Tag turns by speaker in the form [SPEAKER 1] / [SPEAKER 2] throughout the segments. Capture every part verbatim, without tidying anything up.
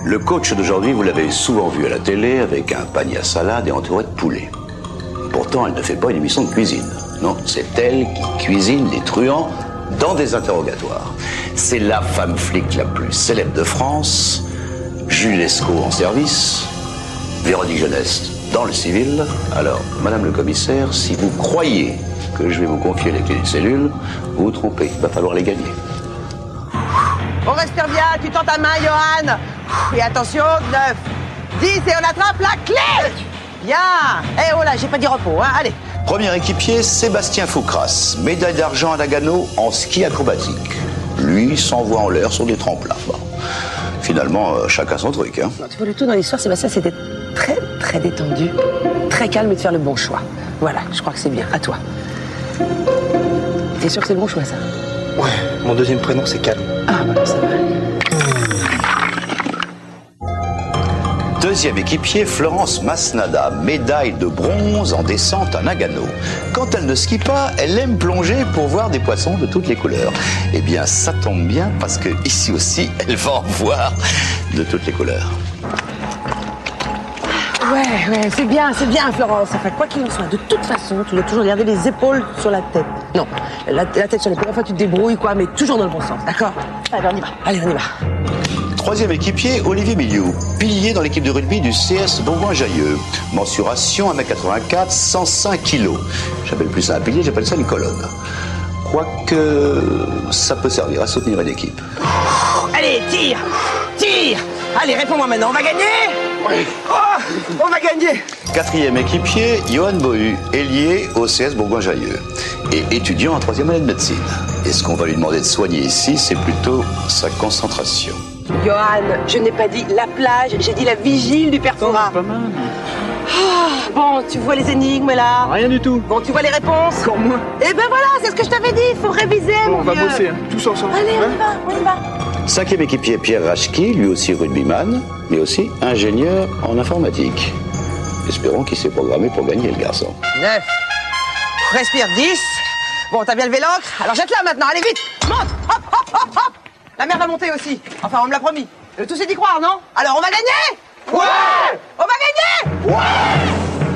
[SPEAKER 1] Le coach d'aujourd'hui, vous l'avez souvent vu à la télé avec un panier à salade et entouré de poulet. Pourtant, elle ne fait pas une émission de cuisine. Non, c'est elle qui cuisine les truands dans des interrogatoires. C'est la femme flic la plus célèbre de France, Jules Lescaut en service, Véronique Jeunesse dans le civil. Alors, Madame le Commissaire, si vous croyez que je vais vous confier les clés d'une cellule, vous vous trompez, il va falloir les gagner.
[SPEAKER 2] On respire bien, tu tends ta main, Johan. Et attention, neuf, dix et on attrape la clé. Bien. Eh oh là, j'ai pas dit repos, hein, allez.
[SPEAKER 1] Premier équipier, Sébastien Foucras, médaille d'argent à Nagano en ski acrobatique. Lui s'envoie en l'air sur des tremplins. Bon. Finalement, euh, chacun son truc. Hein.
[SPEAKER 2] Non, tu vois, le tout dans l'histoire, Sébastien, c'était très, très détendu, très calme et de faire le bon choix. Voilà, je crois que c'est bien. À toi. T'es sûr que c'est le bon choix, ça?
[SPEAKER 3] Ouais, mon deuxième prénom, c'est Calme.
[SPEAKER 2] Ah, bah ça va.
[SPEAKER 1] Deuxième équipier, Florence Masnada, médaille de bronze en descente à Nagano. Quand elle ne skie pas, elle aime plonger pour voir des poissons de toutes les couleurs. Eh bien, ça tombe bien parce que ici aussi, elle va en voir de toutes les couleurs.
[SPEAKER 2] Ouais, ouais, c'est bien, c'est bien, Florence. Enfin, quoi qu'il en soit, de toute façon, tu dois toujours garder les épaules sur la tête. Non, la, la tête sur l'épaule. Enfin, tu te débrouilles, quoi, mais toujours dans le bon sens, d'accord? Allez, on y va. Allez, on y va.
[SPEAKER 1] Troisième équipier, Olivier Milieu, pilier dans l'équipe de rugby du C S Bourgoin-Jallieu. Mensuration un mètre quatre-vingt-quatre, cent cinq kilos. J'appelle plus ça un pilier, j'appelle ça une colonne. Quoique, ça peut servir à soutenir une équipe.
[SPEAKER 2] Allez, tire! Tire! Allez, réponds-moi maintenant, on va gagner? Oui. Oh, on va gagner!
[SPEAKER 1] Quatrième équipier, Johan Bohu, ailier au C S Bourgoin-Jallieu. Et étudiant en troisième année de médecine. Et ce qu'on va lui demander de soigner ici, c'est plutôt sa concentration.
[SPEAKER 2] Johan, je n'ai pas dit la plage, j'ai dit la vigile du Père Fouras.
[SPEAKER 3] Pas mal.
[SPEAKER 2] Oh, bon, tu vois les énigmes là?
[SPEAKER 3] Rien du tout.
[SPEAKER 2] Bon, tu vois les réponses?
[SPEAKER 3] Encore moins.
[SPEAKER 2] Eh ben voilà, c'est ce que je t'avais dit, il faut réviser,
[SPEAKER 3] Bon,
[SPEAKER 2] mon
[SPEAKER 3] on va
[SPEAKER 2] vieux.
[SPEAKER 3] bosser, hein, tous ensemble.
[SPEAKER 2] Allez, on y
[SPEAKER 3] Ouais.
[SPEAKER 2] va, on y va.
[SPEAKER 1] Cinquième équipier, Pierre Rachki, lui aussi rugbyman, mais aussi ingénieur en informatique. Espérons qu'il s'est programmé pour gagner le garçon.
[SPEAKER 2] neuf. Respire, dix. Bon, t'as bien levé l'encre, alors jette-la maintenant, allez vite. Monte, hop, hop, hop, hop. La mer va monter aussi. Enfin, on me l'a promis. Le tout c'est d'y croire, non? Alors, on va gagner? Ouais! On va gagner? Ouais!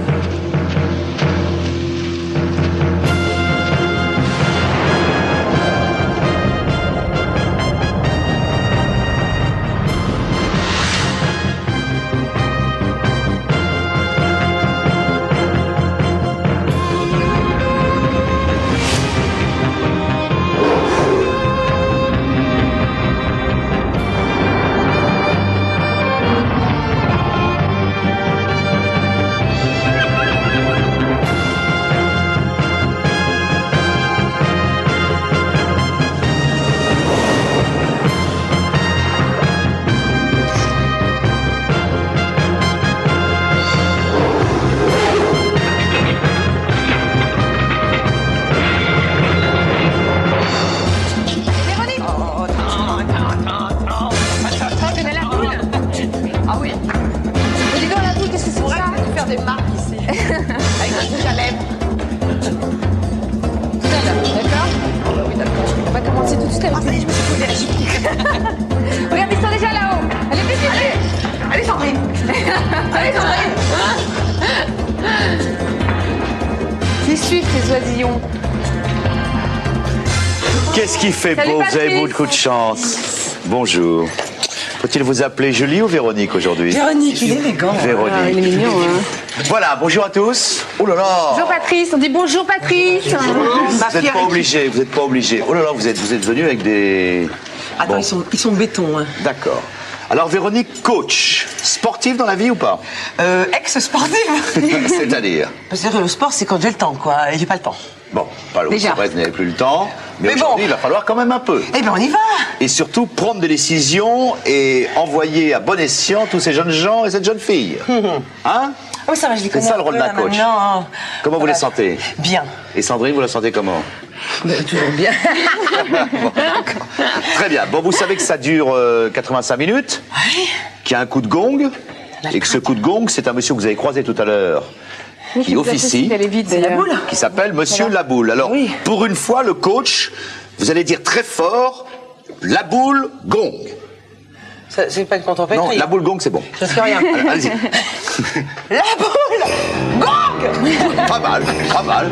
[SPEAKER 4] Regarde, ils sont déjà là-haut. Allez, vite, vite, vite.
[SPEAKER 2] Allez, Sandrine.
[SPEAKER 4] Allez, Sandrine. Qui suivent tes oisillons?
[SPEAKER 1] Qu'est-ce qui fait
[SPEAKER 4] Salut,
[SPEAKER 1] beau? Vous avez
[SPEAKER 4] Patrice.
[SPEAKER 1] beaucoup de chance. Bonjour. Faut-il vous appeler Julie ou Véronique aujourd'hui?
[SPEAKER 2] Véronique, il est élégant.
[SPEAKER 1] Véronique.
[SPEAKER 2] Ah, il est mignon, hein.
[SPEAKER 1] Voilà, bonjour à tous. Oh là là.
[SPEAKER 4] Bonjour Patrice, on dit bonjour Patrice.
[SPEAKER 1] Vous n'êtes pas obligé, vous n'êtes pas obligé. Oh là là, vous êtes, vous êtes venu avec des...
[SPEAKER 2] Attends,
[SPEAKER 1] Bon.
[SPEAKER 2] ils sont, ils sont béton, hein.
[SPEAKER 1] D'accord. Alors Véronique, coach, sportive dans la vie ou pas?
[SPEAKER 2] Euh, ex-sportive.
[SPEAKER 1] C'est-à-dire?
[SPEAKER 2] Parce que le sport, c'est quand j'ai le temps, quoi. Et j'ai pas le temps.
[SPEAKER 1] Bon, pas le
[SPEAKER 2] Déjà.
[SPEAKER 1] c'est vrai, vous n'avez plus le temps, mais,
[SPEAKER 2] Mais bon.
[SPEAKER 1] aujourd'hui, il va falloir quand même un peu.
[SPEAKER 2] Eh ben, on y va.
[SPEAKER 1] Et surtout, prendre des décisions et envoyer à bon escient tous ces jeunes gens et cette jeune fille. Hein?
[SPEAKER 2] Oui, ça va, je les
[SPEAKER 1] C'est
[SPEAKER 2] connais
[SPEAKER 1] ça
[SPEAKER 2] un
[SPEAKER 1] le rôle
[SPEAKER 2] peu,
[SPEAKER 1] d'un
[SPEAKER 2] là,
[SPEAKER 1] coach.
[SPEAKER 2] maintenant.
[SPEAKER 1] Comment vous
[SPEAKER 2] Voilà.
[SPEAKER 1] les sentez?
[SPEAKER 2] Bien.
[SPEAKER 1] Et Sandrine, vous la sentez comment?
[SPEAKER 2] Ben, toujours bien.
[SPEAKER 1] Bon, très bien. Bon, vous savez que ça dure euh, quatre-vingt-cinq minutes,
[SPEAKER 2] Oui.
[SPEAKER 1] qu'il y a un coup de gong, et que ce coup de gong, c'est un monsieur que vous avez croisé tout à l'heure, qui officie,
[SPEAKER 4] Elle est vite
[SPEAKER 2] C'est la
[SPEAKER 4] d'ailleurs.
[SPEAKER 2] boule.
[SPEAKER 1] qui s'appelle Monsieur Laboule. Alors,
[SPEAKER 2] Oui.
[SPEAKER 1] pour une fois, le coach, vous allez dire très fort, la boule gong.
[SPEAKER 2] Ça, c'est pas une contemplatrice.
[SPEAKER 1] Non, la boule gong, c'est bon.
[SPEAKER 2] Je risque rien.
[SPEAKER 1] Allez-y.
[SPEAKER 2] La boule gong.
[SPEAKER 1] Pas mal, pas mal.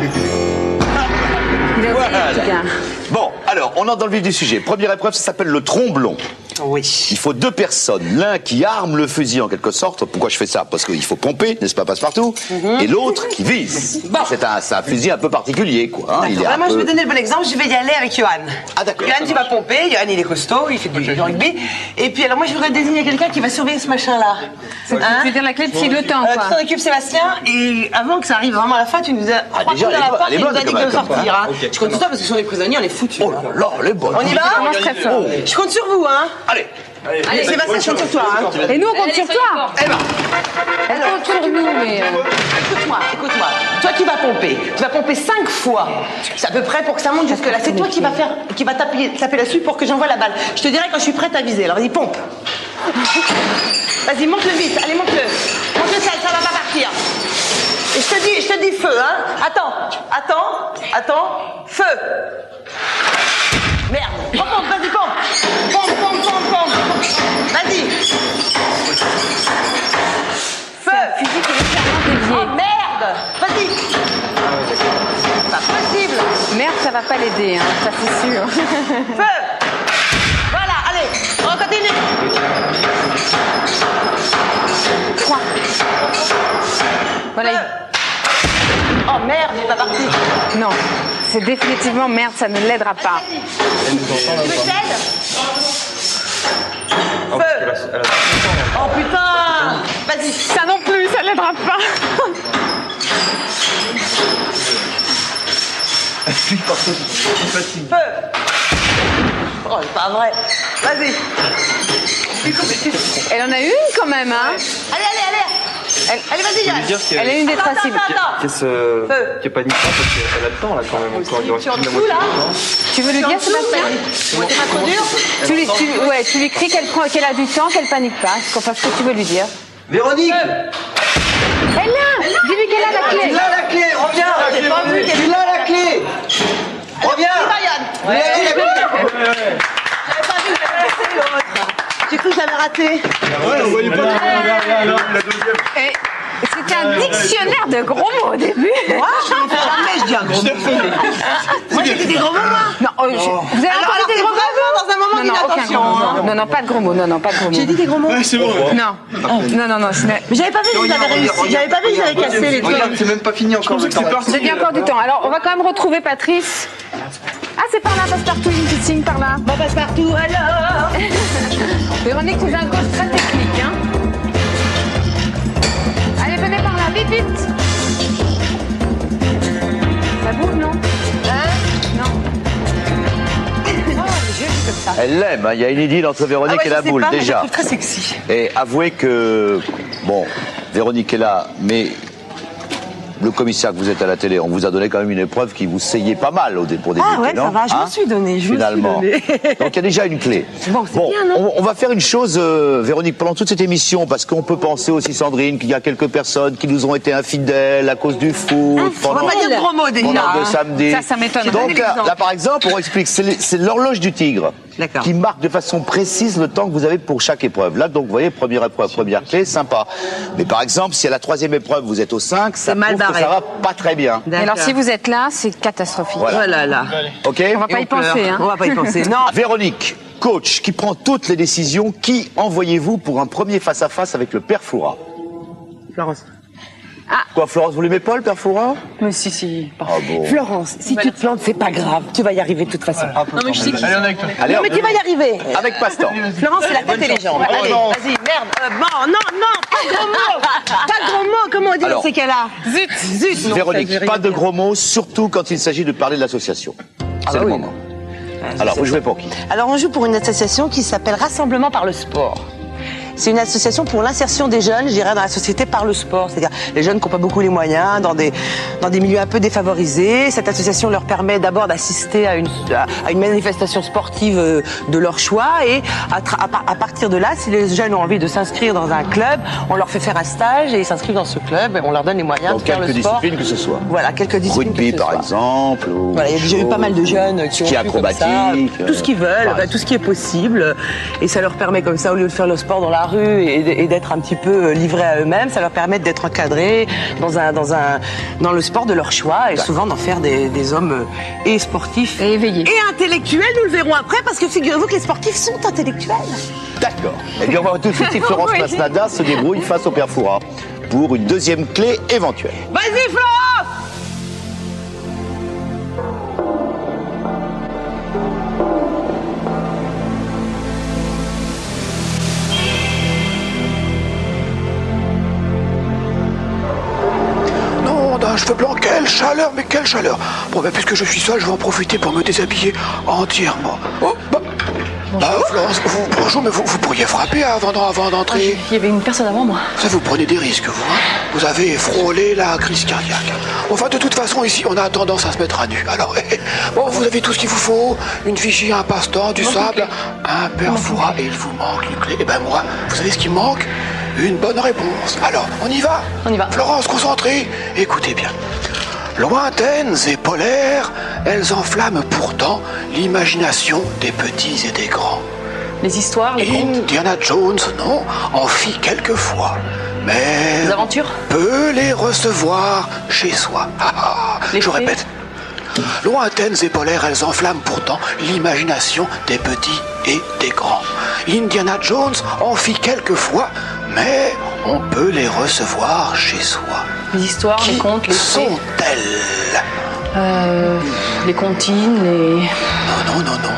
[SPEAKER 1] Voilà. Bon, alors, on entre dans le vif du sujet. Première épreuve, ça s'appelle le tromblon.
[SPEAKER 2] Oui.
[SPEAKER 1] Il faut deux personnes, l'un qui arme le fusil en quelque sorte. Pourquoi je fais ça? Parce qu'il faut pomper, n'est-ce pas, passe-partout, mm-hmm. et l'autre qui vise. Bon. C'est un, un fusil un peu particulier, quoi. Hein. Il est
[SPEAKER 2] Là, moi,
[SPEAKER 1] peu...
[SPEAKER 2] je vais donner le bon exemple. Je vais y aller avec Johan.
[SPEAKER 1] Ah, d'accord.
[SPEAKER 2] Johan, tu vas pomper. Johan, il est costaud, il fait du, du rugby. Et puis, alors, moi, je voudrais désigner quelqu'un qui va surveiller ce machin-là.
[SPEAKER 4] Hein? Tu veux dire la clé de le temps,
[SPEAKER 2] euh,
[SPEAKER 4] quoi.
[SPEAKER 2] Tu t'en occupes, Sébastien, et avant que ça arrive vraiment à la fin, tu nous as
[SPEAKER 1] ah,
[SPEAKER 2] trois
[SPEAKER 1] déjà,
[SPEAKER 2] coups dans la porte et nous as dit de sortir. Hein.
[SPEAKER 1] Okay.
[SPEAKER 2] Je compte sur toi parce que si on est prisonniers, on est foutus.
[SPEAKER 1] Oh là là, les bonnes.
[SPEAKER 2] On y va?
[SPEAKER 4] Très fort.
[SPEAKER 2] Oh. Je compte sur vous, hein.
[SPEAKER 1] Allez.
[SPEAKER 2] Allez, Allez Sébastien, je compte sur toi. Hein.
[SPEAKER 4] Et nous, on compte sur toi.
[SPEAKER 1] Eh ben.
[SPEAKER 4] Elle compte sur nous, mais...
[SPEAKER 2] Écoute-moi, écoute-moi. Toi qui vas pomper, tu vas pomper cinq fois. C'est à peu près pour que ça monte jusque là. C'est toi qui vas faire, qui va taper, taper là-dessus pour que j'envoie la balle. Je te dirai quand je suis prête à viser. Alors vas-y, pompe. Vas-y, monte-le vite. Allez, monte-le. Monte-le, ça, ça va pas partir. Et je te dis, je te dis feu, hein. Attends, attends, attends. Feu. Merde. Oh, pompe, vas-y, pompe. Pompe, pompe, pompe, pompe. Vas-y. Feu. Oh merde. Vas-y. C'est pas possible.
[SPEAKER 4] Merde, ça va pas l'aider, hein, ça c'est sûr.
[SPEAKER 2] Feu. Voilà, allez, on continue.
[SPEAKER 4] Trois. Voilà.
[SPEAKER 2] Oh merde, il est pas parti.
[SPEAKER 4] Non, c'est définitivement merde, ça ne l'aidera pas.
[SPEAKER 2] Tu veux que t'aide? Feu. Oh putain. Vas-y.
[SPEAKER 4] Ça non plus, ça l'aidera pas.
[SPEAKER 2] Feu. Oh, c'est pas vrai. Vas-y.
[SPEAKER 4] Elle en a une quand même, hein.
[SPEAKER 2] Allez, allez, allez. Elle... Allez, vas-y, Yann.
[SPEAKER 4] Elle est une des trois cibles.
[SPEAKER 3] Qu'est-ce qui est pas nickel parce qu'elle a le temps là quand même encore. Il reste une moitié du temps.
[SPEAKER 4] Tu veux lui dire Sébastien?
[SPEAKER 2] C'est pas trop dur.
[SPEAKER 4] Tu lui, tu, ouais, tu lui cries qu'elle prend, qu'elle a du temps, qu'elle panique pas. Qu'on fasse ce que tu veux lui dire.
[SPEAKER 3] Véronique.
[SPEAKER 4] Elle l'a. Dis-lui qu'elle a la clé.
[SPEAKER 3] Tu as la clé. Reviens.
[SPEAKER 2] J'ai pas vu qu'elle
[SPEAKER 3] Tu as la clé. Reviens.
[SPEAKER 2] Tu vas, Yann.
[SPEAKER 3] Ouais.
[SPEAKER 2] J'avais pas vu que j'avais passé l'autre. J'ai cru que j'avais raté.
[SPEAKER 3] Ouais, on voyait pas. La deuxième.
[SPEAKER 4] Et c'était un dictionnaire de gros mots au début.
[SPEAKER 2] Moi, je ne fais jamais, je dis un gros mot. Moi, j'ai dit des gros mots, moi.
[SPEAKER 4] Non, oh, je, vous avez
[SPEAKER 2] Alors,
[SPEAKER 4] entendu
[SPEAKER 2] alors,
[SPEAKER 4] des
[SPEAKER 2] c'est
[SPEAKER 4] gros mots?
[SPEAKER 2] vraiment dans un moment
[SPEAKER 4] Non, non, aucun
[SPEAKER 2] d'inattention.
[SPEAKER 4] gros mot.
[SPEAKER 2] Hein.
[SPEAKER 4] Non, non, pas de gros mots. Non, non, pas de gros mots.
[SPEAKER 2] J'ai dit des gros mots.
[SPEAKER 3] Ouais, c'est bon.
[SPEAKER 4] Non, non, non, non.
[SPEAKER 2] Mais j'avais pas vu que vous avez réussi. J'avais pas vu que j'avais cassé les trucs.
[SPEAKER 3] Regarde, c'est même pas fini encore.
[SPEAKER 4] Vous avez bien encore du temps. Alors, on va quand même retrouver Patrice. Ah, c'est par là, passe-partout, une petite signe par là.
[SPEAKER 2] Bon, passe partout, alors.
[SPEAKER 4] Véronique, tu as un coach très technique, hein. Allez, venez par là, vite, vite. Ça bouge, non?
[SPEAKER 2] Hein?
[SPEAKER 4] Non.
[SPEAKER 2] Oh, les yeux, comme ça.
[SPEAKER 1] Elle l'aime, hein. Il y a une idylle entre Véronique
[SPEAKER 2] Ah ouais,
[SPEAKER 1] et la
[SPEAKER 2] je sais
[SPEAKER 1] boule,
[SPEAKER 2] pas, mais
[SPEAKER 1] déjà.
[SPEAKER 2] je trouve très sexy.
[SPEAKER 1] Et avouez que, bon, Véronique est là, mais le commissaire que vous êtes à la télé, on vous a donné quand même une épreuve qui vous seyait pas mal au dé pour débuter,
[SPEAKER 2] Ah ouais,
[SPEAKER 1] non?
[SPEAKER 2] ça va, je
[SPEAKER 1] Hein?
[SPEAKER 2] me suis donné, je
[SPEAKER 1] Finalement.
[SPEAKER 2] me suis donné.
[SPEAKER 1] Donc il y a déjà une clé.
[SPEAKER 2] Bon, c'est bien, non?
[SPEAKER 1] on, on va faire une chose, euh, Véronique, pendant toute cette émission, parce qu'on peut penser aussi, Sandrine, qu'il y a quelques personnes qui nous ont été infidèles à cause du foot.
[SPEAKER 2] On
[SPEAKER 1] pendant,
[SPEAKER 2] va pas dire de gros mots, déjà.
[SPEAKER 1] pendant deux
[SPEAKER 2] hein.
[SPEAKER 1] samedis.
[SPEAKER 4] Ça, ça m'étonne.
[SPEAKER 1] Donc
[SPEAKER 2] Donnez
[SPEAKER 1] là,
[SPEAKER 2] l'exemple.
[SPEAKER 1] là, par exemple, on explique, c'est les- c'est l'horloge du tigre
[SPEAKER 2] D'accord.
[SPEAKER 1] qui marque de façon précise le temps que vous avez pour chaque épreuve. Là, donc, vous voyez, première épreuve, première clé, sympa. Mais par exemple, si à la troisième épreuve, vous êtes au cinq, ça
[SPEAKER 2] C'est mal
[SPEAKER 1] prouve que
[SPEAKER 2] barré.
[SPEAKER 1] ça va pas très bien.
[SPEAKER 4] Et alors, si vous êtes là, c'est catastrophique.
[SPEAKER 1] Voilà.
[SPEAKER 2] Voilà, là.
[SPEAKER 1] OK?
[SPEAKER 4] On va pas
[SPEAKER 2] Et
[SPEAKER 4] y
[SPEAKER 2] on pleure.
[SPEAKER 4] penser, hein.
[SPEAKER 2] On va pas y penser. Non.
[SPEAKER 1] Véronique, coach qui prend toutes les décisions, qui envoyez-vous pour un premier face-à-face avec le père Floura?
[SPEAKER 2] Florence.
[SPEAKER 1] Quoi, Florence, vous l'aimez pas, le père Floura?
[SPEAKER 4] Mais si, si.
[SPEAKER 1] Ah bon.
[SPEAKER 2] Florence, si tu te plantes, c'est pas grave. Tu vas y arriver de toute façon.
[SPEAKER 4] Non, mais je sais qui.
[SPEAKER 1] Allez,
[SPEAKER 2] Non,
[SPEAKER 1] hop,
[SPEAKER 2] mais tu vas y arriver.
[SPEAKER 1] avec passe-temps.
[SPEAKER 2] Florence, c'est la tête et les jambes. Allez, vas-y, merde. Euh, bon, non, non, pas de gros mots. Pas de gros mots, comment on dit
[SPEAKER 1] Alors,
[SPEAKER 2] dans ces cas-là? Zut, zut. Non,
[SPEAKER 1] Véronique,
[SPEAKER 2] ça, je vais
[SPEAKER 1] pas
[SPEAKER 2] rien
[SPEAKER 1] de
[SPEAKER 2] dire.
[SPEAKER 1] gros mots, surtout quand il s'agit de parler de l'association. C'est
[SPEAKER 2] bah
[SPEAKER 1] le
[SPEAKER 2] oui.
[SPEAKER 1] moment. Alors, vous jouez pour qui?
[SPEAKER 2] Alors, on joue pour une association qui s'appelle Rassemblement par le sport. C'est une association pour l'insertion des jeunes, je dirais, dans la société par le sport. C'est-à-dire les jeunes qui n'ont pas beaucoup les moyens, dans des, dans des milieux un peu défavorisés. Cette association leur permet d'abord d'assister à une, à une manifestation sportive de leur choix. Et à, à, à partir de là, si les jeunes ont envie de s'inscrire dans un club, on leur fait faire un stage et ils s'inscrivent dans ce club et on leur donne les moyens
[SPEAKER 1] dans
[SPEAKER 2] de faire le sport.
[SPEAKER 1] Quelques disciplines que ce soit.
[SPEAKER 2] Voilà, quelques disciplines.
[SPEAKER 1] Rugby,
[SPEAKER 2] que ce
[SPEAKER 1] par
[SPEAKER 2] soit.
[SPEAKER 1] exemple. Ou
[SPEAKER 2] voilà, il y a déjà eu pas mal de jeunes qui ont
[SPEAKER 1] ski
[SPEAKER 2] pu comme ça,
[SPEAKER 1] acrobatique.
[SPEAKER 2] tout ce qu'ils veulent, bah, tout ce qui est possible. Et ça leur permet comme ça, au lieu de faire le sport dans la rue et, et d'être un petit peu livrés à eux-mêmes, ça leur permet d'être encadrés dans un, dans un, dans le sport de leur choix et souvent d'en faire des, des hommes et sportifs
[SPEAKER 4] et éveillés
[SPEAKER 2] et intellectuels. Nous le verrons après parce que figurez-vous que les sportifs sont intellectuels.
[SPEAKER 1] D'accord. Eh bien, on va voir tout de suite si Florence
[SPEAKER 4] Oui.
[SPEAKER 1] Masnada se débrouille face au père Fouras pour une deuxième clé éventuelle.
[SPEAKER 2] Vas-y, Florence!
[SPEAKER 5] Non, d'un cheveu blanc, quelle chaleur, mais quelle chaleur. Bon, ben, puisque je suis seul, je vais en profiter pour me déshabiller entièrement. Oh, bah, bah, Florence, vous, bonjour, mais vous, vous pourriez frapper avant, avant d'entrer.
[SPEAKER 4] Il y avait une personne avant moi.
[SPEAKER 5] Ça, vous prenez des risques, vous, hein. Vous avez frôlé la crise cardiaque. Enfin, de toute façon, ici, on a tendance à se mettre à nu. Alors, bon, vous avez tout ce qu'il vous faut. Une vigie, un passe-temps, du sable, un père Fouras, et il vous manque une clé. Eh ben, moi, vous savez ce qui me manque? Une bonne réponse. Alors, on y va?
[SPEAKER 4] On y va.
[SPEAKER 5] Florence, concentrée. Écoutez bien. Lointaines et polaires, elles enflamment pourtant l'imagination des petits et des grands.
[SPEAKER 4] Les histoires, les contes,
[SPEAKER 5] Indiana Jones, non, en fit quelquefois, mais
[SPEAKER 4] les aventures.
[SPEAKER 5] peut les recevoir chez soi. Ah, ah,
[SPEAKER 4] Les
[SPEAKER 5] je
[SPEAKER 4] fées.
[SPEAKER 5] répète. Lointaines et polaires, elles enflamment pourtant l'imagination des petits et des grands. Indiana Jones en fit quelquefois, mais on peut les recevoir chez soi.
[SPEAKER 4] Les histoires,
[SPEAKER 5] Qui
[SPEAKER 4] les contes, les fées.
[SPEAKER 5] sont-elles?
[SPEAKER 4] Euh, les comptines, les,
[SPEAKER 5] Non, non, non, non.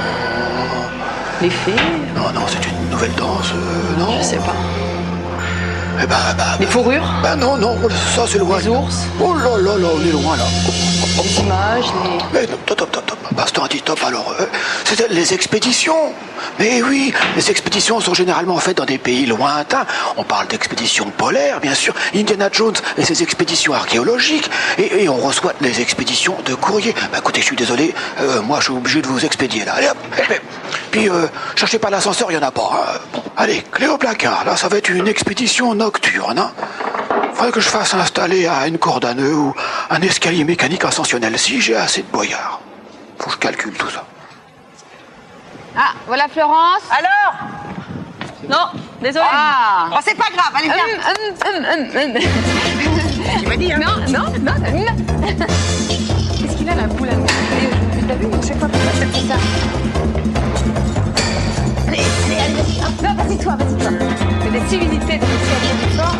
[SPEAKER 4] les fées.
[SPEAKER 5] Non, non, c'est une nouvelle danse, euh, non?
[SPEAKER 4] Je sais pas.
[SPEAKER 5] Eh ben, bah,
[SPEAKER 4] Les
[SPEAKER 5] bah,
[SPEAKER 4] fourrures,
[SPEAKER 5] bah non, non, ça c'est loin.
[SPEAKER 4] les ours,
[SPEAKER 5] Oh là là là, on est loin là.
[SPEAKER 4] les images, les...
[SPEAKER 5] Mais non, top, top, top, top. Pasteur a dit top, alors, euh, c'est les expéditions. Mais oui, les expéditions sont généralement faites dans des pays lointains. On parle d'expéditions polaires, bien sûr. Indiana Jones et ses expéditions archéologiques. Et, et on reçoit les expéditions de courrier. Bah écoutez, je suis désolé, euh, moi je suis obligé de vous expédier là. Allez hop, hop, hop. Puis, euh, cherchez pas l'ascenseur, il n'y en a pas. Hein. Bon, allez, clé au placard. Là, ça va être une expédition nocturne. Hein. Faudrait que je fasse installer à une corde à nœud ou un escalier mécanique ascensionnel si j'ai assez de boyards. Faut que je calcule tout ça.
[SPEAKER 4] Ah, voilà Florence.
[SPEAKER 2] Alors?
[SPEAKER 4] Non, désolée.
[SPEAKER 2] Ah! Oh, c'est pas grave, allez, viens!
[SPEAKER 4] Hum, hum, hum, hum, hum.
[SPEAKER 2] Tu m'as dit, hein?
[SPEAKER 4] Non, non, non, non. Qu'est-ce qu'il a la boule à nous? T'as vu, chaque fois que ça fait ça. Allez, allez, allez, vas-y. Hop, non, vas-y toi, vas-y toi. C'est des civilités de ce soir.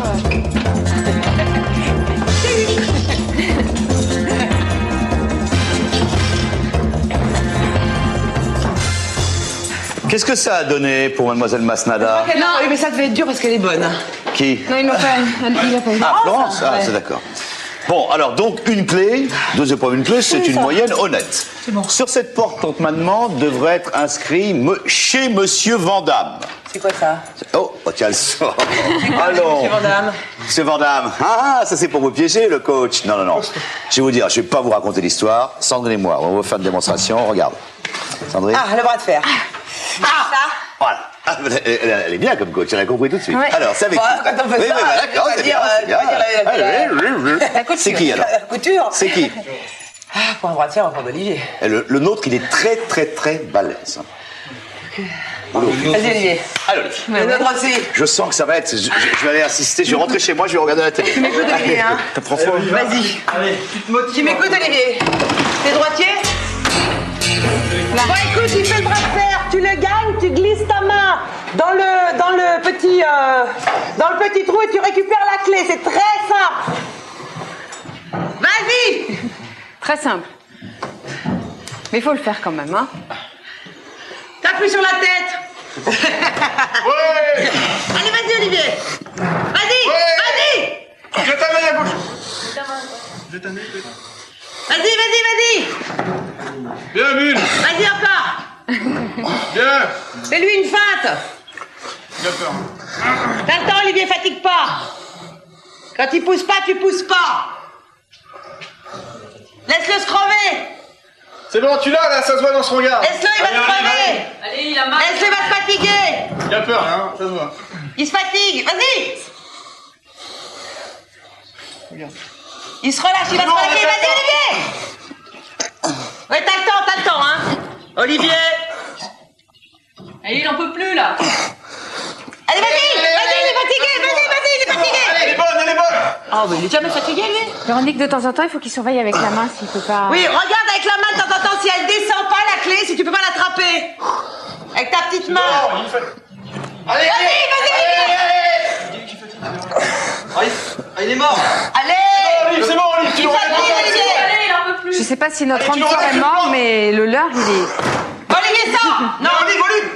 [SPEAKER 1] Qu'est-ce que ça a donné pour mademoiselle Masnada?
[SPEAKER 2] Non, oui, mais ça devait être dur parce qu'elle est bonne.
[SPEAKER 1] Qui?
[SPEAKER 4] Non, il l'a pas, il l'a pas eu.
[SPEAKER 1] Ah, Florence? Ah,
[SPEAKER 4] ouais.
[SPEAKER 1] c'est d'accord. Bon, alors donc une clé, deuxième point, une clé, c'est une moyenne honnête.
[SPEAKER 2] bon.
[SPEAKER 1] Sur cette porte, contentement devrait être inscrit me- chez Monsieur Vandamme.
[SPEAKER 2] C'est quoi ça?
[SPEAKER 1] Oh, oh tiens, le sort. Allons.
[SPEAKER 2] Monsieur Vandamme.
[SPEAKER 1] Monsieur Vandamme. Ah, ça c'est pour vous piéger, le coach. Non, non, non. Je vais vous dire, je vais pas vous raconter l'histoire. Sandrine et moi, on va vous faire une démonstration. Regarde. Sandrine.
[SPEAKER 2] Ah, le bras de fer. Ah, ça?
[SPEAKER 1] Voilà. Ah, elle, elle- elle est bien comme coach, elle a compris tout de suite.
[SPEAKER 4] Ouais.
[SPEAKER 1] Alors, c'est avec
[SPEAKER 2] Bon,
[SPEAKER 1] qui?
[SPEAKER 2] quand on fait
[SPEAKER 1] Oui,
[SPEAKER 2] ça,
[SPEAKER 1] oui, bah,
[SPEAKER 2] tu
[SPEAKER 1] d'accord,
[SPEAKER 2] vas
[SPEAKER 1] c'est
[SPEAKER 2] dire,
[SPEAKER 1] bien,
[SPEAKER 2] euh,
[SPEAKER 1] c'est
[SPEAKER 2] tu
[SPEAKER 1] bien.
[SPEAKER 2] vas dire la- la-
[SPEAKER 1] Allez, C'est qui alors?
[SPEAKER 2] La couture.
[SPEAKER 1] C'est qui?
[SPEAKER 2] Ah, pour un bras de fer, on va prendre Olivier.
[SPEAKER 1] Et Le, le nôtre, il est très, très, très balèze.
[SPEAKER 2] Vas-y, Olivier.
[SPEAKER 1] Allez, Olivier.
[SPEAKER 2] Le nôtre aussi.
[SPEAKER 1] Je sens que ça va être. Je, je- je vais aller assister, je vais rentrer chez moi, je vais regarder la télé.
[SPEAKER 2] Tu m'écoutes, Olivier, hein?
[SPEAKER 1] François.
[SPEAKER 2] Vas-y. Tu m'écoutes, Olivier? T'es droitier? Bon, écoute, tu fais le bras de fer, tu le gagnes, tu glisses ta main dans le, dans le petit, euh, dans le petit trou et tu récupères la clé. C'est très simple. Vas-y.
[SPEAKER 4] Très simple. Mais il faut le faire quand même, hein.
[SPEAKER 2] T'appuies sur la tête.
[SPEAKER 6] Ouais.
[SPEAKER 2] Allez, vas-y, Olivier. Vas-y, vas-y.
[SPEAKER 6] Je ta main à gauche.
[SPEAKER 2] Vas-y, vas-y, vas-y.
[SPEAKER 6] Bien, Mune.
[SPEAKER 2] Vas-y encore.
[SPEAKER 6] Bien.
[SPEAKER 2] Fais-lui une feinte.
[SPEAKER 6] Il a peur.
[SPEAKER 2] T'as le temps, Olivier, fatigue pas. Quand il pousse pas, tu pousses pas. Laisse-le se crever.
[SPEAKER 6] C'est bon, tu l'as là, ça se voit dans son regard.
[SPEAKER 2] Laisse-le, il va se crever.
[SPEAKER 7] Allez, il a mal.
[SPEAKER 2] Laisse-le, il va se fatiguer.
[SPEAKER 6] Il a peur, hein, ça se voit.
[SPEAKER 2] Il se fatigue, vas-y. Il se relâche, il va se relâcher, vas-y, Olivier. Ouais, t'as le temps, t'as le temps, hein. Olivier.
[SPEAKER 7] Allez, il en peut plus, là.
[SPEAKER 2] Allez, vas-y, vas-y, il est fatigué, vas-y, vas-y, il est fatigué.
[SPEAKER 6] Elle est bonne, elle est bonne.
[SPEAKER 2] Oh, mais il est jamais fatigué, lui.
[SPEAKER 4] Véronique, de temps en temps, il faut qu'il surveille avec la main s'il peut pas...
[SPEAKER 2] Oui, regarde avec la main de temps en temps si elle descend pas la clé, si tu peux pas l'attraper. Avec ta petite main.
[SPEAKER 6] Non, il fait... Allez,
[SPEAKER 2] Vas-y, vas-y,
[SPEAKER 3] Ah, il... ah, il est mort.
[SPEAKER 2] allez.
[SPEAKER 6] Olive, c'est bon, Olive, tu
[SPEAKER 2] Il
[SPEAKER 6] l'aurais
[SPEAKER 2] fatigue, Olivier.
[SPEAKER 7] Allez, il en peut plus.
[SPEAKER 4] Je sais pas si notre
[SPEAKER 6] Allez, tu
[SPEAKER 4] homme
[SPEAKER 6] l'auras
[SPEAKER 4] est
[SPEAKER 6] fait
[SPEAKER 4] mort,
[SPEAKER 6] fort.
[SPEAKER 4] mais le leur, il est...
[SPEAKER 2] Olivier, sors.
[SPEAKER 6] Non, Olive, Olive.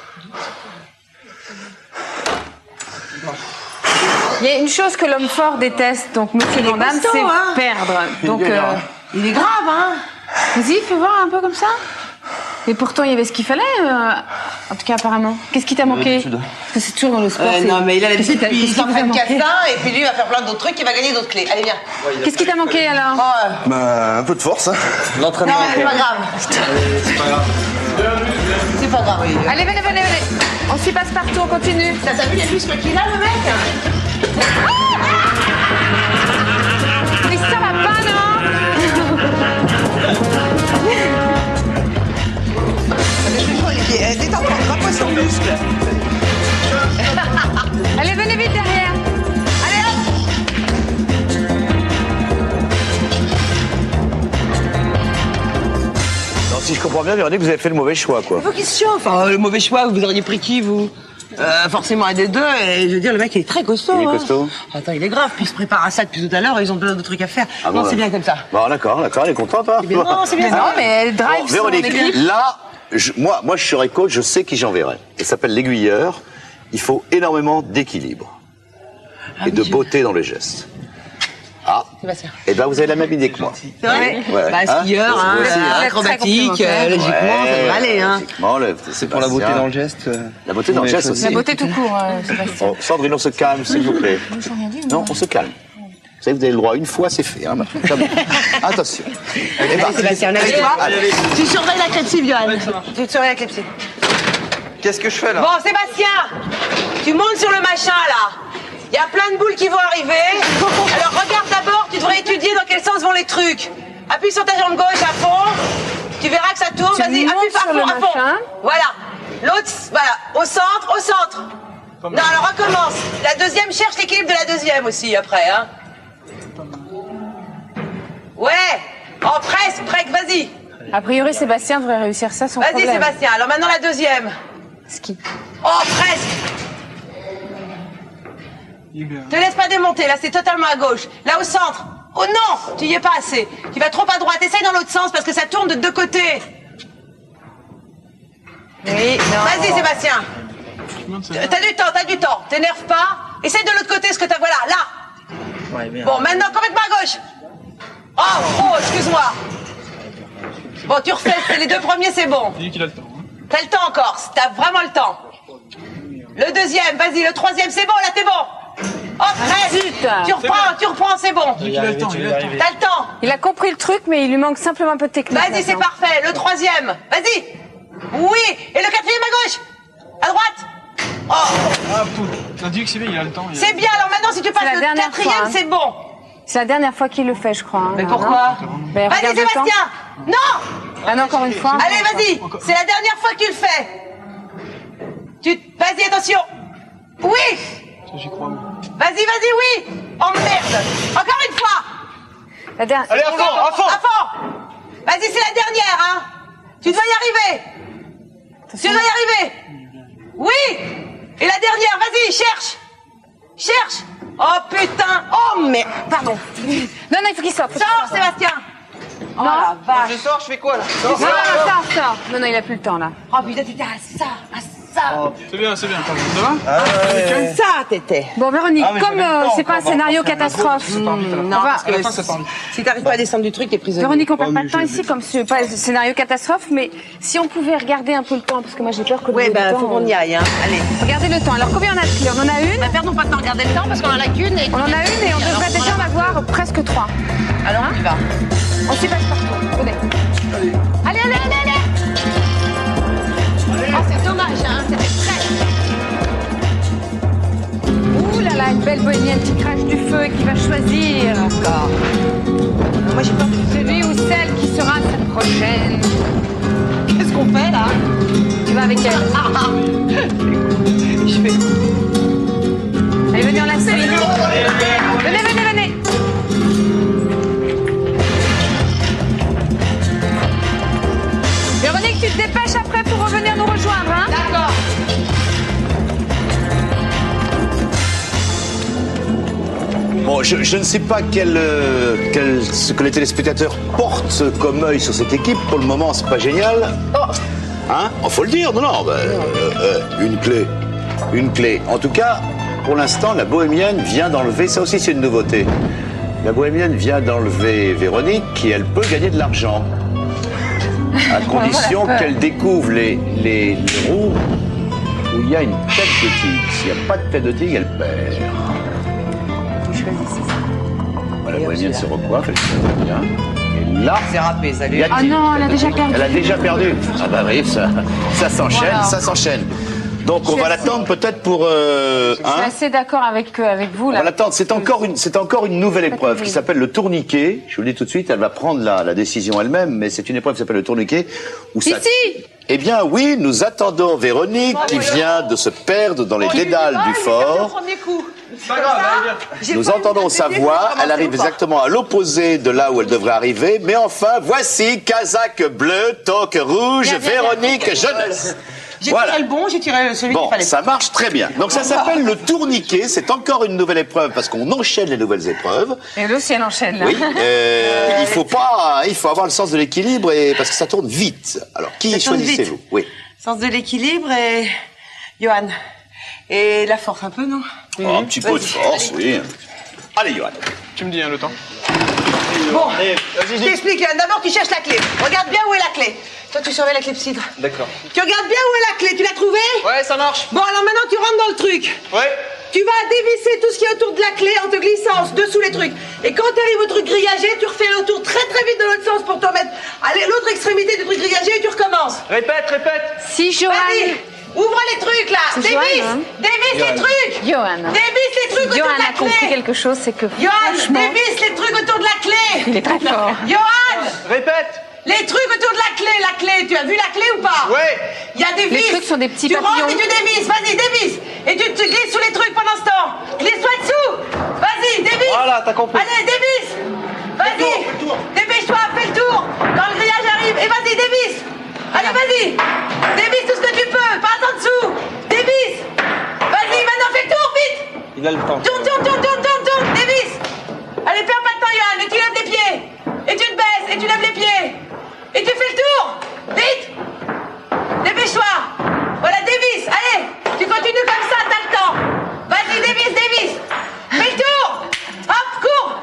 [SPEAKER 4] Il y a une chose que l'homme fort déteste, donc Monsieur Van Damme,
[SPEAKER 2] costaud,
[SPEAKER 4] c'est
[SPEAKER 2] hein.
[SPEAKER 4] perdre. Donc,
[SPEAKER 6] Il est
[SPEAKER 4] euh,
[SPEAKER 6] grave.
[SPEAKER 2] Il est grave, hein.
[SPEAKER 4] vas-y, fais voir un peu comme ça. Et pourtant, il y avait ce qu'il fallait, euh, en tout cas, apparemment. Qu'est-ce qui t'a manqué? Parce que c'est toujours dans le sport.
[SPEAKER 2] Euh,
[SPEAKER 4] c'est-
[SPEAKER 2] non, mais il a
[SPEAKER 4] Qu'est-ce qui
[SPEAKER 2] l'habitude,
[SPEAKER 4] t'a-
[SPEAKER 2] puis
[SPEAKER 4] qu'est-ce
[SPEAKER 2] il
[SPEAKER 4] qui vous a
[SPEAKER 2] s'entraîne qu'à
[SPEAKER 4] manqué
[SPEAKER 2] ça, et puis lui, il va faire plein d'autres trucs, il va gagner d'autres clés. Allez, viens.
[SPEAKER 4] Qu'est-ce qui t'a manqué, alors?
[SPEAKER 2] Oh, euh,
[SPEAKER 8] Bah, un peu de force, hein.
[SPEAKER 2] non,
[SPEAKER 3] L'entraînement.
[SPEAKER 2] c'est pas grave.
[SPEAKER 3] C'est pas grave.
[SPEAKER 2] C'est pas grave, Olivier.
[SPEAKER 4] Allez, venez, venez, venez. On s'y passe partout, on continue.
[SPEAKER 2] T'as t'as vu les muscles qu'il a, le mec?
[SPEAKER 4] Mais ça va pas, non?
[SPEAKER 2] Olivier, détends-toi, rappelle son muscle.
[SPEAKER 4] Allez, venez vite derrière.
[SPEAKER 2] Allez, hop.
[SPEAKER 1] Non, si je comprends bien, Véronique, vous avez fait le mauvais choix, quoi.
[SPEAKER 2] Il faut qu'il se chauffe. Enfin, le mauvais choix, vous auriez pris qui, vous? Euh, forcément un des deux, et je veux dire, le mec il est très costaud.
[SPEAKER 1] Il est
[SPEAKER 2] hein.
[SPEAKER 1] costaud.
[SPEAKER 2] Attends, il est grave, puis il se prépare à ça depuis tout à l'heure, ils ont plein de trucs à faire.
[SPEAKER 1] Ah
[SPEAKER 2] non,
[SPEAKER 1] bon,
[SPEAKER 2] c'est
[SPEAKER 1] ouais.
[SPEAKER 2] bien comme ça.
[SPEAKER 1] Bon, d'accord, d'accord, elle est contente, hein.
[SPEAKER 2] C'est bien. Non, c'est bien ça.
[SPEAKER 4] Non, mais elle drive
[SPEAKER 1] Bon,
[SPEAKER 4] son
[SPEAKER 1] Véronique,
[SPEAKER 4] équipe.
[SPEAKER 1] là, je- moi, moi, je serais coach, je sais qui j'enverrai. Il s'appelle l'aiguilleur. Il faut énormément d'équilibre
[SPEAKER 2] Ah,
[SPEAKER 1] et de beauté dans les gestes. Ah,
[SPEAKER 2] Sébastien.
[SPEAKER 1] et ben vous avez la même idée que moi.
[SPEAKER 2] C'est vrai?
[SPEAKER 1] Ouais.
[SPEAKER 2] Bah,
[SPEAKER 1] Hein
[SPEAKER 2] skieur, hein,
[SPEAKER 1] Vous aussi,
[SPEAKER 2] euh,
[SPEAKER 1] hein.
[SPEAKER 2] acrobatique,
[SPEAKER 4] Très
[SPEAKER 2] euh, logiquement, ça devrait aller, hein.
[SPEAKER 1] Logiquement, le-
[SPEAKER 3] C'est pour la beauté
[SPEAKER 1] Sébastien.
[SPEAKER 3] dans le geste. euh,
[SPEAKER 1] La beauté dans le
[SPEAKER 3] on
[SPEAKER 1] geste
[SPEAKER 3] est
[SPEAKER 1] aussi.
[SPEAKER 4] La beauté tout court, euh, Sébastien.
[SPEAKER 1] Oh, Sandrine, on se calme, s'il vous plaît. Non, on se calme. Vous savez, vous avez le droit, une fois, c'est fait. Hein, maintenant. Jamais. Attention. Eh ben,
[SPEAKER 2] Allez, Sébastien, on est avec toi.
[SPEAKER 1] allez, allez.
[SPEAKER 2] Tu surveilles la clepsydre, Johan. Tu surveilles la clepsydre.
[SPEAKER 3] Qu'est-ce que je fais là?
[SPEAKER 2] Bon, Sébastien, tu montes sur le machin, là. Il y a plein de boules qui vont arriver. Alors, regarde d'abord, tu devrais étudier dans quel sens vont les trucs. Appuie sur ta jambe gauche à fond. Tu verras que ça tourne.
[SPEAKER 4] Tu
[SPEAKER 2] Vas-y,
[SPEAKER 4] montes
[SPEAKER 2] appuie à
[SPEAKER 4] sur
[SPEAKER 2] fond,
[SPEAKER 4] le
[SPEAKER 2] à fond.
[SPEAKER 4] machin.
[SPEAKER 2] Voilà. L'autre, voilà. Au centre, au centre. Non, alors recommence. La deuxième, cherche l'équilibre de la deuxième aussi, après, hein. Ouais. Oh, presque, presque, vas-y.
[SPEAKER 4] A priori, Sébastien devrait réussir ça sans
[SPEAKER 2] Vas-y,
[SPEAKER 4] problème.
[SPEAKER 2] Sébastien. Alors maintenant, la deuxième.
[SPEAKER 4] Ski.
[SPEAKER 2] Oh, presque. Te laisse pas démonter, là c'est totalement à gauche. Là au centre. Oh non, tu y es pas assez. Tu vas trop à droite, essaye dans l'autre sens parce que ça tourne de deux côtés.
[SPEAKER 4] Oui, non.
[SPEAKER 2] Vas-y Sébastien. T'as du temps, t'as du temps. T'énerve pas. Essaye de l'autre côté ce que t'as. Voilà, là. Bon, maintenant complètement à gauche. Oh, oh, excuse-moi. Bon, tu refais, c'est les deux premiers, c'est bon. T'as le temps encore, t'as vraiment le temps. Le deuxième, vas-y, le troisième, c'est bon, là t'es bon. Oh, presque.
[SPEAKER 4] zut.
[SPEAKER 2] Tu reprends, tu reprends, c'est bon. T'as le temps.
[SPEAKER 4] Il a compris le truc, mais il lui manque simplement un peu de technique.
[SPEAKER 2] Vas-y, c'est
[SPEAKER 4] maintenant.
[SPEAKER 2] parfait. Le troisième, vas-y. Oui. Et le quatrième à gauche. À droite. Oh,
[SPEAKER 6] Ah, pou. T'as dit que c'est bien, il a le temps. il a-
[SPEAKER 2] c'est bien. Alors maintenant, si tu passes
[SPEAKER 4] la
[SPEAKER 2] le
[SPEAKER 4] dernière
[SPEAKER 2] quatrième,
[SPEAKER 4] fois, hein.
[SPEAKER 2] c'est bon.
[SPEAKER 4] C'est la dernière fois qu'il le fait, je crois. hein,
[SPEAKER 2] Mais
[SPEAKER 4] là,
[SPEAKER 2] pourquoi
[SPEAKER 4] non Ben,
[SPEAKER 2] Vas-y,
[SPEAKER 4] regarde le temps.
[SPEAKER 2] Sébastien. Non.
[SPEAKER 4] Ah non, encore une fois.
[SPEAKER 2] Allez, vas-y. C'est la dernière fois que tu le fais. Tu, vas-y, attention. Oui.
[SPEAKER 6] J'y crois. moi.
[SPEAKER 2] Vas-y, vas-y, oui. Oh merde. Encore une fois.
[SPEAKER 4] La dernière.
[SPEAKER 6] Allez, à fond, à fond.
[SPEAKER 2] À fond. Vas-y, c'est la dernière, hein. Tu dois y arriver. Tu dois y arriver. Oui. Et la dernière, vas-y, cherche. Cherche. Oh putain. Oh merde. Pardon.
[SPEAKER 4] Non, non, il faut qu'il sorte. faut qu'il
[SPEAKER 2] Sors,
[SPEAKER 4] sorte.
[SPEAKER 2] Sébastien. Oh la vache.
[SPEAKER 3] Je sors, je fais quoi là?
[SPEAKER 4] Non, non, non, sors, sors. Non, non, il a plus le temps, là.
[SPEAKER 2] Oh putain, t'étais à ça, à Ça.
[SPEAKER 6] C'est bien, c'est bien. Ça va?
[SPEAKER 2] Ah, ouais. Ça, t'étais.
[SPEAKER 4] Bon, Véronique,
[SPEAKER 6] Ah,
[SPEAKER 4] comme euh, c'est pas un scénario catastrophe,
[SPEAKER 6] Ça part vite, à la fin.
[SPEAKER 2] Non,
[SPEAKER 6] À
[SPEAKER 2] parce
[SPEAKER 6] la
[SPEAKER 2] que
[SPEAKER 6] fin, ça part vite.
[SPEAKER 2] si t'arrives pas à descendre du truc, t'es prisonnier.
[SPEAKER 4] Véronique, on perd pas de temps ici, comme c'est pas un scénario catastrophe, mais si on pouvait regarder un peu le temps, parce que moi j'ai peur que
[SPEAKER 2] Ouais,
[SPEAKER 4] le
[SPEAKER 2] ben,
[SPEAKER 4] temps...
[SPEAKER 2] faut qu'on y aille, hein. Allez.
[SPEAKER 4] Regardez le temps. Alors, combien on a de clés? On en a une.
[SPEAKER 2] Bah, perdons pas de temps, regardez le temps, parce qu'on en a qu'une et...
[SPEAKER 4] On en a une et on devrait déjà en avoir presque trois.
[SPEAKER 2] Alors, on y va.
[SPEAKER 4] On s'y passe partout. Venez. Allez, allez, allez, allez. Oh, c'est dommage, hein. C'était prêt. Ouh là là, une belle bohémienne qui crache du feu et qui va choisir. Encore.
[SPEAKER 2] Moi, j'ai peur que...
[SPEAKER 4] Celui ou celle qui sera cette prochaine.
[SPEAKER 2] Qu'est-ce qu'on fait, là?
[SPEAKER 4] Tu vas avec elle.
[SPEAKER 2] Ah, ah. Je fais...
[SPEAKER 4] Allez, venez, on la suit. Venez, venez, venez. Véronique, tu te dépêches après pour revenir nous rejoindre, hein?
[SPEAKER 2] D'accord.
[SPEAKER 1] Bon, je, je ne sais pas quel, euh, quel- ce que les téléspectateurs portent comme œil sur cette équipe. Pour le moment, c'est pas génial. Hein? Oh, faut le dire, non, non. bah, euh, euh, une clé. Une clé. En tout cas, pour l'instant, la bohémienne vient d'enlever, ça aussi c'est une nouveauté. La bohémienne vient d'enlever Véronique et elle peut gagner de l'argent. À condition qu'elle découvre les, les, les roues où il y a une tête de tigre. S'il n'y a pas de tête de tigre, elle perd. Voilà, la bohémienne se recoiffe, elle se met bien. Et là,
[SPEAKER 2] C'est râpé, salut.
[SPEAKER 1] il y a
[SPEAKER 4] Ah
[SPEAKER 1] tigre.
[SPEAKER 4] non, elle a déjà perdu.
[SPEAKER 1] Elle a déjà perdu. Ah bah oui, ça, ça s'enchaîne,
[SPEAKER 4] Voilà.
[SPEAKER 1] ça s'enchaîne. Donc on
[SPEAKER 4] Je
[SPEAKER 1] va
[SPEAKER 4] suis
[SPEAKER 1] l'attendre peut-être pour... Euh,
[SPEAKER 4] Je suis
[SPEAKER 1] hein
[SPEAKER 4] assez d'accord avec, euh, avec vous,
[SPEAKER 1] on
[SPEAKER 4] là.
[SPEAKER 1] va l'attendre. C'est encore une, c'est encore une nouvelle
[SPEAKER 4] Pas
[SPEAKER 1] épreuve qui
[SPEAKER 4] terrible.
[SPEAKER 1] s'appelle le tourniquet. Je vous le dis tout de suite, elle va prendre la, la décision elle-même, mais c'est une épreuve qui s'appelle le tourniquet. Où ça...
[SPEAKER 4] Ici.
[SPEAKER 1] Eh bien oui, nous attendons Véronique qui vient de se perdre dans les dédales du fort.
[SPEAKER 2] Premier coup.
[SPEAKER 6] C'est pas grave, allez, viens.
[SPEAKER 2] J'ai
[SPEAKER 1] Nous
[SPEAKER 2] pas
[SPEAKER 1] entendons
[SPEAKER 2] eu
[SPEAKER 1] sa
[SPEAKER 2] de
[SPEAKER 1] voix,
[SPEAKER 2] commencer
[SPEAKER 1] elle arrive
[SPEAKER 2] ou pas?
[SPEAKER 1] exactement à l'opposé de là où elle devrait arriver, mais enfin, voici Kazakh bleu, toque rouge,
[SPEAKER 4] Viens, viens,
[SPEAKER 1] Véronique Jeunesse.
[SPEAKER 2] J'ai
[SPEAKER 1] Voilà.
[SPEAKER 2] tiré le bon, j'ai tiré celui
[SPEAKER 1] Bon,
[SPEAKER 2] qu'il fallait.
[SPEAKER 1] ça marche très bien. Donc ça s'appelle le tourniquet, c'est encore une nouvelle épreuve parce qu'on enchaîne les nouvelles épreuves.
[SPEAKER 4] Et là aussi, elle enchaîne, là.
[SPEAKER 1] Oui, euh, il faut pas, il faut avoir le sens de l'équilibre et parce que ça tourne vite. Alors qui
[SPEAKER 2] Ça tourne
[SPEAKER 1] choisissez-vous?
[SPEAKER 2] vite.
[SPEAKER 1] Oui.
[SPEAKER 2] Sens de l'équilibre et... Johan. Et la force un peu, non?
[SPEAKER 1] Oh, un petit peu de
[SPEAKER 2] Vas-y,
[SPEAKER 1] force, oui. Allez, Johan.
[SPEAKER 6] Tu me dis, hein, le temps.
[SPEAKER 2] Bon,
[SPEAKER 6] Allez, vas-y,
[SPEAKER 2] je
[SPEAKER 6] dis.
[SPEAKER 2] t'explique, Johan. D'abord, tu cherches la clé. Regarde bien où est la clé. Toi, tu surveilles la clepsydre.
[SPEAKER 6] D'accord.
[SPEAKER 2] Tu regardes bien où est la clé. Tu l'as trouvée?
[SPEAKER 6] Ouais, ça marche.
[SPEAKER 2] Bon, alors maintenant, tu rentres dans le truc.
[SPEAKER 6] Ouais.
[SPEAKER 2] Tu vas dévisser tout ce qui est autour de la clé en te glissant dessous les trucs. Et quand tu arrives au truc grillagé, tu refais le tour très très vite de l'autre sens pour te mettre à l'autre extrémité du truc grillagé et tu recommences.
[SPEAKER 6] Répète, répète.
[SPEAKER 4] Si Johan...
[SPEAKER 2] Vas-y, ouvre les trucs là.
[SPEAKER 4] C'est
[SPEAKER 2] Dévisse,
[SPEAKER 4] Johan, hein
[SPEAKER 2] dévisse les trucs.
[SPEAKER 4] Johan.
[SPEAKER 2] Dévisse les trucs autour
[SPEAKER 4] Johan
[SPEAKER 2] de la
[SPEAKER 4] a compris
[SPEAKER 2] clé.
[SPEAKER 4] quelque chose, c'est que
[SPEAKER 2] Johan,
[SPEAKER 4] franchement,
[SPEAKER 2] dévisse les trucs autour de la clé.
[SPEAKER 4] il est très fort.
[SPEAKER 2] Johan,
[SPEAKER 6] Répète.
[SPEAKER 2] les trucs autour de la clé, la clé. Tu as vu la clé ou pas?
[SPEAKER 6] Ouais.
[SPEAKER 2] Il y a des
[SPEAKER 4] Les
[SPEAKER 2] vis.
[SPEAKER 4] trucs sont des petits
[SPEAKER 2] tu
[SPEAKER 4] papillons.
[SPEAKER 2] rentres et tu dévisses. Vas-y, dévisse. Et tu te glisses sous les trucs pendant ce temps. Glisse-toi dessous. Vas-y, dévisse.
[SPEAKER 6] Voilà, t'as compris.
[SPEAKER 2] Allez, dévisse. Vas-y.
[SPEAKER 6] Fais le tour.
[SPEAKER 2] Dépêche-toi, fais le tour. Quand le grillage arrive, et vas-y, dévisse. Allez, vas-y. Dévisse tout ce que tu peux. Pas en dessous. Dévisse. Vas-y, maintenant fais le tour, vite.
[SPEAKER 6] Il a le temps.
[SPEAKER 2] Tourne, tourne, tourne, tourne, tourne, tourne. Dévisse. Allez, perds pas de temps, Johan. Et tu lèves les pieds. Et tu te baisses. Et tu lèves les pieds. Et tu fais le tour. Vite. Dépêche-toi. Voilà, dévisse. Allez. Tu continues comme ça, t'as le temps. Vas-y, dévisse, dévisse. Fais le tour. Hop, cours.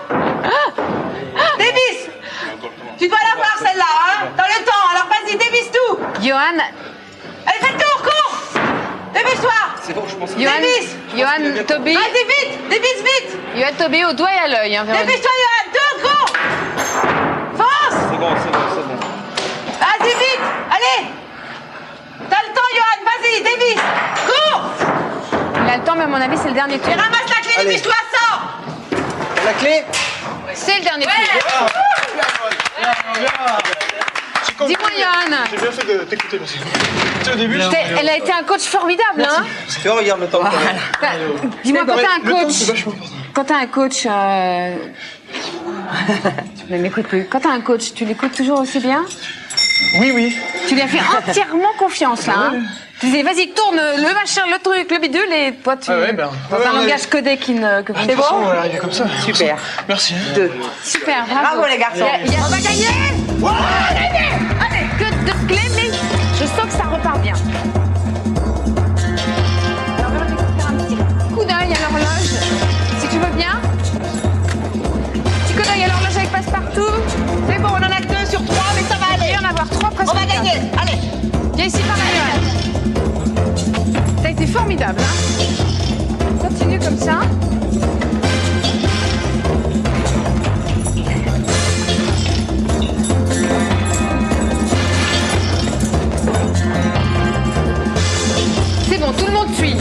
[SPEAKER 2] Dévisse. Tu dois l'avoir, celle-là, hein. Dans le temps. Alors, vas-y, dévisse tout.
[SPEAKER 4] Johan,
[SPEAKER 2] Allez, fais le tour, cours. Dépêche-toi.
[SPEAKER 6] C'est bon, je pense.
[SPEAKER 4] Johan,
[SPEAKER 2] Dévisse.
[SPEAKER 4] Johan, Toby,
[SPEAKER 2] Vas-y, vite. Dévisse, vite.
[SPEAKER 4] Johan, Toby au doigt et à l'œil, hein, Véronique.
[SPEAKER 2] Dépêche-toi, Johan. Tourne, cours. Force.
[SPEAKER 6] C'est bon, c'est bon, c'est bon.
[SPEAKER 2] Vas-y, vite. Allez. T'as le temps, Johan. Vas-y, dévisse. Cours.
[SPEAKER 4] Il a le temps, mais à mon avis, c'est le dernier
[SPEAKER 2] Et
[SPEAKER 4] tour.
[SPEAKER 2] ramasse la clé,
[SPEAKER 6] Allez.
[SPEAKER 2] dépêche-toi, sors.
[SPEAKER 6] La clé.
[SPEAKER 4] C'est le dernier tour.
[SPEAKER 6] J'ai compris.
[SPEAKER 4] Dis-moi, Johan.
[SPEAKER 6] J'ai bien fait de t'écouter parce que tu sais, au début.
[SPEAKER 4] T'es- Elle a été un coach formidable, hein.
[SPEAKER 6] Tu vois, regarde le temps.
[SPEAKER 4] T'as- Dis-moi, quand t'as un
[SPEAKER 6] Le temps,
[SPEAKER 4] coach,
[SPEAKER 6] c'est vachement important.
[SPEAKER 4] quand t'as un coach, euh... ne m'écoute plus. Quand t'as un coach, tu l'écoutes toujours aussi bien?
[SPEAKER 6] Oui, oui.
[SPEAKER 4] Tu lui as fait entièrement confiance, là, hein. Tu disais, vas-y, tourne le machin, le truc, le bidule, et toi, tu...
[SPEAKER 6] Ah ouais, ben,
[SPEAKER 4] dans
[SPEAKER 6] ouais,
[SPEAKER 4] un
[SPEAKER 6] on a-
[SPEAKER 4] langage codé qui ne... que vous ne
[SPEAKER 6] De toute façon, on va arriver comme ça.
[SPEAKER 2] Super.
[SPEAKER 6] Merci. hein.
[SPEAKER 2] Deux.
[SPEAKER 4] Super, bravo.
[SPEAKER 2] Bravo, les garçons.
[SPEAKER 4] Il y a- il y a-
[SPEAKER 2] On va gagner. On va gagner. Allez.
[SPEAKER 4] que de clés, mais je sens que ça repart bien. Tu veux bien? Tu connais alors là avec Passepartout?
[SPEAKER 2] C'est bon, on en a que deux sur trois, mais ça va aller.
[SPEAKER 4] Il va en avoir trois presque.
[SPEAKER 2] On va gagner, allez.
[SPEAKER 4] Viens ici par derrière. T'as été formidable, hein? Continue comme ça. C'est bon, tout le monde suit.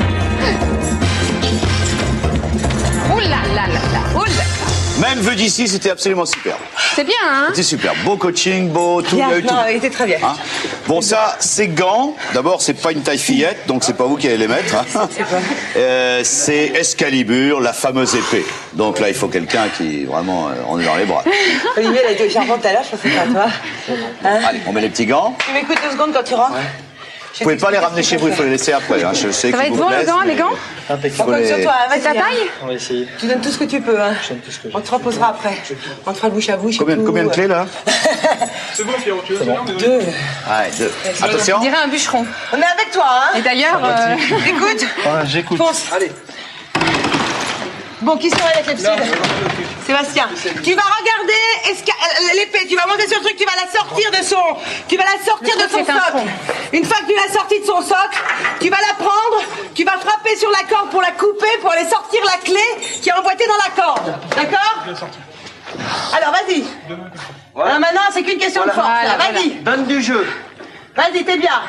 [SPEAKER 4] Oh là là là là, oh là là.
[SPEAKER 1] Même vu d'ici, c'était absolument superbe.
[SPEAKER 4] C'est bien, hein?
[SPEAKER 1] C'était super. Beau coaching, beau tout.
[SPEAKER 2] Bien,
[SPEAKER 1] il y a eu tout.
[SPEAKER 2] non, il était très bien.
[SPEAKER 1] Hein bon, ça, ces gants, d'abord, c'est pas une taille fillette, donc c'est pas vous qui allez les mettre. Hein. Euh, c'est Excalibur, la fameuse épée. Donc là, il faut quelqu'un qui, vraiment, euh, on est dans les bras.
[SPEAKER 2] Olivier, elle a été au charbon tout à l'heure, je pensais pas à toi. Hein?
[SPEAKER 1] Allez, on met les petits gants.
[SPEAKER 2] Tu m'écoutes deux secondes quand tu rentres?
[SPEAKER 1] Vous pouvez pas les ramener chez vous, il faut les laisser après. Hein. Je sais
[SPEAKER 4] Ça va
[SPEAKER 1] qu'ils
[SPEAKER 4] être
[SPEAKER 1] vous
[SPEAKER 4] bon, les
[SPEAKER 1] plaisent,
[SPEAKER 4] gants, les
[SPEAKER 1] mais-
[SPEAKER 4] gants?
[SPEAKER 6] Impeccable.
[SPEAKER 2] On compte sur toi, hein,
[SPEAKER 4] C'est ta
[SPEAKER 2] vas-y. hein.
[SPEAKER 4] taille?
[SPEAKER 6] On va essayer.
[SPEAKER 2] Tu donnes tout ce que tu peux. Hein.
[SPEAKER 6] Je donne tout ce que j'ai.
[SPEAKER 2] On te reposera après. On te fera le bouche à bouche. et
[SPEAKER 1] Combien,
[SPEAKER 2] tout.
[SPEAKER 1] combien de clés là?
[SPEAKER 3] C'est bon, Pierrot, tu veux bien?
[SPEAKER 2] Deux.
[SPEAKER 1] Ouais, deux.
[SPEAKER 4] On
[SPEAKER 1] Attention.
[SPEAKER 4] dirait un bûcheron.
[SPEAKER 2] On est avec toi, hein?
[SPEAKER 4] Et d'ailleurs, euh,
[SPEAKER 2] Écoute,
[SPEAKER 6] Ah, j'écoute.
[SPEAKER 2] fonce.
[SPEAKER 6] Allez.
[SPEAKER 2] Bon, qui serait avec les Sébastien. Tu vas regarder esca- euh, l'épée, tu vas monter sur le truc, tu vas la sortir de son, tu vas la sortir
[SPEAKER 4] Le
[SPEAKER 2] de
[SPEAKER 4] truc,
[SPEAKER 2] son
[SPEAKER 4] c'est un
[SPEAKER 2] socle.
[SPEAKER 4] tronc.
[SPEAKER 2] Une fois que tu l'as sortie de son socle, tu vas la prendre, tu vas frapper sur la corde pour la couper, pour aller sortir la clé qui est emboîtée dans la corde. D'accord? Alors vas-y. Alors maintenant, c'est qu'une question de force.
[SPEAKER 4] Voilà,
[SPEAKER 2] là. Vas-y.
[SPEAKER 6] Donne du jeu.
[SPEAKER 2] Vas-y, t'es bien.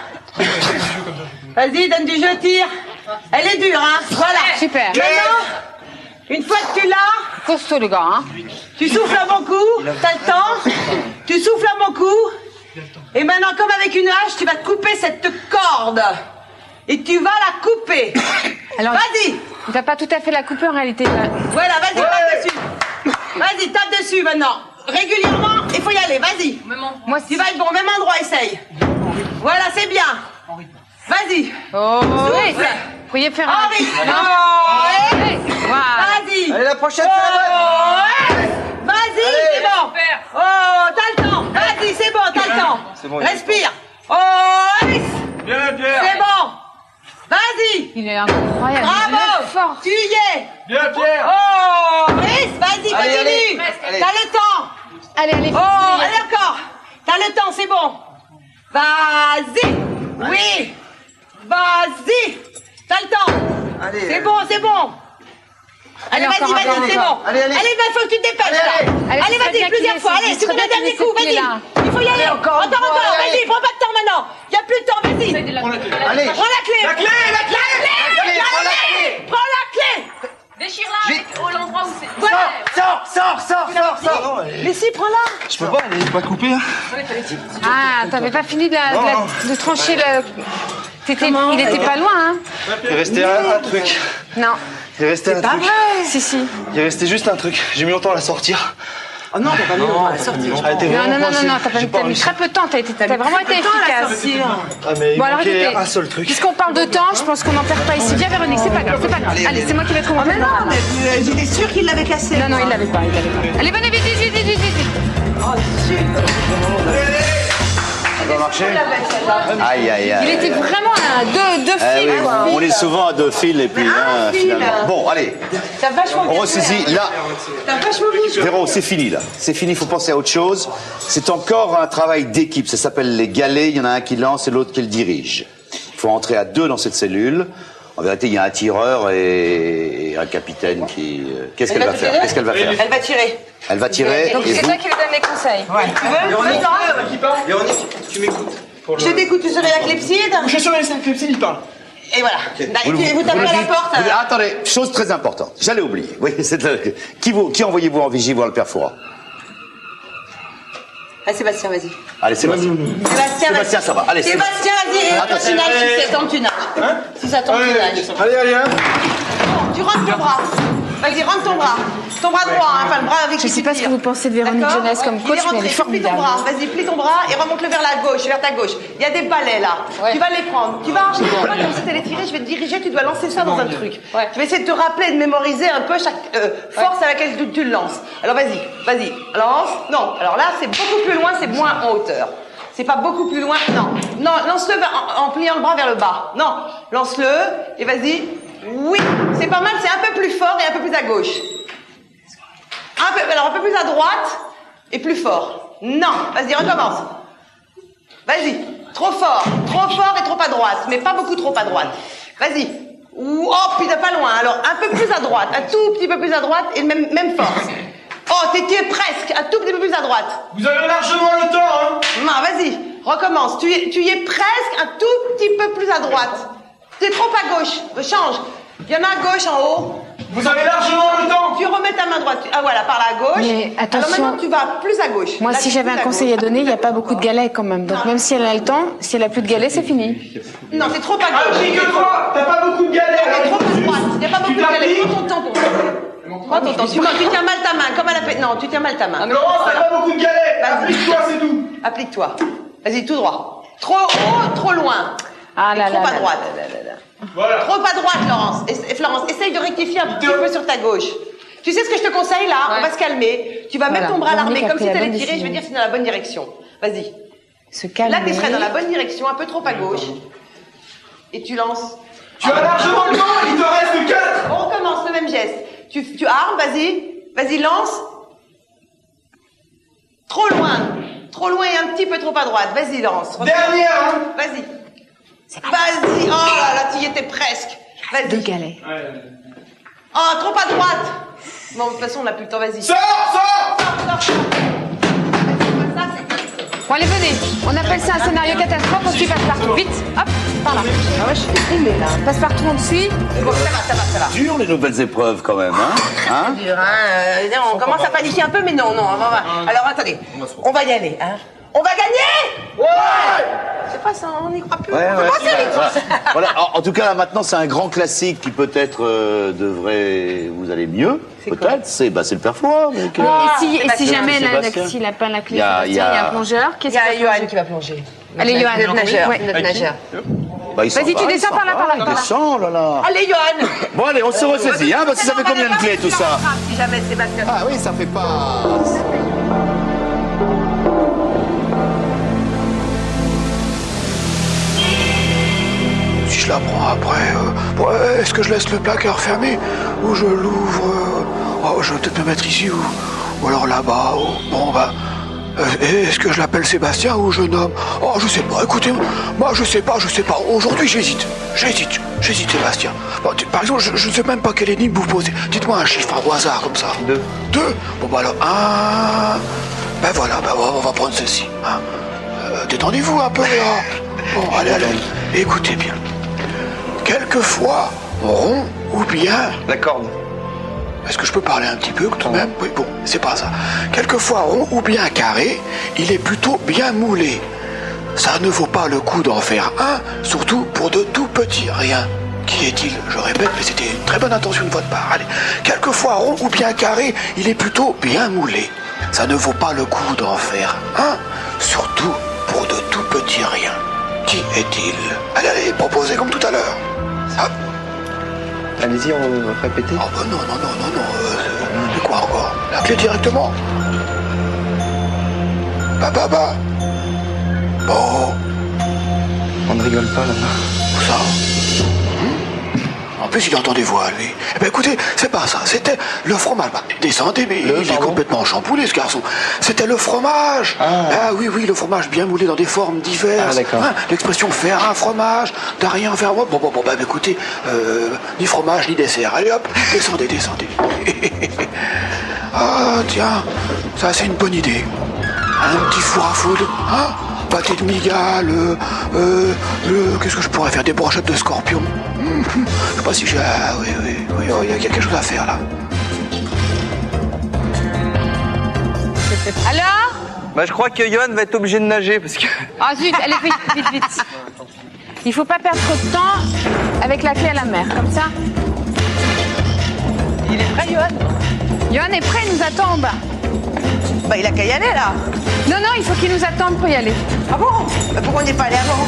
[SPEAKER 2] Vas-y, donne du jeu, tire. Elle est dure, hein. Voilà.
[SPEAKER 4] super.
[SPEAKER 2] Maintenant, une fois que tu l'as,
[SPEAKER 4] Costaud, le gars, hein?
[SPEAKER 2] tu souffles un bon coup, t'as le temps, tu souffles un bon coup, et maintenant, comme avec une hache, tu vas couper cette corde. Et tu vas la couper.
[SPEAKER 4] Alors,
[SPEAKER 2] Vas-y,
[SPEAKER 4] il va pas tout à fait la couper en réalité. là.
[SPEAKER 2] voilà, vas-y, tape dessus. Vas-y, tape dessus maintenant. Régulièrement, il faut y aller, vas-y.
[SPEAKER 4] Moi,
[SPEAKER 2] Tu vas être bon, même endroit, essaye. Voilà, c'est bien. Vas-y.
[SPEAKER 4] Oh, oui.
[SPEAKER 2] Souffle.
[SPEAKER 4] Vous pourriez faire un...
[SPEAKER 2] Henri.
[SPEAKER 4] Non.
[SPEAKER 2] Oh, ouais.
[SPEAKER 4] Voilà.
[SPEAKER 2] Vas-y.
[SPEAKER 6] Allez, la prochaine,
[SPEAKER 2] Oh,
[SPEAKER 6] c'est la
[SPEAKER 2] ouais. Vas-y, c'est bon. Oh, t'as le temps. Vas-y, c'est bon, t'as le temps.
[SPEAKER 6] C'est bon, il y a
[SPEAKER 2] Respire. Oh, Alice.
[SPEAKER 3] Bien, Pierre!
[SPEAKER 2] C'est bon. Vas-y.
[SPEAKER 4] Il est incroyable. Il est
[SPEAKER 2] Bravo.
[SPEAKER 4] fort.
[SPEAKER 2] Tu y es.
[SPEAKER 3] Bien, Pierre!
[SPEAKER 2] Oh, Alice, vas-y,
[SPEAKER 6] Allez,
[SPEAKER 2] continue.
[SPEAKER 6] allez. Allez.
[SPEAKER 2] T'as le temps.
[SPEAKER 4] Allez, allez.
[SPEAKER 2] Oh, allez encore. T'as le temps, c'est bon. Vas-y. Oui. Vas-y. T'as le temps.
[SPEAKER 6] Allez,
[SPEAKER 2] C'est
[SPEAKER 6] allez.
[SPEAKER 2] bon, c'est bon. Allez,
[SPEAKER 4] Allez,
[SPEAKER 2] vas-y,
[SPEAKER 4] encore,
[SPEAKER 2] vas-y,
[SPEAKER 4] encore,
[SPEAKER 2] c'est
[SPEAKER 6] encore.
[SPEAKER 2] bon.
[SPEAKER 6] Allez, allez.
[SPEAKER 2] Allez, va, faut que tu te dépêches,
[SPEAKER 6] Allez,
[SPEAKER 2] là.
[SPEAKER 6] allez.
[SPEAKER 4] Allez,
[SPEAKER 2] Allez,
[SPEAKER 4] ce serait
[SPEAKER 2] vas-y,
[SPEAKER 4] bien
[SPEAKER 2] plusieurs
[SPEAKER 4] qu'il
[SPEAKER 2] fois.
[SPEAKER 4] laisse-
[SPEAKER 2] Allez,
[SPEAKER 4] ce
[SPEAKER 2] c'est
[SPEAKER 4] serait
[SPEAKER 2] pour le
[SPEAKER 4] bien
[SPEAKER 2] dernier
[SPEAKER 4] qu'il
[SPEAKER 2] coup,
[SPEAKER 4] laisse
[SPEAKER 2] vas-y.
[SPEAKER 4] là.
[SPEAKER 2] Il faut y aller.
[SPEAKER 6] encore,
[SPEAKER 2] Encore,
[SPEAKER 6] encore,
[SPEAKER 2] encore,
[SPEAKER 6] allez.
[SPEAKER 2] vas-y, prends pas de temps maintenant. Il n'y a plus de temps, vas-y.
[SPEAKER 3] Prends la clé.
[SPEAKER 6] Allez.
[SPEAKER 2] Prends la clé.
[SPEAKER 3] La clé, la clé!
[SPEAKER 2] La clé,
[SPEAKER 6] prends la clé.
[SPEAKER 2] Prends la clé.
[SPEAKER 4] Déchire-la avec au l'endroit où c'est...
[SPEAKER 2] Voilà.
[SPEAKER 6] Sors, sors, sors, sors, sors. Non, allez.
[SPEAKER 2] Mais si, prends-la.
[SPEAKER 6] Je peux pas, elle est pas coupée. Hein.
[SPEAKER 4] Ah, t'avais pas fini de, la, de, la- de trancher le... T'étais- il était pas loin, hein?
[SPEAKER 6] Il restait un, un truc.
[SPEAKER 4] Non.
[SPEAKER 6] Il restait un
[SPEAKER 2] Pas
[SPEAKER 6] truc.
[SPEAKER 2] vrai.
[SPEAKER 4] Si, si.
[SPEAKER 6] Il restait juste un truc. J'ai mis longtemps à la sortir.
[SPEAKER 2] Oh non, t'as pas mis longtemps à la sortir.
[SPEAKER 6] Elle était
[SPEAKER 4] Non,
[SPEAKER 6] vraiment
[SPEAKER 4] non, non, non,
[SPEAKER 6] coincée.
[SPEAKER 4] non, t'as pas
[SPEAKER 6] J'ai
[SPEAKER 4] mis, t'as mis
[SPEAKER 6] réussi.
[SPEAKER 4] très peu de temps, t'as été- t'as vraiment été
[SPEAKER 2] Temps à la
[SPEAKER 4] efficace.
[SPEAKER 2] sortir.
[SPEAKER 6] Ah, mais il
[SPEAKER 4] Bon, alors
[SPEAKER 6] manquait
[SPEAKER 4] écoutez,
[SPEAKER 6] un seul truc.
[SPEAKER 4] puisqu'on parle de temps, je pense qu'on n'en perd pas ici. Viens Véronique, c'est pas grave, c'est pas grave. Allez, c'est moi qui vais trouver.
[SPEAKER 2] Oh, mais non, mais euh, j'étais sûre qu'il l'avait cassé.
[SPEAKER 4] Non, non, il l'avait pas, il l'avait pas. Allez, venez, vite, vite, vite, vite, vite, vite.
[SPEAKER 2] Oh, super.
[SPEAKER 1] Ça va marcher? Aïe, aïe,
[SPEAKER 4] Il
[SPEAKER 1] aïe.
[SPEAKER 4] était vraiment à deux, deux
[SPEAKER 1] Ah
[SPEAKER 4] fils,
[SPEAKER 1] oui,
[SPEAKER 4] quoi.
[SPEAKER 1] on est souvent à deux fils et puis
[SPEAKER 2] un
[SPEAKER 1] un
[SPEAKER 2] fil.
[SPEAKER 1] finalement. Bon, allez,
[SPEAKER 2] T'as vachement
[SPEAKER 1] on
[SPEAKER 2] bien
[SPEAKER 1] ressaisit.
[SPEAKER 2] fait, hein.
[SPEAKER 1] Là,
[SPEAKER 2] T'as vachement bien joué.
[SPEAKER 1] Véro, c'est fini là. C'est fini, il faut penser à autre chose. C'est encore un travail d'équipe. Ça s'appelle les galets. Il y en a un qui lance et l'autre qui le dirige. Il faut entrer à deux dans cette cellule. En vérité, il y a un tireur et et un capitaine qui... euh, Qu'est-ce
[SPEAKER 2] Elle
[SPEAKER 1] qu'elle
[SPEAKER 2] va
[SPEAKER 1] va
[SPEAKER 2] te
[SPEAKER 1] faire
[SPEAKER 2] tirer
[SPEAKER 1] Qu'est-ce qu'elle va faire
[SPEAKER 2] Elle va tirer.
[SPEAKER 1] Elle va tirer
[SPEAKER 4] Donc
[SPEAKER 1] et
[SPEAKER 4] c'est
[SPEAKER 1] vous...
[SPEAKER 4] toi qui lui donne les conseils.
[SPEAKER 2] Tu veux
[SPEAKER 6] Véronique.
[SPEAKER 2] Attends,
[SPEAKER 3] Qui parle?
[SPEAKER 6] Véronique, tu m'écoutes. Pour le-
[SPEAKER 2] je t'écoute, tu serais la clepside.
[SPEAKER 6] Je suis sur les cinq il parle.
[SPEAKER 2] Et voilà.
[SPEAKER 1] Vous,
[SPEAKER 2] Vous, vous tapez
[SPEAKER 1] le
[SPEAKER 2] à la
[SPEAKER 1] dites-
[SPEAKER 2] porte.
[SPEAKER 1] vous- attendez, chose très importante. J'allais oublier. Oui, c'est le- qui, vous, qui envoyez-vous en vigie voir le père Fouras?
[SPEAKER 2] Ah, Sébastien, vas-y.
[SPEAKER 1] Allez, Sébastien.
[SPEAKER 2] Sébastien,
[SPEAKER 1] Sébastien,
[SPEAKER 2] vas-y.
[SPEAKER 1] ça va. Allez,
[SPEAKER 2] Sébastien, vas-y. Et quand tu nages, si c'est tant que tu nages. Si ça tombe, tu nages.
[SPEAKER 6] Allez, allez, hein.
[SPEAKER 2] Bon, tu rentres ton bras. Vas-y, rentre ton bras. Ton bras droit, hein, enfin le bras avec
[SPEAKER 4] Je
[SPEAKER 2] qui
[SPEAKER 4] sais
[SPEAKER 2] tu
[SPEAKER 4] pas ce que
[SPEAKER 2] tires.
[SPEAKER 4] vous pensez de Véronique
[SPEAKER 2] D'accord.
[SPEAKER 4] Jeunesse comme
[SPEAKER 2] Il
[SPEAKER 4] coach,
[SPEAKER 2] est
[SPEAKER 4] mais elle est
[SPEAKER 2] rentré. Plie ton
[SPEAKER 4] formidable.
[SPEAKER 2] bras, vas-y, plie ton bras et remonte-le vers la gauche, vers ta gauche. Il y a des balais là.
[SPEAKER 4] Ouais.
[SPEAKER 2] Tu vas les prendre. Tu vas enchaîner pas comme si t'allais tirer, je vais te diriger, tu dois lancer ça dans un truc.
[SPEAKER 4] Ouais.
[SPEAKER 2] Je vais essayer de te rappeler, de mémoriser un peu chaque euh, force à laquelle tu, tu le lances. Alors vas-y, vas-y, lance. Non, alors là c'est beaucoup plus loin, c'est moins en hauteur. C'est pas beaucoup plus loin, non. Non, lance-le vers- en, en pliant le bras vers le bas. Non, lance-le et vas-y. Oui, c'est pas mal, c'est un peu plus fort et un peu plus à gauche. Un peu, alors un peu plus à droite et plus fort. Non, vas-y, recommence. Vas-y, trop fort, trop fort et trop à droite, mais pas beaucoup trop à droite. Vas-y. Oh, putain, pas loin. Alors, un peu plus à droite, un tout petit peu plus à droite et même, même force. Oh, t'es, tu es presque, un tout petit peu plus à droite.
[SPEAKER 6] Vous avez largement le temps, hein.
[SPEAKER 2] Non, vas-y, recommence. Tu y, tu y es presque un tout petit peu plus à droite. T'es trop à gauche. Change. Il y en a à gauche en haut.
[SPEAKER 6] Vous avez largement le temps.
[SPEAKER 2] Tu remets ta main droite. Ah voilà, par la gauche.
[SPEAKER 4] Mais attention.
[SPEAKER 2] Alors maintenant, tu vas plus à gauche.
[SPEAKER 4] Moi,
[SPEAKER 2] Là,
[SPEAKER 4] si
[SPEAKER 2] tu
[SPEAKER 4] j'avais un
[SPEAKER 2] plus
[SPEAKER 4] conseil à
[SPEAKER 2] gauche.
[SPEAKER 4] donner, il n'y a pas beaucoup de galets quand même. Donc
[SPEAKER 2] Non.
[SPEAKER 4] même si elle a le temps, si elle a plus de galets, c'est fini.
[SPEAKER 2] Non, c'est trop à
[SPEAKER 6] Ah,
[SPEAKER 2] gauche.
[SPEAKER 6] j'ai que toi. T'as pas beaucoup de galères.
[SPEAKER 2] T'es trop à droite. Il n'y a pas beaucoup de galets.
[SPEAKER 6] t'appliques.
[SPEAKER 2] Prends ton temps pour ça. Prends ton temps. Tu, tu tiens mal ta main, comme elle a fait. Non, tu tiens mal ta main.
[SPEAKER 6] Laurence, t'as
[SPEAKER 2] Voilà.
[SPEAKER 6] pas beaucoup de galères.
[SPEAKER 2] Vas-y.
[SPEAKER 6] Applique-toi, c'est tout.
[SPEAKER 2] Applique-toi. Vas-y, tout droit. Trop haut, trop loin.
[SPEAKER 4] Ah là
[SPEAKER 2] Et
[SPEAKER 4] là
[SPEAKER 2] trop à
[SPEAKER 4] là
[SPEAKER 2] droite.
[SPEAKER 4] là là là là.
[SPEAKER 6] Voilà.
[SPEAKER 2] Trop à droite, Laurence. Et, et Florence, essaye de rectifier un petit peu sur ta gauche. Tu sais ce que je te conseille là?
[SPEAKER 4] Ouais.
[SPEAKER 2] On va se calmer. Tu vas
[SPEAKER 4] Voilà.
[SPEAKER 2] mettre ton bras à l'armée
[SPEAKER 4] Dominique a
[SPEAKER 2] comme
[SPEAKER 4] pris
[SPEAKER 2] si
[SPEAKER 4] la
[SPEAKER 2] t'allais
[SPEAKER 4] bonne
[SPEAKER 2] tirer. Je vais
[SPEAKER 4] décision.
[SPEAKER 2] dire c'est dans la bonne direction. Vas-y.
[SPEAKER 4] Se calmer.
[SPEAKER 2] Là, tu serais dans la bonne direction, un peu trop à gauche. Et tu lances.
[SPEAKER 6] Tu as largement le temps. Il te reste quatre.
[SPEAKER 2] On recommence le même geste. Tu, tu armes, vas-y. Vas-y, lance. Trop loin. Trop loin et un petit peu trop à droite. Vas-y, lance. Recommence.
[SPEAKER 6] Dernière, hein.
[SPEAKER 2] Vas-y. Vas-y. Oh là là, tu y étais presque.
[SPEAKER 4] Deux
[SPEAKER 2] Vas-y.
[SPEAKER 4] galets.
[SPEAKER 2] Oh, trop à droite. Bon, de toute façon, on n'a plus le temps. Vas-y.
[SPEAKER 6] Sors, sors.
[SPEAKER 2] Sors, sors. Vas-y, ça, c'est...
[SPEAKER 4] Bon allez, venez. On appelle ça un scénario catastrophe, on suit passe-partout. Vite, hop, par là.
[SPEAKER 2] Ah ouais, je suis filmée, là.
[SPEAKER 4] Passe-partout, on te suit.
[SPEAKER 2] Bon, ça va, ça va, ça va.
[SPEAKER 1] Dur les nouvelles épreuves quand même, hein, hein.
[SPEAKER 2] Dur, hein. euh, on commence à paniquer un peu, mais non, non. On va... Alors, attendez. On va y aller, hein. On va gagner. Ouais. Je sais pas, ça, on n'y croit plus.
[SPEAKER 1] Ouais, ouais,
[SPEAKER 2] Commencez
[SPEAKER 1] ouais,
[SPEAKER 2] vite.
[SPEAKER 1] ouais. Voilà. En, en tout cas, là, maintenant, c'est un grand classique qui peut-être euh, devrait vous aller mieux. Peut-être. C'est bah, c'est le père Fouras. donc, euh,
[SPEAKER 4] Et si, et si
[SPEAKER 2] Sébastien.
[SPEAKER 4] jamais la-
[SPEAKER 1] Sébastien.
[SPEAKER 4] s'il n'a pas la clé,
[SPEAKER 1] Il y a-
[SPEAKER 4] Sébastien,
[SPEAKER 1] il y a-
[SPEAKER 4] il y a un plongeur.
[SPEAKER 2] Il
[SPEAKER 4] Qu'est-ce
[SPEAKER 2] y a
[SPEAKER 4] qu'il va
[SPEAKER 2] Johan
[SPEAKER 4] plonger?
[SPEAKER 2] qui va plonger.
[SPEAKER 4] Allez, Johan.
[SPEAKER 2] Notre nageur.
[SPEAKER 4] Ouais.
[SPEAKER 2] Notre nageur.
[SPEAKER 1] bah, il s'en
[SPEAKER 4] Vas-y, tu
[SPEAKER 1] va, il
[SPEAKER 4] descends
[SPEAKER 1] s'en
[SPEAKER 4] par là,
[SPEAKER 1] va,
[SPEAKER 4] par là,
[SPEAKER 1] il
[SPEAKER 4] par là.
[SPEAKER 1] descend, là, là.
[SPEAKER 2] Allez, Johan.
[SPEAKER 1] Bon, allez, on se ressaisit, hein, parce que ça fait
[SPEAKER 2] On va
[SPEAKER 1] combien de
[SPEAKER 2] l'avoir
[SPEAKER 1] clés, tout ça?
[SPEAKER 2] Si jamais Sébastien.
[SPEAKER 1] Ah oui, ça fait pas...
[SPEAKER 5] Si je la prends après, euh, ouais, est-ce que je laisse le placard fermé ou je l'ouvre euh, oh, je vais peut-être me mettre ici ou, ou alors là-bas. ou- bon, bah. euh, est-ce que je l'appelle Sébastien ou je nomme? Oh, je sais pas, écoutez, moi je sais pas, je sais pas. Aujourd'hui j'hésite, j'hésite, j'hésite Sébastien. Bon, tu- par exemple, je, je ne sais même pas quelle énigme vous posez. Dites-moi un chiffre au hasard comme ça.
[SPEAKER 3] Deux.
[SPEAKER 5] Deux. Bon, bah alors, un. Ben voilà, ben on va- on va prendre ceci. Hein. Euh, détendez-vous un peu, là. Bon, allez, allez, écoutez bien. Quelquefois, rond ou bien...
[SPEAKER 3] La corde.
[SPEAKER 5] Est-ce que je peux parler un petit peu tout de même? Oui, bon, c'est pas ça. Quelquefois rond ou bien carré, il est plutôt bien moulé. Ça ne vaut pas le coup d'en faire un, surtout pour de tout petits riens. Qui est-il? Je répète, mais c'était une très bonne intention de votre part. Allez, quelquefois rond ou bien carré, il est plutôt bien moulé. Ça ne vaut pas le coup d'en faire un, surtout pour de tout petits riens. Qui est-il? Allez, allez, proposez comme tout à l'heure. Ah,
[SPEAKER 3] Allez-y, on va répéter.
[SPEAKER 5] oh bah non, non, non, non, non. Euh, mais quoi encore? La clé directement? Bah, bah, bah. Bon,
[SPEAKER 3] On ne rigole pas là-bas.
[SPEAKER 5] où ça? Hmm. En plus, il entend des voix, lui. Eh ben, écoutez, c'est pas ça. C'était le fromage. Bah, descendez, mais
[SPEAKER 3] Le,
[SPEAKER 5] il est
[SPEAKER 3] pardon
[SPEAKER 5] complètement champoulé, ce garçon. C'était le fromage.
[SPEAKER 3] Ah.
[SPEAKER 5] oui, oui, le fromage bien moulé dans des formes diverses.
[SPEAKER 3] Ah, d'accord.
[SPEAKER 5] Hein, l'expression faire un fromage, d'un rien faire. Bon, bon, bon, bah, écoutez, euh, ni fromage, ni dessert. Allez, hop, descendez, descendez. Ah, tiens, ça, c'est une bonne idée. Un petit four à foudre, hein? Pâté de migale, euh, euh, le- qu'est-ce que je pourrais faire? Des brochettes de scorpion. Hum, hum. Je sais pas si j'ai... Ah, oui, oui, oui, il y a quelque chose à faire, là.
[SPEAKER 4] Alors?
[SPEAKER 3] Bah, je crois que Johan va être obligé de nager parce que.
[SPEAKER 4] Ah zut, allez vite, vite, vite. Il faut pas perdre trop de temps avec la clé à la mer, comme ça.
[SPEAKER 2] Il est prêt, Johan?
[SPEAKER 4] Johan est prêt, il nous attend en bas.
[SPEAKER 2] Bah, il a qu'à y aller, là.
[SPEAKER 4] Non, non, il faut qu'il nous attende pour y aller.
[SPEAKER 2] Ah bon? Bah, pourquoi on n'est pas allé avant?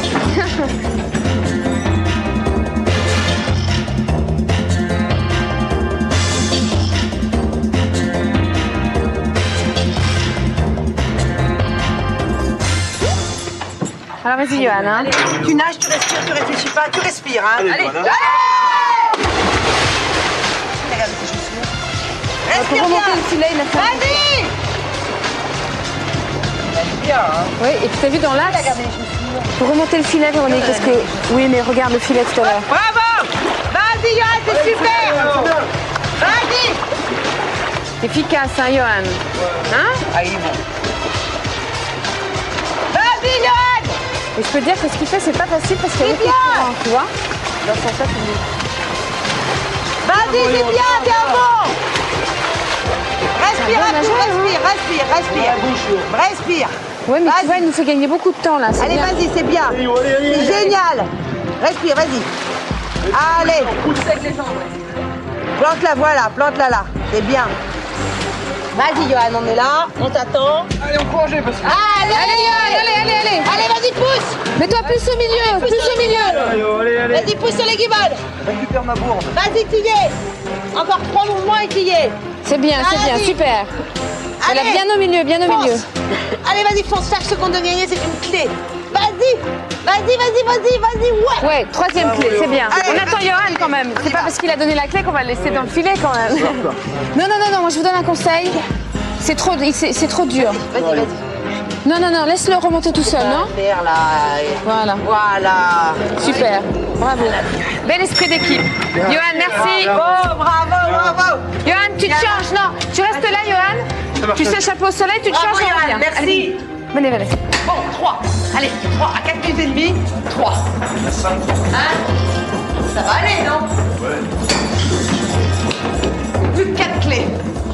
[SPEAKER 4] Alors vas-y, Johan. Hein.
[SPEAKER 2] Tu nages, tu respires, tu réfléchis pas, tu respires, hein. Allez,
[SPEAKER 6] Johan, hein.
[SPEAKER 2] allez. Respire
[SPEAKER 4] pour remonter
[SPEAKER 2] bien.
[SPEAKER 4] le filet, il a fait.
[SPEAKER 2] Vas-y. Bien, hein.
[SPEAKER 4] Oui, et puis t'as vu dans l'axe.
[SPEAKER 2] Regardez, je me suis...
[SPEAKER 4] Pour remonter le filet, Véronique, qu'est-ce que. Oui, mais regarde le filet tout à l'heure.
[SPEAKER 2] Bravo. Vas-y, Johan, c'est super. Vas-y.
[SPEAKER 4] Efficace, hein, Johan. Hein?
[SPEAKER 2] Ah, il est bon. Vas-y, Johan.
[SPEAKER 4] Et je peux te dire que ce qu'il fait, c'est pas facile parce qu'il y a
[SPEAKER 2] C'est
[SPEAKER 4] beaucoup de
[SPEAKER 2] bien.
[SPEAKER 4] courant, tu vois. Dans son sac, il est.
[SPEAKER 2] Vas-y, c'est bien, bien bon. Respire un coup, respire, respire, respire. Respire.
[SPEAKER 4] Oui, mais
[SPEAKER 2] Vas-y.
[SPEAKER 4] tu vois, il nous fait gagner beaucoup de temps là. c'est
[SPEAKER 2] Allez,
[SPEAKER 4] bien.
[SPEAKER 2] vas-y, c'est bien. C'est génial. Respire, vas-y. Allez. Plante-la, voilà, plante-la là. C'est bien. Vas-y, Johan, on est là. On t'attend.
[SPEAKER 6] Allez, encouragez parce que.
[SPEAKER 2] Allez,
[SPEAKER 4] Allez, Johan, allez, allez, allez.
[SPEAKER 2] Allez, vas-y, pousse.
[SPEAKER 4] Mets-toi plus au milieu, plus au milieu.
[SPEAKER 6] Allez, allez, allez.
[SPEAKER 2] Vas-y, pousse sur les guimauves.
[SPEAKER 6] Récupère ma bourde.
[SPEAKER 2] Vas-y, tu y es. Encore trois mouvements et tu y es.
[SPEAKER 4] C'est bien, c'est bien,
[SPEAKER 2] Vas-y.
[SPEAKER 4] super. Voilà,
[SPEAKER 2] Allez.
[SPEAKER 4] bien au milieu, bien au
[SPEAKER 2] Fonce.
[SPEAKER 4] milieu.
[SPEAKER 2] Allez, vas-y, fonce. Chaque seconde de gagner, c'est une clé. Vas-y. Vas-y, vas-y, vas-y, vas-y. Ouais.
[SPEAKER 4] Ouais, troisième clé, c'est bien.
[SPEAKER 2] Allez,
[SPEAKER 4] On attend
[SPEAKER 2] vas-y.
[SPEAKER 4] Johan quand même.
[SPEAKER 2] On y
[SPEAKER 4] C'est pas
[SPEAKER 2] va.
[SPEAKER 4] parce qu'il a donné la clé qu'on va le laisser dans le filet quand même. Non, non, non, non, moi je vous donne un conseil. C'est trop, c'est c'est trop dur.
[SPEAKER 2] Vas-y, vas-y.
[SPEAKER 4] Non, non, non, laisse-le remonter tout seul, non?
[SPEAKER 2] Faire là.
[SPEAKER 4] Voilà,
[SPEAKER 2] Voilà.
[SPEAKER 4] super. Bravo. Bel esprit d'équipe. Johan, merci.
[SPEAKER 2] Oh, bravo, bravo.
[SPEAKER 4] Johan, tu te changes. Non, tu restes là, Johan. Tu sèches un peu au soleil, tu te
[SPEAKER 2] Bravo,
[SPEAKER 4] changes et on
[SPEAKER 2] Johan,
[SPEAKER 4] revient.
[SPEAKER 2] merci.
[SPEAKER 4] Allez. Venez, venez.
[SPEAKER 2] Bon, trois. Allez, trois à quatre minutes et demie. trois. Hein? Ça va aller, non? Ouais. Plus que quatre clés.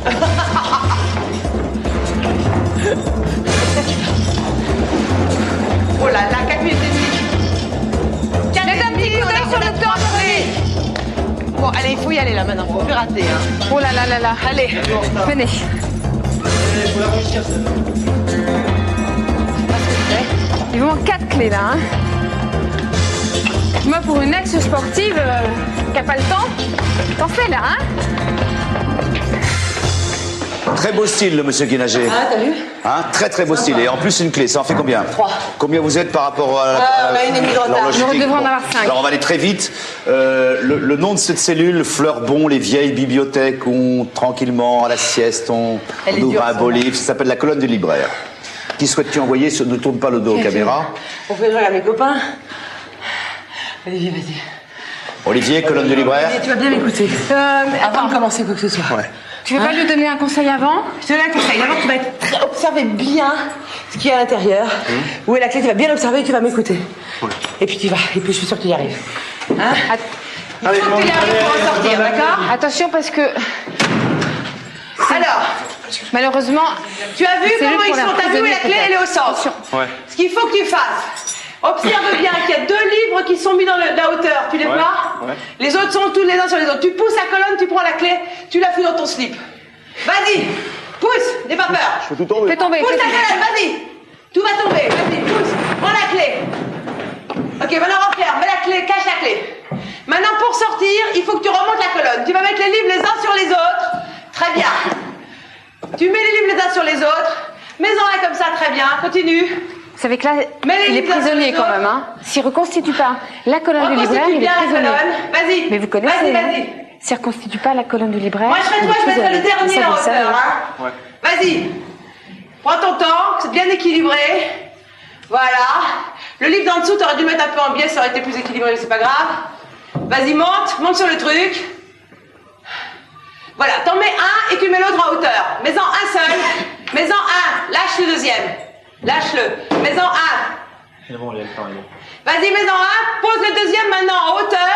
[SPEAKER 2] Oh là là, quatre minutes et demie. quatre
[SPEAKER 4] Mets un petit coup d'œil sur le temps,
[SPEAKER 2] temps. Bon, allez, il faut y aller là maintenant. Faut plus rater. Hein.
[SPEAKER 4] Oh là là là là. Allez, venez. Il vous manque quatre clés là. Hein. Moi, pour une ex-sportive euh, qui n'a pas le temps, t'en fais là, hein?
[SPEAKER 1] Très beau style, le monsieur qui nageait.
[SPEAKER 2] Ah, t'as vu?
[SPEAKER 1] Hein, très très beau style. Et en plus, une clé. Ça en fait combien?
[SPEAKER 2] Trois.
[SPEAKER 1] Combien vous êtes par rapport à la,
[SPEAKER 2] Ah, on a une et demie de retard.
[SPEAKER 1] l'horloge
[SPEAKER 4] Nous
[SPEAKER 1] technique?
[SPEAKER 4] devons en
[SPEAKER 1] Bon.
[SPEAKER 4] avoir cinq.
[SPEAKER 1] Alors on va aller très vite. Euh, le, le nom de cette cellule, Fleurbon, les vieilles bibliothèques où on, tranquillement, à la sieste, on,
[SPEAKER 2] Elle
[SPEAKER 1] on
[SPEAKER 2] est
[SPEAKER 1] ouvre
[SPEAKER 2] dure,
[SPEAKER 1] un beau livre. Ça s'appelle la colonne du libraire. Qui souhaites-tu envoyer? Ne tourne pas le dos aux caméras.
[SPEAKER 2] On fait jouer à mes copains. Olivier, vas-y.
[SPEAKER 1] Olivier, colonne du libraire.
[SPEAKER 2] Olivier, tu vas bien m'écouter. Euh, avant de commencer quoi que ce soit.
[SPEAKER 1] Ouais.
[SPEAKER 4] Tu veux pas lui donner un conseil avant?
[SPEAKER 2] Je te donne un conseil. D'abord, tu vas être très- observer bien ce qu'il y a à l'intérieur. Où est la clé? Tu vas bien l'observer et tu vas m'écouter. Et puis tu vas. Et puis je suis sûre que tu y arrives. Hein? Il faut que tu y arrives pour en sortir, d'accord?
[SPEAKER 4] Attention parce que
[SPEAKER 2] Alors,
[SPEAKER 4] malheureusement,
[SPEAKER 2] tu as vu
[SPEAKER 4] C'est
[SPEAKER 2] comment
[SPEAKER 4] lui
[SPEAKER 2] ils
[SPEAKER 4] pour la
[SPEAKER 2] sont? T'as vu où
[SPEAKER 4] prisonnière,
[SPEAKER 2] la clé, elle est au centre.
[SPEAKER 3] Ouais.
[SPEAKER 2] Ce qu'il faut que tu fasses. Observe bien qu'il y a deux livres qui sont mis dans le- la hauteur. Tu les
[SPEAKER 3] Ouais,
[SPEAKER 2] vois?
[SPEAKER 3] ouais.
[SPEAKER 2] Les autres sont tous les uns sur les autres. Tu pousses la colonne, tu prends la clé, tu la fous dans ton slip. Vas-y, pousse, n'aie pas peur.
[SPEAKER 3] Je peux tout tomber.
[SPEAKER 4] fais tomber.
[SPEAKER 2] Pousse
[SPEAKER 4] fais
[SPEAKER 2] la
[SPEAKER 4] tomber.
[SPEAKER 2] colonne, vas-y. Tout va tomber, vas-y, pousse. Prends la clé. Ok, maintenant referme, mets la clé, cache la clé. Maintenant pour sortir, il faut que tu remontes la colonne. Tu vas mettre les livres les uns sur les autres. Très bien. Tu mets les livres les uns sur les autres. Mets-en un comme ça, très bien. Continue.
[SPEAKER 4] Vous savez que là,
[SPEAKER 2] Mais les
[SPEAKER 4] il est
[SPEAKER 2] livres sur
[SPEAKER 4] prisonnier
[SPEAKER 2] les
[SPEAKER 4] quand
[SPEAKER 2] autres.
[SPEAKER 4] même. Hein. S'il reconstitue pas la colonne du libraire,
[SPEAKER 2] Reconstitue
[SPEAKER 4] il est
[SPEAKER 2] bien la
[SPEAKER 4] prisonnier.
[SPEAKER 2] colonne. Vas-y.
[SPEAKER 4] Mais vous connaissez,
[SPEAKER 2] Vas-y,
[SPEAKER 4] hein.
[SPEAKER 2] vas-y.
[SPEAKER 4] S'il reconstitue pas la colonne du libraire,
[SPEAKER 2] Moi, je serais
[SPEAKER 4] il
[SPEAKER 2] toi,
[SPEAKER 4] est
[SPEAKER 2] je mettrais le
[SPEAKER 4] prisonnier.
[SPEAKER 2] dernier
[SPEAKER 4] Ça,
[SPEAKER 2] en
[SPEAKER 4] vous le savez.
[SPEAKER 2] hauteur. Hein.
[SPEAKER 3] Ouais.
[SPEAKER 2] Vas-y. Prends ton temps, c'est bien équilibré. Voilà. Le livre d'en dessous, t'aurais dû le mettre un peu en biais, ça aurait été plus équilibré, mais c'est pas grave. Vas-y, monte, monte sur le truc. Voilà, t'en mets un et tu mets l'autre en hauteur. Mets-en un seul. Mets-en un. Lâche le deuxième. Lâche-le. Mets-en un.
[SPEAKER 3] C'est bon, il y a le temps, il est bon.
[SPEAKER 2] Vas-y, mets-en un. Pose le deuxième maintenant en hauteur.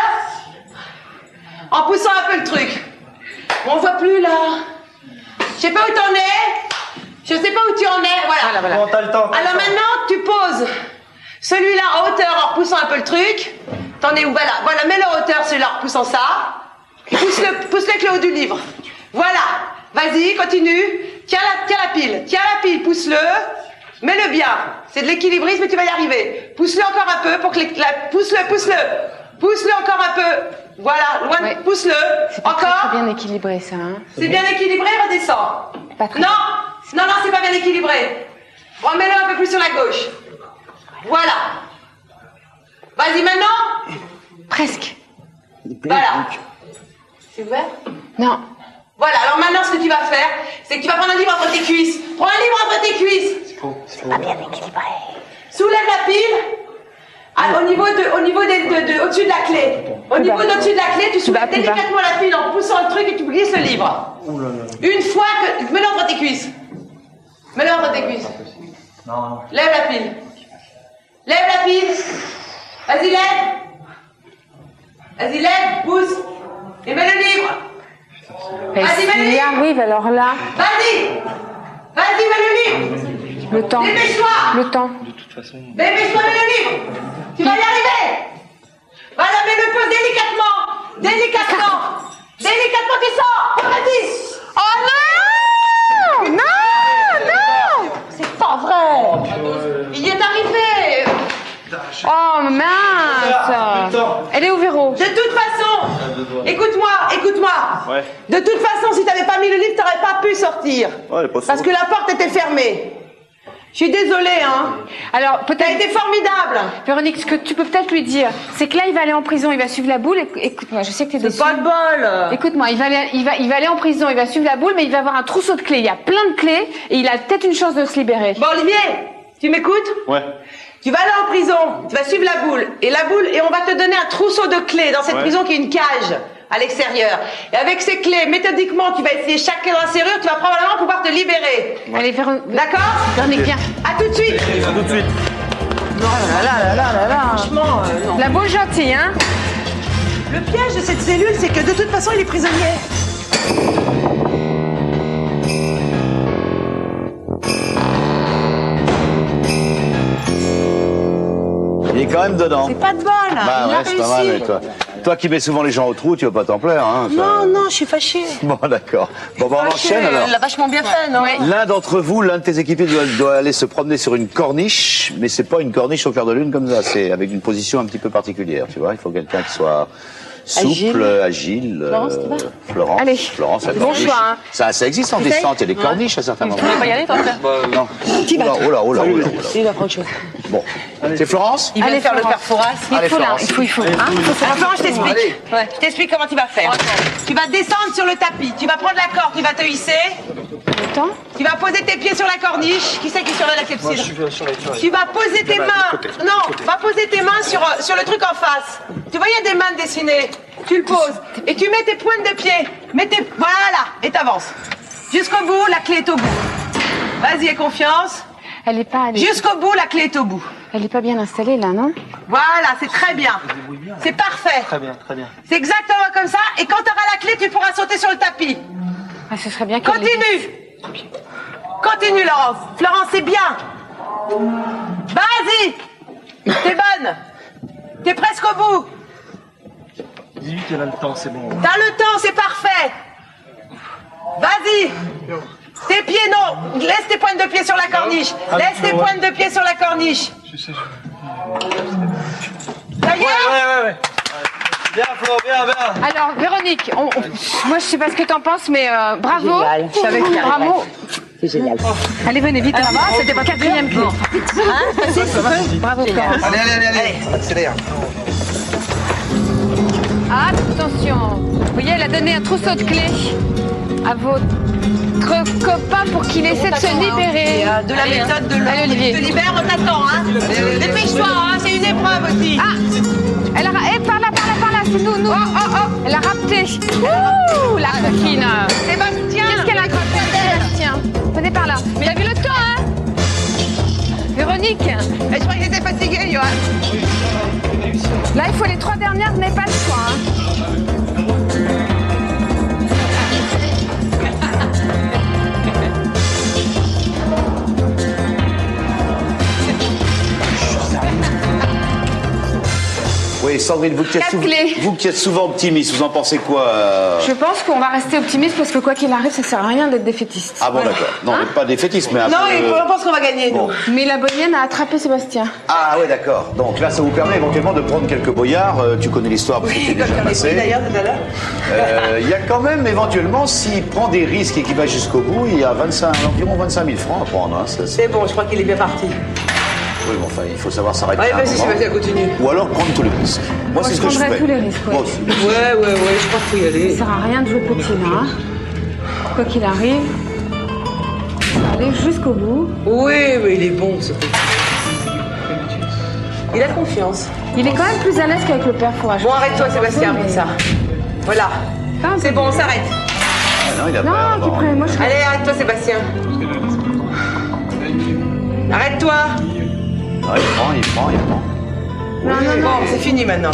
[SPEAKER 2] En poussant un peu le truc. On voit plus là. Je sais pas où t'en es. Je sais pas où tu en es. Voilà.
[SPEAKER 4] Voilà, voilà.
[SPEAKER 3] Bon, t'as le temps. t'as le
[SPEAKER 2] Alors
[SPEAKER 3] temps.
[SPEAKER 2] maintenant, tu poses celui-là en hauteur en repoussant un peu le truc. T'en es où? Voilà, voilà, mets-le en hauteur celui-là en repoussant ça. Pousse-le, pousse-le avec le haut du livre. Voilà. Vas-y, continue. Tiens la, tiens la pile. Tiens la pile, pousse-le. Mets-le bien. C'est de l'équilibrisme, mais tu vas y arriver. Pousse-le encore un peu pour que les, la, pousse-le, pousse-le. Pousse-le encore un peu. Voilà, loin, de-
[SPEAKER 4] Ouais.
[SPEAKER 2] pousse-le.
[SPEAKER 4] C'est pas très,
[SPEAKER 2] Encore.
[SPEAKER 4] très bien équilibré ça. Hein.
[SPEAKER 2] C'est bien équilibré, redescends.
[SPEAKER 4] Pas très
[SPEAKER 2] Non, non, non, c'est pas bien équilibré. Remets-le un peu plus sur la gauche. Voilà. Vas-y maintenant.
[SPEAKER 4] Presque.
[SPEAKER 2] Voilà. C'est ouvert?
[SPEAKER 4] Non.
[SPEAKER 2] Voilà, alors maintenant, ce que tu vas faire, c'est que tu vas prendre un livre entre tes cuisses. Prends un livre entre tes cuisses.
[SPEAKER 7] C'est pas bien équilibré.
[SPEAKER 2] Soulève la pile. Ah, au niveau de, au niveau des, de, de, au-dessus de la clé. Au niveau d'au-dessus de la clé, tu soulèves délicatement la pile en poussant le truc et tu glisses le livre. Une fois que, mets-le entre tes cuisses. Mets-le entre tes cuisses.
[SPEAKER 3] Non.
[SPEAKER 2] Lève la pile. Lève la pile. Vas-y, lève. Vas-y, lève, pousse. Et mets le livre. Vas-y, mets le
[SPEAKER 4] Il y
[SPEAKER 2] livre.
[SPEAKER 4] arrive alors là.
[SPEAKER 2] Vas-y. Vas-y, mets le livre.
[SPEAKER 4] Le temps.
[SPEAKER 2] Dépêche-toi.
[SPEAKER 4] Le temps.
[SPEAKER 3] De toute façon.
[SPEAKER 2] Dépêche-toi, mets le livre. Tu vas y arriver. Voilà, mais le pose délicatement. Délicatement. Délicatement, tu sors. Vas-y.
[SPEAKER 4] Oh non. Non. Non.
[SPEAKER 2] C'est pas vrai. Il y est arrivé.
[SPEAKER 4] Oh mince. Elle est où, Véro?
[SPEAKER 2] De toute façon, écoute-moi, écoute-moi.
[SPEAKER 3] Ouais.
[SPEAKER 2] De toute façon, si t'avais pas mis le livre, t'aurais pas pu sortir.
[SPEAKER 3] Ouais, pas
[SPEAKER 2] Parce que la porte était fermée. Je suis désolée, hein.
[SPEAKER 4] Alors
[SPEAKER 2] T'as
[SPEAKER 4] peut-être.
[SPEAKER 2] été formidable.
[SPEAKER 4] Véronique, ce que tu peux peut-être lui dire, c'est que là, il va aller en prison, il va suivre la boule. Éc- Écoute-moi, je sais que t'es déçue.
[SPEAKER 2] C'est pas de bol.
[SPEAKER 4] Écoute-moi, il va aller, il va, il va aller en prison, il va suivre la boule, mais il va avoir un trousseau de clés. Il y a plein de clés et il a peut-être une chance de se libérer.
[SPEAKER 2] Bon, Olivier, tu m'écoutes?
[SPEAKER 3] Ouais.
[SPEAKER 2] Tu vas aller en prison, tu vas suivre la boule. Et la boule, et on va te donner un trousseau de clés dans cette
[SPEAKER 3] Ouais.
[SPEAKER 2] prison qui est une cage à l'extérieur. Et avec ces clés, méthodiquement, tu vas essayer chaque clé dans la serrure, tu vas probablement pouvoir te libérer.
[SPEAKER 4] Allez, Véro-
[SPEAKER 2] D'accord?
[SPEAKER 4] Véronique, viens.
[SPEAKER 2] À tout de suite.
[SPEAKER 3] À tout de suite.
[SPEAKER 2] Non, là, là, là, là, là, là. Franchement, euh, non.
[SPEAKER 4] La boule gentille, hein.
[SPEAKER 2] Le piège de cette cellule, c'est que de toute façon, il est prisonnier.
[SPEAKER 1] Il est quand même dedans.
[SPEAKER 2] C'est pas de bol.
[SPEAKER 1] Bah
[SPEAKER 2] il a
[SPEAKER 1] ouais, c'est pas mal,
[SPEAKER 2] réussi.
[SPEAKER 1] mais toi. Toi qui mets souvent les gens au trou, tu vas pas t'en plaire, hein. ça-
[SPEAKER 2] Non, non, je suis fâchée.
[SPEAKER 1] Bon, d'accord. Bon, bah, on
[SPEAKER 2] Fâchée,
[SPEAKER 1] enchaîne alors.
[SPEAKER 2] Elle l'a vachement bien fait, non?
[SPEAKER 1] L'un d'entre vous, l'un de tes équipiers doit, doit aller se promener sur une corniche, mais c'est pas une corniche au clair de lune comme ça, c'est avec une position un petit peu particulière, tu vois. Il faut quelqu'un qui soit souple,
[SPEAKER 2] Agile.
[SPEAKER 1] agile.
[SPEAKER 4] Florence,
[SPEAKER 1] euh,
[SPEAKER 4] tu vas
[SPEAKER 1] Florence,
[SPEAKER 4] Allez.
[SPEAKER 1] Florence, la
[SPEAKER 4] Bon
[SPEAKER 1] corniche.
[SPEAKER 4] choix, hein.
[SPEAKER 1] Ça, ça existe en descente, il y a des corniches à certains moments.
[SPEAKER 4] Tu veux pas y aller, toi?
[SPEAKER 1] Non. Oh là, oh là, oh là, oh là, oh là.
[SPEAKER 2] Il va prendre autre chose.
[SPEAKER 1] Bon. C'est Florence?
[SPEAKER 2] Il vient
[SPEAKER 4] Allez,
[SPEAKER 2] de faire le
[SPEAKER 4] Florence.
[SPEAKER 2] perforas.
[SPEAKER 4] Il
[SPEAKER 1] Allez,
[SPEAKER 4] faut là,
[SPEAKER 1] Florence.
[SPEAKER 4] il faut, il faut. Hein, il faut faire-
[SPEAKER 2] Alors, Florence, je t'explique.
[SPEAKER 1] Allez.
[SPEAKER 2] Ouais. Je t'explique comment tu vas faire. Tu vas descendre sur le tapis. Tu vas prendre la corde, tu vas te hisser.
[SPEAKER 4] le temps.
[SPEAKER 2] Tu vas poser tes pieds sur la corniche. Qui c'est qui surveille la
[SPEAKER 3] Moi, je
[SPEAKER 2] clepsydre?
[SPEAKER 3] suis sur les sur les-
[SPEAKER 2] Tu vas poser tes
[SPEAKER 3] Bah,
[SPEAKER 2] mains.
[SPEAKER 3] de côté, de
[SPEAKER 2] Non,
[SPEAKER 3] côté.
[SPEAKER 2] va poser tes mains sur, euh, sur le truc en face. Tu vois, il y a des mains dessinées. Tu le poses. Et tu mets tes pointes de pied. Mets tes... Voilà. Et t'avances. Jusqu'au bout, la clé est au bout. Vas-y, aie confiance.
[SPEAKER 4] Elle est pas, elle est,
[SPEAKER 2] Jusqu'au bout, la clé est au bout.
[SPEAKER 4] elle est pas bien installée là, non?
[SPEAKER 2] Voilà, c'est très bien. C'est parfait.
[SPEAKER 3] Très bien, très bien.
[SPEAKER 2] C'est exactement comme ça. Et quand tu auras la clé, tu pourras sauter sur le tapis.
[SPEAKER 4] Ah, ce serait bien qu'elle l'ait dit.
[SPEAKER 2] Continue. Continue, Laurence. Florence, c'est bien. Vas-y. T'es bonne. T'es presque au bout.
[SPEAKER 3] dix-huit, elle a le temps, c'est bon.
[SPEAKER 2] T'as le temps, c'est parfait. Vas-y. Tes pieds, non. Laisse tes pointes de pied sur la corniche.
[SPEAKER 3] Ah,
[SPEAKER 2] Laisse tes
[SPEAKER 3] ouais.
[SPEAKER 2] pointes de pied sur la corniche.
[SPEAKER 3] Je sais,
[SPEAKER 2] Ça y est?
[SPEAKER 3] Ouais, ouais, ouais. Bien, Flo, bien, bien.
[SPEAKER 4] Alors, Véronique, on- on- moi je sais pas ce que t'en penses, mais euh, bravo.
[SPEAKER 2] Génial, je savais qu'il y arriverait.
[SPEAKER 4] Bravo.
[SPEAKER 2] C'est génial.
[SPEAKER 4] Allez, venez vite. Ça va, c'était votre quatrième clé. Bravo, Florence.
[SPEAKER 6] Allez, allez, allez, allez. Accélère.
[SPEAKER 4] Attention. Vous voyez, elle a donné un trousseau de clés à votre copain pour qu'il essaie de se libérer.
[SPEAKER 2] Euh, de la
[SPEAKER 4] Allez,
[SPEAKER 2] méthode de
[SPEAKER 4] hein.
[SPEAKER 2] l'eau.
[SPEAKER 4] Allez, Olivier.
[SPEAKER 2] Tu te libères, on t'attend, hein. Dépêche-toi, hein. C'est une épreuve aussi.
[SPEAKER 4] Ah, elle a, eh, par là, par là, par là, c'est nous, nous. Oh, oh, oh. Elle a rapté. Ouh, la coquine.
[SPEAKER 2] Sébastien.
[SPEAKER 4] Qu'est-ce qu'elle a gratté, Sébastien? Venez par là. Mais t'as vu le temps, hein? Véronique,
[SPEAKER 2] Et je crois qu'il était fatigué, Johan.
[SPEAKER 4] là, il faut les trois dernières, vous n'avez pas le choix, hein.
[SPEAKER 1] Oui, Sandrine, vous qui, êtes
[SPEAKER 4] Quatre
[SPEAKER 1] sou-
[SPEAKER 4] clés.
[SPEAKER 1] vous qui êtes souvent optimiste, vous en pensez quoi euh
[SPEAKER 4] Je pense qu'on va rester optimiste parce que quoi qu'il arrive, ça sert à rien d'être défaitiste.
[SPEAKER 1] Ah bon, d'accord. Non, mais pas défaitiste, mais un
[SPEAKER 2] Non,
[SPEAKER 1] peu...
[SPEAKER 2] et on pense qu'on va gagner, nous.
[SPEAKER 1] Bon.
[SPEAKER 4] Mais la bonnienne a attrapé Sébastien.
[SPEAKER 1] Ah ouais, d'accord. Donc là, ça vous permet éventuellement de prendre quelques boyards. Euh, tu connais l'histoire parce que tu es
[SPEAKER 2] Oui, comme
[SPEAKER 1] déjà
[SPEAKER 2] tu as
[SPEAKER 1] passé.
[SPEAKER 2] dit d'ailleurs tout à l'heure.
[SPEAKER 1] Euh, Il y a quand même, éventuellement, s'il prend des risques et qu'il va jusqu'au bout, il y a vingt-cinq, environ vingt-cinq mille francs à prendre. Hein. Ça, c'est-
[SPEAKER 2] C'est bon, je crois qu'il est bien parti.
[SPEAKER 1] Oui, mais enfin, il faut savoir s'arrêter.
[SPEAKER 2] Ouais,
[SPEAKER 1] à un
[SPEAKER 2] vas-y,
[SPEAKER 1] moment.
[SPEAKER 2] Sébastien, continue.
[SPEAKER 1] Ou alors prendre tous les risques. Moi, c'est
[SPEAKER 4] je
[SPEAKER 1] ce que je
[SPEAKER 4] prendrais
[SPEAKER 1] fais.
[SPEAKER 4] tous les risques, ouais.
[SPEAKER 1] Moi aussi.
[SPEAKER 2] Ouais, ouais, ouais, je crois qu'il faut y aller.
[SPEAKER 4] Ça sert à rien de jouer petit là. Hein. Quoi qu'il arrive, on va aller jusqu'au bout.
[SPEAKER 2] Oui, mais il est bon, ce truc. Il a confiance.
[SPEAKER 4] Il est quand même plus à l'aise qu'avec le père, faut rajouter.
[SPEAKER 2] Bon, arrête-toi, Sébastien, après ça. Voilà. C'est bon, on s'arrête.
[SPEAKER 1] Ah non, il a
[SPEAKER 4] Non,
[SPEAKER 1] pas.
[SPEAKER 4] tu prends, moi je...
[SPEAKER 2] Allez, arrête-toi, Sébastien. Arrête-toi.
[SPEAKER 1] Ah, il prend, il prend, il prend.
[SPEAKER 4] Non, non, non.
[SPEAKER 2] Bon, c'est fini maintenant.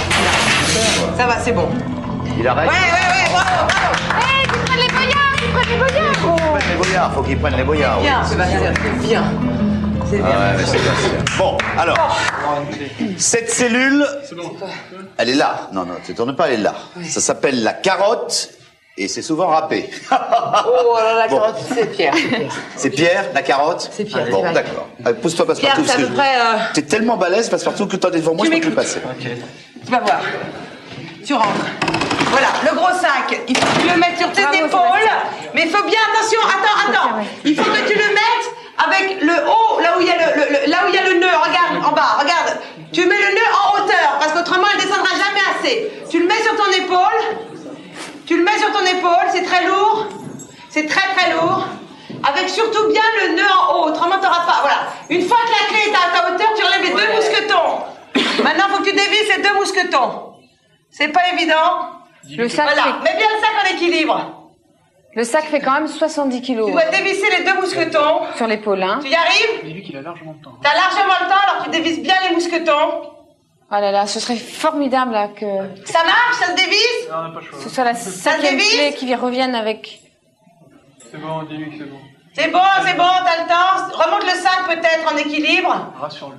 [SPEAKER 2] Ça va, c'est bon.
[SPEAKER 1] Il arrête.
[SPEAKER 2] Ouais, ouais, ouais, bravo, bravo.
[SPEAKER 4] Hé, tu prends les boyards, tu prends les boyards.
[SPEAKER 1] Faut qu'il prenne les boyards, faut qu'il prenne les boyards. oui.
[SPEAKER 2] Bien, Sébastien, c'est bien. C'est bien.
[SPEAKER 1] Ah ouais, mais c'est bien. Bon, alors, cette cellule, elle est là. Non, non, tu tournes pas, elle est là. Ça s'appelle la carotte et c'est souvent râpé.
[SPEAKER 2] Oh, alors la
[SPEAKER 1] Bon.
[SPEAKER 2] carotte, c'est Pierre.
[SPEAKER 1] C'est Pierre, la carotte
[SPEAKER 2] C'est Pierre,
[SPEAKER 1] Bon,
[SPEAKER 2] c'est vrai.
[SPEAKER 1] d'accord. Allez, pousse-toi,
[SPEAKER 2] Pierre,
[SPEAKER 1] Passepartout.
[SPEAKER 2] c'est à
[SPEAKER 1] parce
[SPEAKER 2] peu
[SPEAKER 1] que
[SPEAKER 2] près, euh,
[SPEAKER 1] T'es tellement balèze, Passepartout, que toi, devant moi,
[SPEAKER 2] Tu
[SPEAKER 1] je peux plus
[SPEAKER 2] m'écoutes.
[SPEAKER 1] passer.
[SPEAKER 2] Tu vas voir. Tu rentres. Voilà, le gros sac, il faut que tu le mettes sur tes
[SPEAKER 4] Bravo,
[SPEAKER 2] épaules.
[SPEAKER 4] Sébastien.
[SPEAKER 2] Mais il faut bien, attention, attends, attends. Il faut que tu le mettes avec le haut, là où il y a le, le- le- là où il y a le nœud. Regarde, en bas, regarde. Tu mets le nœud en hauteur, parce qu'autrement, il descendra jamais assez. Tu le mets sur ton épaule. Tu le mets sur ton épaule, c'est très lourd. C'est très très lourd. Avec surtout bien le nœud en haut, autrement t'auras pas. Voilà. Une fois que la clé est à ta hauteur, tu relèves les deux mousquetons. Maintenant, il faut que tu dévisses les deux mousquetons. C'est pas évident.
[SPEAKER 4] Le sac,
[SPEAKER 2] Voilà.
[SPEAKER 4] fait...
[SPEAKER 2] Mets bien le sac en équilibre.
[SPEAKER 4] le sac fait quand même soixante-dix kilos
[SPEAKER 2] Tu dois dévisser les deux mousquetons.
[SPEAKER 4] sur l'épaule, hein.
[SPEAKER 2] Tu y arrives?
[SPEAKER 6] Mais lui qu'il a largement le temps.
[SPEAKER 2] T'as largement le temps, alors tu dévisses bien les mousquetons.
[SPEAKER 4] Oh là là, ce serait formidable là que
[SPEAKER 2] Ça marche? Ça se dévisse?
[SPEAKER 6] Non, on n'a pas le choix.
[SPEAKER 4] ce soit la cinquième
[SPEAKER 2] dévisse
[SPEAKER 4] clé qui revienne avec...
[SPEAKER 6] C'est bon, dis-lui que c'est bon.
[SPEAKER 2] C'est bon, c'est bon, t'as le temps. Remonte le sac peut-être en équilibre.
[SPEAKER 6] Rassure-le.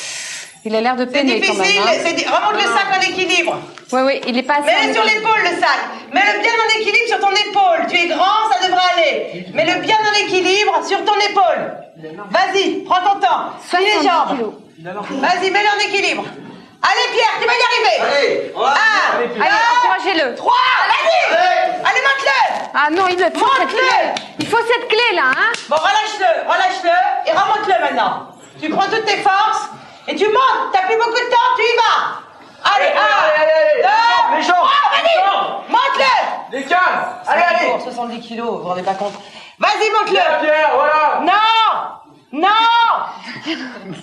[SPEAKER 4] Il a l'air de
[SPEAKER 2] C'est
[SPEAKER 4] peiner quand
[SPEAKER 2] difficile.
[SPEAKER 4] même, hein.
[SPEAKER 2] c'est di- Remonte le sac en équilibre.
[SPEAKER 4] Oui, oui, il est pas assez...
[SPEAKER 2] Mets-le sur l'épaule, le sac. Mets-le bien en équilibre sur ton épaule. Tu es grand, ça devrait aller. Mets-le bien en équilibre sur ton épaule. Vas-y, prends ton temps. Suis les
[SPEAKER 4] soixante-dix
[SPEAKER 2] jambes.
[SPEAKER 4] kilos.
[SPEAKER 2] Vas-y, mets-le en équilibre. Allez, Pierre, tu vas y arriver.
[SPEAKER 3] Allez, on va.
[SPEAKER 2] Un,
[SPEAKER 4] Allez,
[SPEAKER 2] deux,
[SPEAKER 4] encouragez-le.
[SPEAKER 2] trois, vas-y. Allez, monte-le.
[SPEAKER 4] Ah non, il faut cette
[SPEAKER 2] Monte-le.
[SPEAKER 4] clé. Il faut cette clé là, hein.
[SPEAKER 2] Bon, relâche-le, relâche-le et remonte-le maintenant. Tu prends toutes tes forces et tu montes. T'as plus beaucoup de temps, tu y vas. Allez, un,
[SPEAKER 3] allez, allez,
[SPEAKER 2] deux,
[SPEAKER 3] les jambes,
[SPEAKER 2] trois,
[SPEAKER 3] les
[SPEAKER 2] vas-y.
[SPEAKER 3] jambes.
[SPEAKER 2] Monte-le.
[SPEAKER 3] Les calmes.
[SPEAKER 2] Allez, allez. soixante-dix kilos, vous vous rendez pas compte. Vas-y, monte-le.
[SPEAKER 3] Pierre, voilà.
[SPEAKER 2] Non. Non.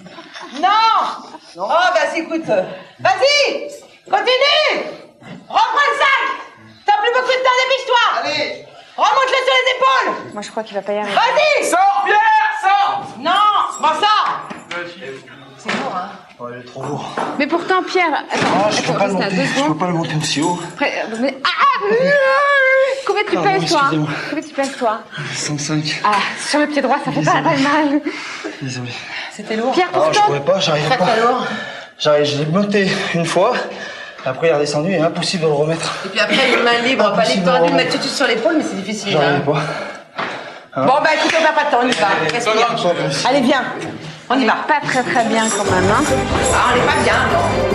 [SPEAKER 2] Non. Oh, vas-y, écoute. Vas-y. Continue. Reprends le sac. T'as plus beaucoup de temps, dépêche-toi.
[SPEAKER 3] Allez.
[SPEAKER 2] Remonte-le sur les épaules.
[SPEAKER 4] Moi, je crois qu'il va pas y arriver.
[SPEAKER 2] Vas-y.
[SPEAKER 3] Sors, Pierre, sors.
[SPEAKER 2] Non. Bon, ça. C'est lourd, hein.
[SPEAKER 6] Oh, il est trop lourd.
[SPEAKER 4] Mais pourtant, Pierre... Attends,
[SPEAKER 6] Ah, je peux
[SPEAKER 4] attends,
[SPEAKER 6] pas le
[SPEAKER 4] reste là,
[SPEAKER 6] monter.
[SPEAKER 4] deux
[SPEAKER 6] Je peux
[SPEAKER 4] secondes.
[SPEAKER 6] pas le monter aussi haut.
[SPEAKER 4] Après, euh, mais- ah, ah, Combien tu
[SPEAKER 6] Pardon,
[SPEAKER 4] pèses, toi?
[SPEAKER 6] excusez-moi.
[SPEAKER 4] Combien tu pèses, toi?
[SPEAKER 6] cent cinq.
[SPEAKER 4] Ah, sur le pied droit, ça fait pas très mal.
[SPEAKER 6] Désolé.
[SPEAKER 2] C'était lourd.
[SPEAKER 4] Pierre,
[SPEAKER 6] Ah, je
[SPEAKER 4] pourtant...
[SPEAKER 6] pouvais pas, j'arrivais
[SPEAKER 2] Très
[SPEAKER 6] pas.
[SPEAKER 2] très lourd.
[SPEAKER 6] J'arrive, je l'ai monté une fois. Après, il est redescendu, il est impossible de le remettre.
[SPEAKER 2] Et puis après, une main libre, pas libre. T'aurais dû le mettre tout de suite sur l'épaule, mais c'est difficile.
[SPEAKER 6] J'arrivais
[SPEAKER 2] Hein.
[SPEAKER 6] pas.
[SPEAKER 2] Bon, bah écoute, on perd pas de temps, on y va. Respire. Allez, viens. On y va.
[SPEAKER 4] Pas très très bien quand même, hein.
[SPEAKER 2] Ah, on est pas bien,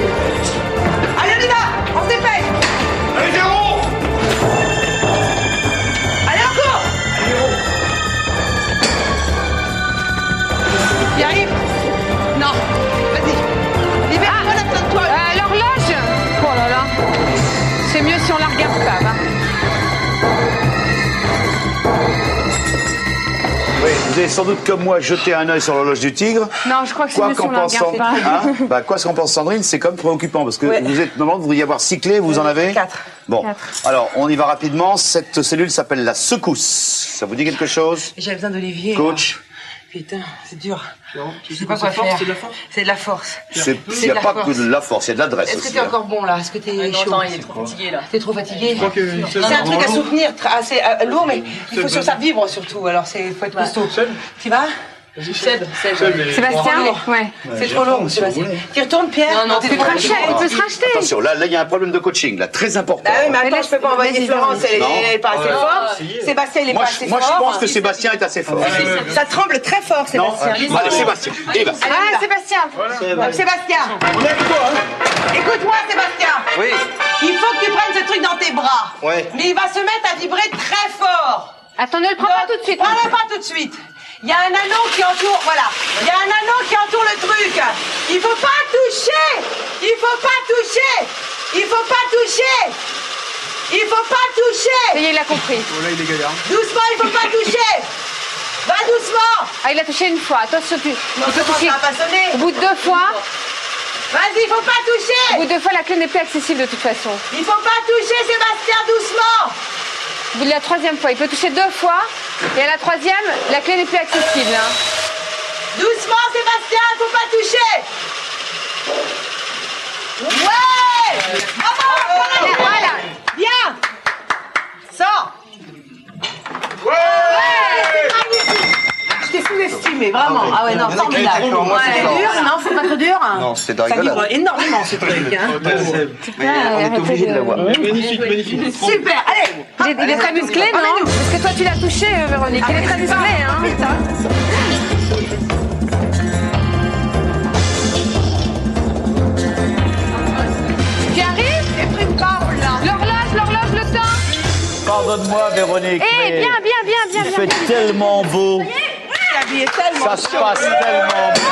[SPEAKER 2] non. Allez, on y va. On se dépêche.
[SPEAKER 3] Allez, Véro.
[SPEAKER 2] Allez, on court. Tu y arrives? Non. Vas-y. Libère-toi, là, toi.
[SPEAKER 4] Euh, l'horloge. Oh là là. C'est mieux si on la regarde pas, va.
[SPEAKER 1] Oui, vous avez sans doute comme moi jeté un œil sur l'horloge du tigre.
[SPEAKER 4] Non, je crois que c'est
[SPEAKER 1] Quoi
[SPEAKER 4] mieux si
[SPEAKER 1] qu'en
[SPEAKER 4] on la
[SPEAKER 1] pense,
[SPEAKER 4] regarde pas.
[SPEAKER 1] hein, bah, quoi qu'en pense Sandrine, c'est comme préoccupant parce que
[SPEAKER 2] Ouais.
[SPEAKER 1] vous êtes normalement vous devriez y avoir six clés, vous en avez
[SPEAKER 2] Quatre.
[SPEAKER 1] Bon,
[SPEAKER 4] Quatre.
[SPEAKER 1] alors on y va rapidement. Cette cellule s'appelle la secousse. Ça vous dit quelque chose,
[SPEAKER 2] J'avais besoin d'Olivier.
[SPEAKER 1] coach?
[SPEAKER 2] Putain, c'est dur.
[SPEAKER 6] Tu
[SPEAKER 2] sais pas quoi faire.
[SPEAKER 6] C'est de la force.
[SPEAKER 2] C'est de la force.
[SPEAKER 1] C'est- Il
[SPEAKER 2] C'est
[SPEAKER 1] n'y
[SPEAKER 2] de
[SPEAKER 1] a
[SPEAKER 2] la
[SPEAKER 1] pas
[SPEAKER 2] force.
[SPEAKER 1] que de la force, il y a de l'adresse
[SPEAKER 2] Est-ce que
[SPEAKER 1] aussi.
[SPEAKER 2] t'es
[SPEAKER 1] hein.
[SPEAKER 2] encore bon là? Est-ce que t'es chaud?
[SPEAKER 7] Non, il est trop fatigué là.
[SPEAKER 2] T'es trop fatigué?
[SPEAKER 6] crois que
[SPEAKER 2] C'est un truc à soutenir, tra- assez euh, lourd, mais il faut sur ça vivre surtout. Alors c'est faut être costaud.
[SPEAKER 6] Seul.
[SPEAKER 2] Tu vas?
[SPEAKER 7] Seb, Seb.
[SPEAKER 6] Seul, mais-
[SPEAKER 4] Sébastien?
[SPEAKER 2] lourd.
[SPEAKER 4] Ouais.
[SPEAKER 2] C'est trop lourd, Sébastien. Tu retournes, Pierre?
[SPEAKER 7] Non, non,
[SPEAKER 2] t'es
[SPEAKER 7] c'est
[SPEAKER 2] trop
[SPEAKER 7] pas
[SPEAKER 2] racheté.
[SPEAKER 4] Il peut se racheter.
[SPEAKER 1] Attention, là, là, il y a un problème de coaching, là, très important.
[SPEAKER 2] Ah oui, mais
[SPEAKER 4] Mais
[SPEAKER 2] attends,
[SPEAKER 4] laisse-
[SPEAKER 2] je peux pas envoyer
[SPEAKER 4] vas-y,
[SPEAKER 2] Florence, elle
[SPEAKER 1] Non.
[SPEAKER 2] elle est pas assez forte. Sébastien, il est
[SPEAKER 1] moi,
[SPEAKER 2] pas
[SPEAKER 1] je,
[SPEAKER 2] assez
[SPEAKER 1] moi, je
[SPEAKER 2] fort.
[SPEAKER 1] pense que Sébastien est assez fort.
[SPEAKER 2] Ça tremble très fort,
[SPEAKER 1] Non,
[SPEAKER 2] Sébastien.
[SPEAKER 1] allez, Sébastien, il va.
[SPEAKER 4] Ah, Sébastien.
[SPEAKER 2] Donc, Sébastien,
[SPEAKER 1] On est avec toi, hein.
[SPEAKER 2] écoute-moi, Sébastien.
[SPEAKER 3] Oui.
[SPEAKER 2] Il faut que tu prennes ce truc dans tes bras.
[SPEAKER 1] Ouais.
[SPEAKER 2] Mais il va se mettre à vibrer très fort.
[SPEAKER 4] Attends, ne le prends pas tout de suite.
[SPEAKER 2] Prends-le pas tout de suite. Il y a un anneau qui entoure, voilà. Il y a un anneau qui entoure le truc. Il faut pas toucher. Il faut pas toucher. Il faut pas toucher. Il faut pas toucher.
[SPEAKER 4] Ça y est, il a compris.
[SPEAKER 3] Oh là, il est galère.
[SPEAKER 2] Doucement, il faut pas toucher. Va doucement.
[SPEAKER 4] Ah, il a touché une fois. Attention, tu...
[SPEAKER 2] Non,
[SPEAKER 4] il peut
[SPEAKER 2] ça
[SPEAKER 4] toucher.
[SPEAKER 2] va pas sonner.
[SPEAKER 4] Au bout de deux fois,
[SPEAKER 2] Vas-y, il faut pas
[SPEAKER 4] au
[SPEAKER 2] toucher.
[SPEAKER 4] bout de deux fois, la clé n'est plus accessible de toute façon.
[SPEAKER 2] Il faut pas toucher, Sébastien, doucement.
[SPEAKER 4] Au bout de la troisième fois, il peut toucher deux fois. Et à la troisième, la clé n'est plus accessible. Hein.
[SPEAKER 2] Doucement, Sébastien, il faut pas toucher. Ouais. Bravo, voilà.
[SPEAKER 4] Voilà.
[SPEAKER 2] Bien. Sors.
[SPEAKER 3] Ouais.
[SPEAKER 2] Je t'ai sous-estimé, vraiment. Ah ouais, non, formidable.
[SPEAKER 3] Moi, c'est
[SPEAKER 2] C'est
[SPEAKER 3] fort.
[SPEAKER 2] dur, non, c'est pas trop dur.
[SPEAKER 6] Non, c'était de la
[SPEAKER 2] Ça
[SPEAKER 6] rigolade.
[SPEAKER 2] vibre énormément, ce truc. Hein.
[SPEAKER 4] Ah,
[SPEAKER 6] On est obligé de l'avoir.
[SPEAKER 3] Magnifique, magnifique.
[SPEAKER 2] Super, allez.
[SPEAKER 4] Il est, il est très musclé, non? Parce que toi, tu l'as touché, euh, Véronique. Il est très musclé, hein? Tu arrives?
[SPEAKER 2] J'ai pris une parole, là.
[SPEAKER 4] L'horloge, l'horloge, le temps.
[SPEAKER 8] Pardonne-moi, Véronique,
[SPEAKER 4] Eh,
[SPEAKER 8] mais
[SPEAKER 4] bien, bien, bien, bien,
[SPEAKER 8] il
[SPEAKER 4] bien.
[SPEAKER 8] fait
[SPEAKER 4] bien.
[SPEAKER 8] tellement beau.
[SPEAKER 2] T'es habillé tellement.
[SPEAKER 8] Ça se passe tellement bien.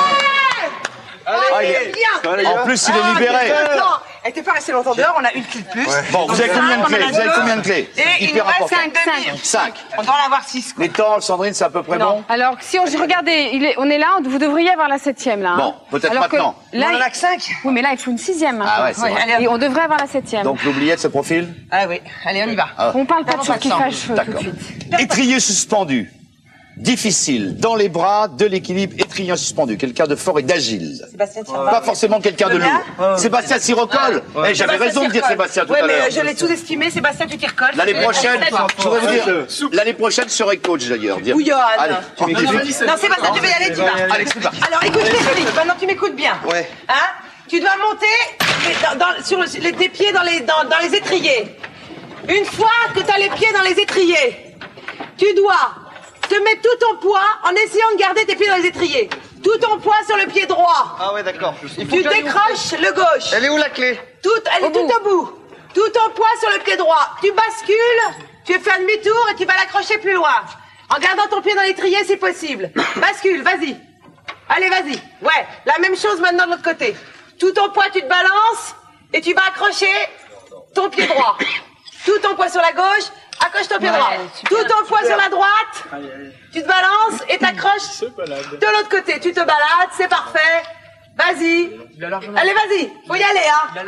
[SPEAKER 8] Ah, il est-
[SPEAKER 2] Bien.
[SPEAKER 8] En plus, il est libéré.
[SPEAKER 2] Attends, elle était pas restée longtemps dehors, on a une clé de plus.
[SPEAKER 8] Bon, vous avez combien de clés? Vous avez combien de clés?
[SPEAKER 2] Et il nous
[SPEAKER 8] Hyper
[SPEAKER 2] reste
[SPEAKER 8] important.
[SPEAKER 2] cinq demi.
[SPEAKER 8] Cinq.
[SPEAKER 2] On doit en avoir six.
[SPEAKER 8] Les temps, Sandrine, c'est à peu près bon?
[SPEAKER 4] Alors, si on, regardez, il est, on est là, vous devriez avoir la septième, là. hein.
[SPEAKER 8] Bon, peut-être
[SPEAKER 4] Alors que
[SPEAKER 8] maintenant.
[SPEAKER 4] Là,
[SPEAKER 2] On en a
[SPEAKER 4] il-
[SPEAKER 2] que cinq.
[SPEAKER 4] oui, mais là, il faut une sixième.
[SPEAKER 8] Ah ouais, c'est
[SPEAKER 4] maintenant.
[SPEAKER 8] vrai.
[SPEAKER 2] allez,
[SPEAKER 4] Et on devrait avoir la septième.
[SPEAKER 8] Donc l'oubliette se profile?
[SPEAKER 2] Ah oui, allez, on y va.
[SPEAKER 8] Ah.
[SPEAKER 4] On parle pas de
[SPEAKER 2] Pardon,
[SPEAKER 4] choses qui
[SPEAKER 2] Vincent.
[SPEAKER 4] fâchent euh, tout de
[SPEAKER 8] D'accord.
[SPEAKER 4] suite.
[SPEAKER 8] Étrier suspendu. Difficile. Dans les bras, de l'équilibre, étrier suspendu. Quelqu'un de fort et d'agile.
[SPEAKER 2] Sébastien, tiens.
[SPEAKER 8] Pas forcément quelqu'un de
[SPEAKER 2] Le gars
[SPEAKER 8] lourd. Sébastien s'y recolle. Eh, j'avais
[SPEAKER 2] Sébastien
[SPEAKER 8] raison de dire
[SPEAKER 2] t'y
[SPEAKER 8] Sébastien tout
[SPEAKER 2] recolle.
[SPEAKER 8] à
[SPEAKER 2] Ouais,
[SPEAKER 8] l'heure.
[SPEAKER 2] mais je l'ai sous-estimé, Sébastien, tu t'y recolles.
[SPEAKER 8] L'année prochaine,
[SPEAKER 2] Toi.
[SPEAKER 8] je voudrais vous dire, l'année prochaine, je serai coach d'ailleurs. Dire.
[SPEAKER 2] Ou Johan.
[SPEAKER 8] Allez, tu m'écoutes.
[SPEAKER 2] Non, Sébastien, tu veux y aller, tu vas.
[SPEAKER 8] Allez, c'est parti.
[SPEAKER 2] Alors, écoute, je t'explique. Maintenant, tu m'écoutes bien.
[SPEAKER 6] Ouais.
[SPEAKER 2] Hein? Tu dois monter les- dans, dans- sur le- les, tes pieds dans les, dans, dans les étriers. Une fois que tu as les pieds dans les étriers, tu dois te mettre tout ton poids en essayant de garder tes pieds dans les étriers. Tout ton poids sur le pied droit.
[SPEAKER 6] Ah ouais, d'accord. Il faut
[SPEAKER 2] Tu
[SPEAKER 6] que j'aille où?
[SPEAKER 2] décroches le gauche.
[SPEAKER 6] Elle est où la clé?
[SPEAKER 2] Tout, elle est tout au bout. Tout ton poids sur le pied droit. Tu bascules, tu fais un demi-tour et tu vas l'accrocher plus loin. En gardant ton pied dans l'étrier, c'est possible. Bascule, vas-y. Allez, vas-y. Ouais, la même chose maintenant de l'autre côté. Tout ton poids, tu te balances et tu vas accrocher ton pied droit. Tout ton poids sur la gauche, accroche ton pied droit. Tout ton poids sur la droite, tu te balances et t'accroches de l'autre côté. Tu te balades, c'est parfait. Vas-y. Allez, vas-y. Faut y aller, hein.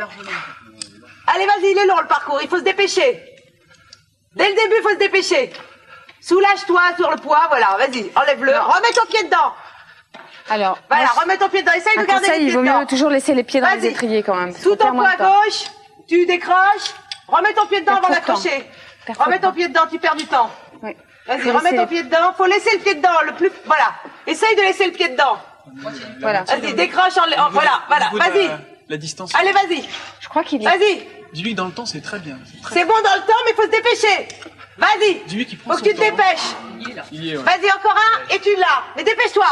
[SPEAKER 2] Allez, vas-y, il est long le parcours, il faut se dépêcher. Dès le début, il faut se dépêcher. Soulage-toi sur le poids, voilà, vas-y, enlève-le. Remets ton pied dedans.
[SPEAKER 4] Alors,
[SPEAKER 2] Voilà,
[SPEAKER 4] moi,
[SPEAKER 2] remets ton pied dedans. Essaye
[SPEAKER 4] un
[SPEAKER 2] de garder
[SPEAKER 4] conseil,
[SPEAKER 2] les
[SPEAKER 4] il
[SPEAKER 2] pieds
[SPEAKER 4] vaut
[SPEAKER 2] dedans.
[SPEAKER 4] mieux toujours laisser les pieds dans les
[SPEAKER 2] Vas-y.
[SPEAKER 4] étriers quand même.
[SPEAKER 2] Sous
[SPEAKER 4] Faut
[SPEAKER 2] ton
[SPEAKER 4] perdre moins
[SPEAKER 2] poids à
[SPEAKER 4] de temps.
[SPEAKER 2] gauche, tu décroches. Remets ton pied dedans
[SPEAKER 4] Perds
[SPEAKER 2] avant
[SPEAKER 4] trop de temps.
[SPEAKER 2] d'accrocher.
[SPEAKER 4] Perds trop
[SPEAKER 2] Remets
[SPEAKER 4] de
[SPEAKER 2] ton
[SPEAKER 4] temps.
[SPEAKER 2] pied dedans, tu perds du temps.
[SPEAKER 4] Oui.
[SPEAKER 2] Vas-y,
[SPEAKER 4] Faut
[SPEAKER 2] remets
[SPEAKER 4] laisser
[SPEAKER 2] ton
[SPEAKER 4] les-
[SPEAKER 2] pied dedans. Faut laisser le pied dedans, le plus. Voilà. Essaye de laisser le pied dedans.
[SPEAKER 4] Voilà.
[SPEAKER 2] Vas-y, décroche en. en- Voilà, voilà, vas-y.
[SPEAKER 3] La distance.
[SPEAKER 2] Allez, vas-y.
[SPEAKER 4] Je crois qu'il est.
[SPEAKER 2] Vas-y.
[SPEAKER 3] Dis-lui que dans le temps, c'est très bien. C'est très-
[SPEAKER 2] C'est bon dans le temps, mais il faut se dépêcher. Vas-y.
[SPEAKER 3] Dis-lui qu'il prend
[SPEAKER 2] Faut que
[SPEAKER 3] son
[SPEAKER 2] tu te
[SPEAKER 3] temps.
[SPEAKER 2] dépêches.
[SPEAKER 3] Il y est, ouais.
[SPEAKER 2] Vas-y, encore un, et tu l'as. Mais dépêche-toi.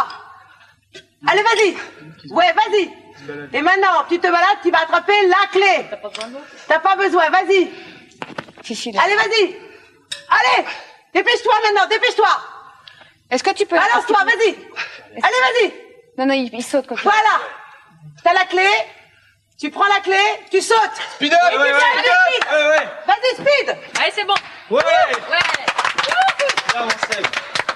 [SPEAKER 2] Allez, vas-y. Ouais, vas-y. Et maintenant, tu te balades, tu vas attraper la clé. T'as pas besoin, vas-y.
[SPEAKER 4] Fifi, là.
[SPEAKER 2] Allez, vas-y. Allez. Dépêche-toi maintenant, dépêche-toi.
[SPEAKER 4] Est-ce que tu peux.
[SPEAKER 2] Balance-toi, vas-y. Allez, vas-y.
[SPEAKER 4] Non, non, il, il saute quand il.
[SPEAKER 2] Voilà. T'as la clé. Tu prends la clé, tu sautes.
[SPEAKER 3] Speed up,
[SPEAKER 2] Et tu
[SPEAKER 3] ouais,
[SPEAKER 2] viens,
[SPEAKER 3] ouais,
[SPEAKER 2] allez, speed.
[SPEAKER 3] ouais, ouais.
[SPEAKER 2] Vas-y, speed.
[SPEAKER 7] Allez, c'est bon.
[SPEAKER 3] Ouais.
[SPEAKER 7] Ouais.
[SPEAKER 3] Là, on sait.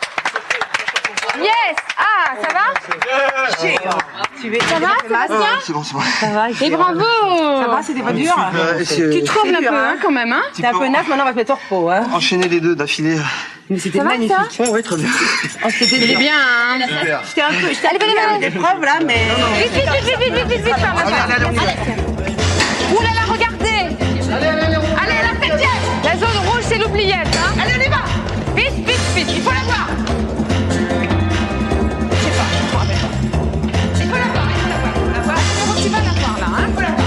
[SPEAKER 4] Yes! Ah, ça va?
[SPEAKER 2] Tu es.
[SPEAKER 4] Ça va, Sébastien?
[SPEAKER 6] C'est bon, c'est bon.
[SPEAKER 2] Ça va.
[SPEAKER 4] Et bravo!
[SPEAKER 2] Ça va, c'était pas dur.
[SPEAKER 4] Tu trembles un
[SPEAKER 2] dur,
[SPEAKER 4] peu,
[SPEAKER 2] hein.
[SPEAKER 4] hein, quand même, hein?
[SPEAKER 2] T'es un peu naze, maintenant on va te mettre au repos, hein.
[SPEAKER 6] Enchaîner les deux d'affilée.
[SPEAKER 2] Mais c'était
[SPEAKER 4] Ça va,
[SPEAKER 2] magnifique.
[SPEAKER 4] ça?
[SPEAKER 6] Ouais, ouais, très bien.
[SPEAKER 2] Oh, c'était
[SPEAKER 4] Il est
[SPEAKER 2] dur.
[SPEAKER 4] bien, hein?
[SPEAKER 2] J'étais un peu, j'étais
[SPEAKER 4] Allez, venez, venez.
[SPEAKER 2] des preuves là, mais.
[SPEAKER 4] Vite, vite, vite, vite, vite, vite, vite, par là. Ouh là là, regardez! Allez, allez, allez, allez, la septième! La zone rouge, c'est l'oubliette, hein?
[SPEAKER 2] Allez, on y va.
[SPEAKER 4] Vite, vite, vite, il faut la voir!
[SPEAKER 2] Je sais pas, je me rappelle pas.
[SPEAKER 4] Il faut la voir, il faut la voir, il faut la voir. Tu vas la voir, là, hein? Il faut la voir.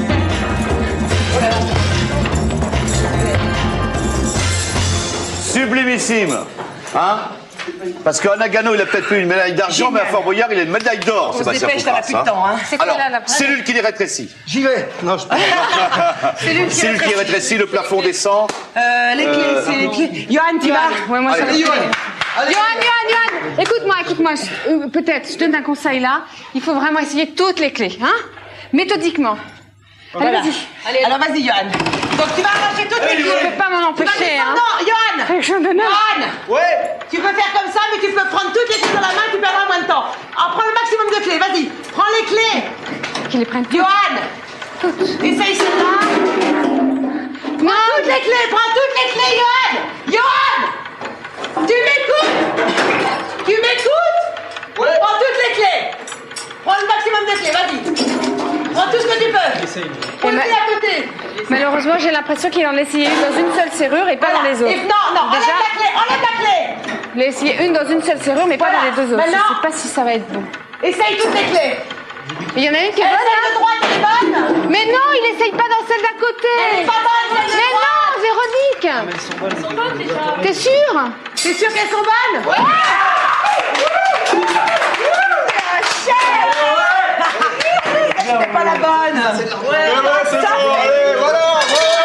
[SPEAKER 8] Sublimissime. Hein? Parce qu'à Nagano, il a peut-être eu une médaille d'argent, mais à Fort Boyard, il a une médaille d'or.
[SPEAKER 2] On se
[SPEAKER 8] Sébastien
[SPEAKER 2] dépêche, t'as
[SPEAKER 8] Foucault,
[SPEAKER 2] plus de temps, hein.
[SPEAKER 4] C'est quoi,
[SPEAKER 8] Alors,
[SPEAKER 4] là, la première?
[SPEAKER 8] cellule qui les rétrécit.
[SPEAKER 6] J'y vais. Non, je
[SPEAKER 2] Cellule qui
[SPEAKER 8] Cellule qui
[SPEAKER 2] rétrécit.
[SPEAKER 8] rétrécit, le plafond descend.
[SPEAKER 2] Euh, les clés, c'est les clés. Johan, tu vas.
[SPEAKER 4] Ouais, moi, ça
[SPEAKER 8] Allez,
[SPEAKER 4] va.
[SPEAKER 8] Johan.
[SPEAKER 4] Johan, Johan, Johan, écoute-moi, écoute-moi, je- euh, peut-être, je donne un conseil là. Il faut vraiment essayer toutes les clés, hein? Méthodiquement. Allez,
[SPEAKER 2] Voilà.
[SPEAKER 4] vas-y.
[SPEAKER 2] Alors vas-y, Johan. Donc tu vas arracher toutes les clés.
[SPEAKER 4] Je peux pas m'en empêcher, hein.
[SPEAKER 2] Non, Johan. Johan.
[SPEAKER 6] Ouais.
[SPEAKER 2] Tu peux faire comme ça, mais tu peux prendre toutes les clés dans la main, tu perdras moins de temps. Alors prends le maximum de clés, vas-y. Prends les clés.
[SPEAKER 4] Qu'ils les prennent toutes.
[SPEAKER 2] Johan. Essaye celle-là.
[SPEAKER 4] Non.
[SPEAKER 2] Prends toutes les clés, prends toutes les clés, Johan. Johan. Tu m'écoutes. Tu m'écoutes.
[SPEAKER 6] Ouais.
[SPEAKER 2] Prends toutes les clés. Prends le maximum de clés, vas-y. Prends tout ce que tu peux. Prends
[SPEAKER 4] Et
[SPEAKER 2] les
[SPEAKER 4] ma-
[SPEAKER 2] clés à côté.
[SPEAKER 4] Malheureusement, j'ai l'impression qu'il en a essayé une dans une seule serrure et pas
[SPEAKER 2] Voilà.
[SPEAKER 4] dans les autres.
[SPEAKER 2] Et non, non, enlève
[SPEAKER 4] Déjà,
[SPEAKER 2] la clé, enlève la clé.
[SPEAKER 4] il a essayé une dans une seule serrure mais pas
[SPEAKER 2] Voilà.
[SPEAKER 4] dans les deux autres.
[SPEAKER 2] Maintenant-
[SPEAKER 4] Je sais pas si ça va être bon.
[SPEAKER 2] Essaye toutes les clés.
[SPEAKER 4] Et il y en a une qui est
[SPEAKER 2] Elle,
[SPEAKER 4] bonne,
[SPEAKER 2] celle
[SPEAKER 4] hein.
[SPEAKER 2] de droite, elle est bonne.
[SPEAKER 4] Mais non, il essaye pas dans celle d'à côté.
[SPEAKER 2] Elle est pas bonne, celle de
[SPEAKER 4] Mais
[SPEAKER 2] droite.
[SPEAKER 4] non, Véronique. T'es sûre?
[SPEAKER 2] T'es sûr qu'elles sont bonnes? Ouais. C'est pas la bonne.
[SPEAKER 6] Ouais, ouais, c'est bon, allez, voilà, voilà.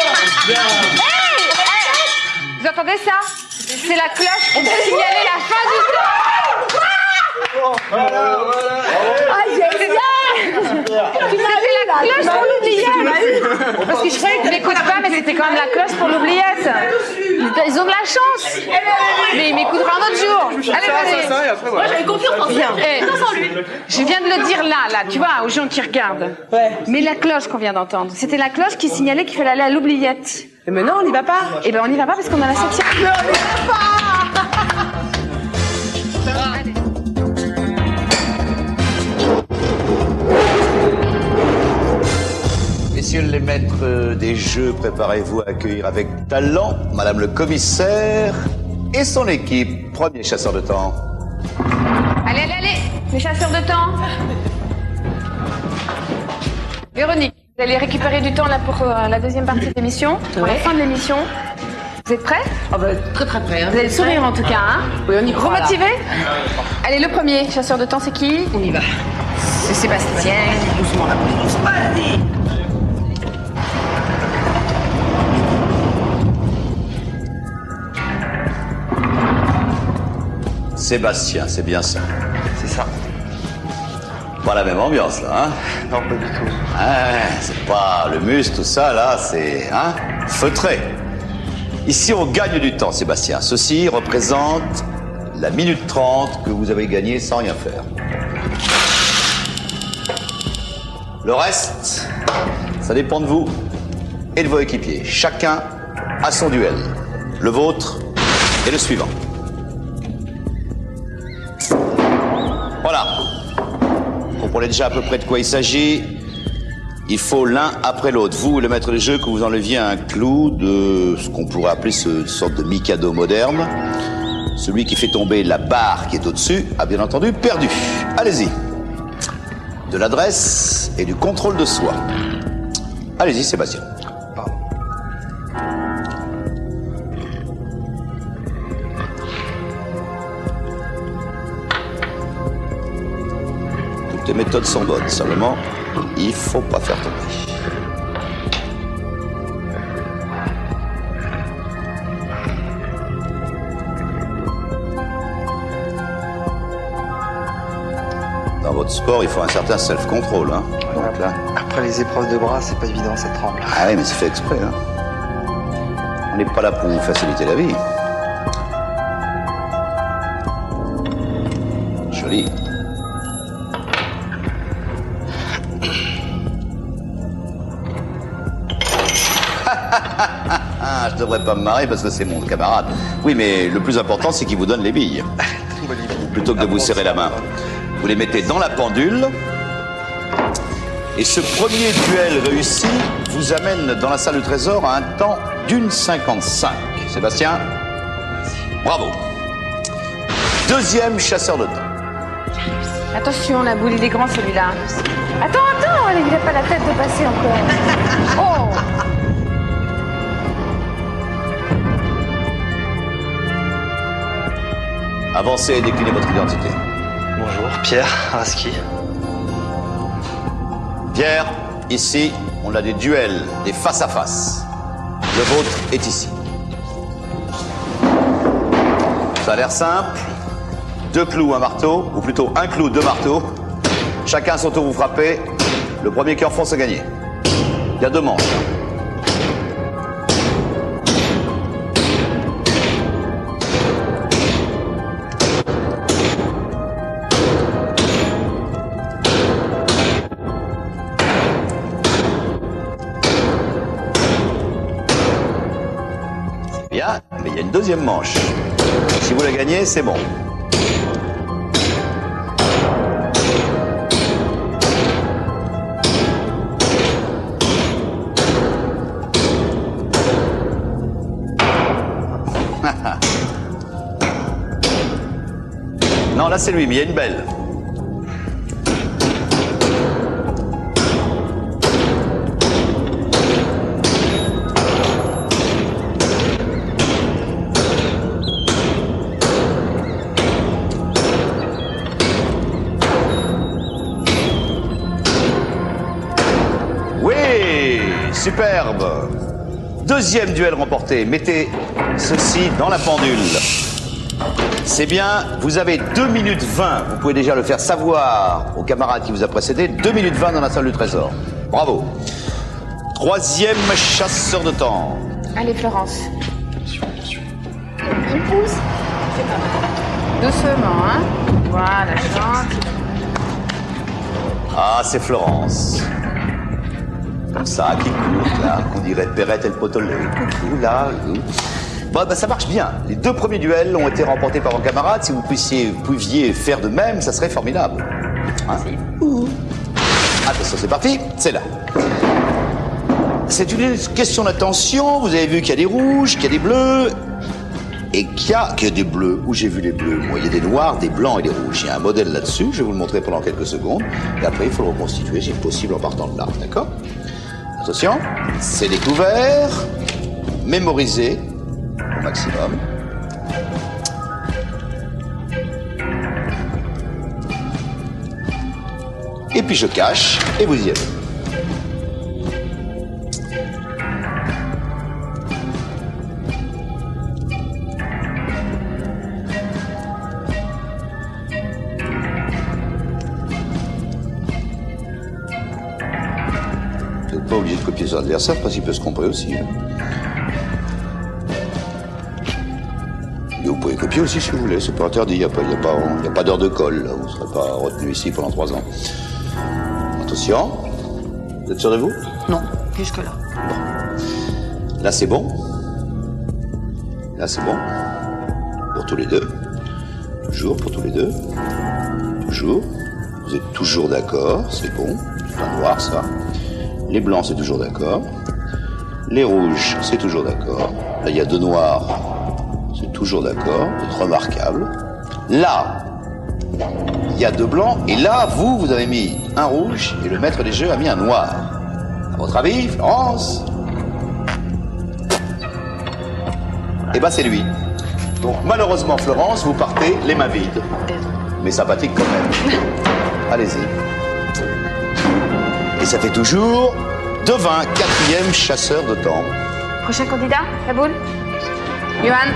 [SPEAKER 4] Vous entendez ça? C'est la cloche qui va signaler la fin du temps.
[SPEAKER 6] Voilà, voilà.
[SPEAKER 2] Ah, génial.
[SPEAKER 4] C'était la cloche pour l'oubliette. Parce que je croyais qu'ils m'écoutent pas, mais c'était quand même la cloche pour l'oubliette. Ils ont de la chance. Mais ils m'écouteront un autre jour. Allez,
[SPEAKER 6] Ça, ça,
[SPEAKER 4] allez.
[SPEAKER 6] ça, et après, voilà.
[SPEAKER 7] J'avais confiance en lui.
[SPEAKER 4] Eh, je viens de le dire là, là, tu vois, aux gens qui regardent.
[SPEAKER 2] Ouais.
[SPEAKER 4] Mais la cloche qu'on vient d'entendre, c'était la cloche qui signalait qu'il fallait aller à l'oubliette.
[SPEAKER 2] Mais non, on n'y va pas.
[SPEAKER 4] Eh ben on n'y va pas parce qu'on a la septième.
[SPEAKER 2] Mais on n'y va pas.
[SPEAKER 4] Allez.
[SPEAKER 8] Messieurs les maîtres des jeux, préparez-vous à accueillir avec talent Madame le commissaire et son équipe. Premier chasseur de temps.
[SPEAKER 4] Allez, allez, allez, les chasseurs de temps. Véronique, vous allez récupérer du temps là pour euh, la deuxième partie de l'émission, pour la
[SPEAKER 2] Ouais.
[SPEAKER 4] fin de l'émission. Vous êtes prêts?
[SPEAKER 2] Oh bah, très très près. Hein.
[SPEAKER 4] Vous allez le sourire en tout cas, hein?
[SPEAKER 2] Oui, on y croit, là.
[SPEAKER 4] Remotivé? Allez, le premier chasseur de temps, c'est qui?
[SPEAKER 2] On y va.
[SPEAKER 4] C'est Sébastien.
[SPEAKER 2] Doucement là. Vas-y.
[SPEAKER 8] Sébastien, c'est bien ça.
[SPEAKER 3] C'est ça.
[SPEAKER 8] Pas la même ambiance là, hein?
[SPEAKER 3] Non, pas du tout.
[SPEAKER 8] Ouais, c'est pas le muscle, tout ça là, c'est hein, feutré. Ici, on gagne du temps, Sébastien. Ceci représente la minute trente que vous avez gagnée sans rien faire. Le reste, ça dépend de vous et de vos équipiers. Chacun a son duel. Le vôtre et le suivant. Voilà. Vous comprenez déjà à peu près de quoi il s'agit. Il faut l'un après l'autre. Vous, le maître de jeu, que vous enleviez un clou de ce qu'on pourrait appeler ce, une sorte de mikado moderne. Celui qui fait tomber la barre qui est au-dessus a bien entendu perdu. Allez-y. De l'adresse et du contrôle de soi. Allez-y, Sébastien.
[SPEAKER 3] Pardon.
[SPEAKER 8] Toutes les méthodes sont bonnes, simplement, il faut pas faire tomber. Dans votre sport, il faut un certain self-control, hein. Donc là.
[SPEAKER 3] Après les épreuves de bras, c'est pas évident, ça tremble.
[SPEAKER 8] Ah oui, mais c'est fait exprès, hein. On n'est pas là pour vous faciliter la vie. Joli. Ah, je devrais pas me marrer parce que c'est mon camarade. Oui, mais le plus important, c'est qu'il vous donne les billes. Plutôt que de vous serrer la main. Vous les mettez dans la pendule. Et ce premier duel réussi vous amène dans la salle du trésor à un temps d'une cinquante-cinq. Sébastien, bravo. Deuxième chasseur de temps.
[SPEAKER 4] Attention, la boule, il est grand celui-là. Attends, attends, il n'a pas la tête de passer encore. Oh!
[SPEAKER 8] Avancez et déclinez votre identité.
[SPEAKER 3] Bonjour, Pierre Raski.
[SPEAKER 8] Pierre, ici, on a des duels, des face-à-face. Le vôtre est ici. Ça a l'air simple. Deux clous, un marteau, ou plutôt un clou, deux marteaux. Chacun à son tour vous frappez. Le premier qui enfonce a gagné. Il y a deux manches. Mais il y a une deuxième manche. Si vous la gagnez, c'est bon. Non, là c'est lui, mais il y a une belle. Superbe. Deuxième duel remporté. Mettez ceci dans la pendule. C'est bien, vous avez deux minutes vingt. Vous pouvez déjà le faire savoir au camarade qui vous a précédé. deux minutes vingt dans la salle du trésor. Bravo. Troisième chasseur de temps.
[SPEAKER 4] Allez, Florence.
[SPEAKER 3] Attention, attention.
[SPEAKER 4] Il pousse. Doucement, hein. Voilà, chante.
[SPEAKER 8] Ah, c'est Florence. Comme ça, qui court, là, qu'on dirait Perrette et le Potolet. Coucou, là. Bon, ben, ça marche bien. Les deux premiers duels ont été remportés par vos camarades. Si vous puissiez, pouviez faire de même, ça serait formidable. Hein? Attention, c'est parti. C'est là. C'est une question d'attention. Vous avez vu qu'il y a des rouges, qu'il y a des bleus. Et qu'il y a, qu'il y a des bleus. Où j'ai vu les bleus? Moi, il y a des noirs, des blancs et des rouges. Il y a un modèle là-dessus. Je vais vous le montrer pendant quelques secondes. Et après, il faut le reconstituer, si possible, en partant de là. D'accord? Attention, c'est découvert, mémorisé au maximum. Et puis je cache, et vous y êtes. Pas obligé de copier son adversaire parce qu'il peut se tromper aussi. Hein. Et vous pouvez copier aussi si vous voulez, c'est pas interdit, il n'y a pas, y a pas, y a pas d'heure de colle, là. Vous ne serez pas retenu ici pendant trois ans. Attention, vous êtes sûr de vous?
[SPEAKER 2] Non, jusque-là.
[SPEAKER 8] Bon. Là c'est bon. Là c'est bon. Pour tous les deux. Toujours pour tous les deux. Toujours. Vous êtes toujours d'accord, c'est bon. C'est un noir ça. Les blancs, c'est toujours d'accord. Les rouges, c'est toujours d'accord. Là, il y a deux noirs, c'est toujours d'accord. C'est remarquable. Là, il y a deux blancs. Et là, vous, vous avez mis un rouge et le maître des jeux a mis un noir. À votre avis, Florence? Eh ben, c'est lui. Donc, malheureusement, Florence, vous partez les mains vides. Mais sympathique quand même. Allez-y. Et ça fait toujours de vingt, quatrième chasseur de temps.
[SPEAKER 4] Prochain candidat, la boule. Johan.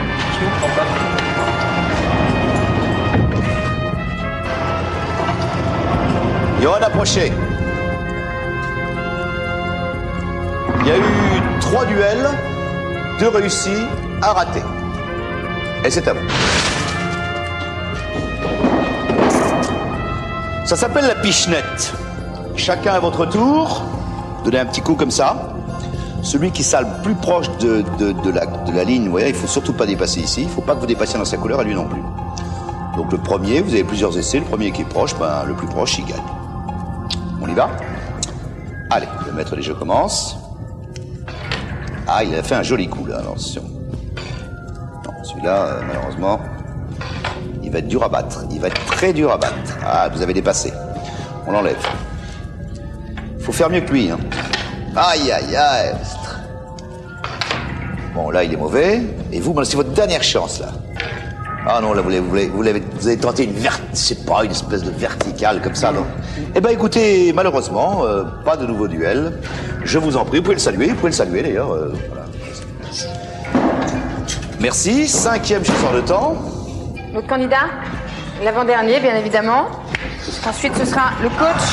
[SPEAKER 8] Johan, approchez. Il y a eu trois duels, deux réussis, un raté. Et c'est à vous. Ça s'appelle la pichenette. Chacun à votre tour, donnez un petit coup comme ça. Celui qui sera le plus proche de, de, de, la, de la ligne, vous voyez, il ne faut surtout pas dépasser ici. Il ne faut pas que vous dépassiez dans sa couleur et lui non plus. Donc le premier, vous avez plusieurs essais. Le premier qui est proche, ben, le plus proche, il gagne. On y va? Allez, le maître des jeux commence. Ah, il a fait un joli coup là, attention. Non, celui-là, euh, malheureusement, il va être dur à battre. Il va être très dur à battre. Ah, vous avez dépassé. On l'enlève. Faut faire mieux que lui, hein. Aïe, aïe, aïe. Bon, là, il est mauvais. Et vous, c'est votre dernière chance, là. Ah non, là, vous, vous, vous, avez, vous avez tenté une vert... c'est pas une espèce de verticale comme ça, non? Eh ben, écoutez, malheureusement, euh, pas de nouveau duel. Je vous en prie, vous pouvez le saluer, vous pouvez le saluer, d'ailleurs. Euh, voilà. Merci. Cinquième chasseur de temps.
[SPEAKER 4] Notre candidat, l'avant-dernier, bien évidemment. Ensuite, ce sera le coach.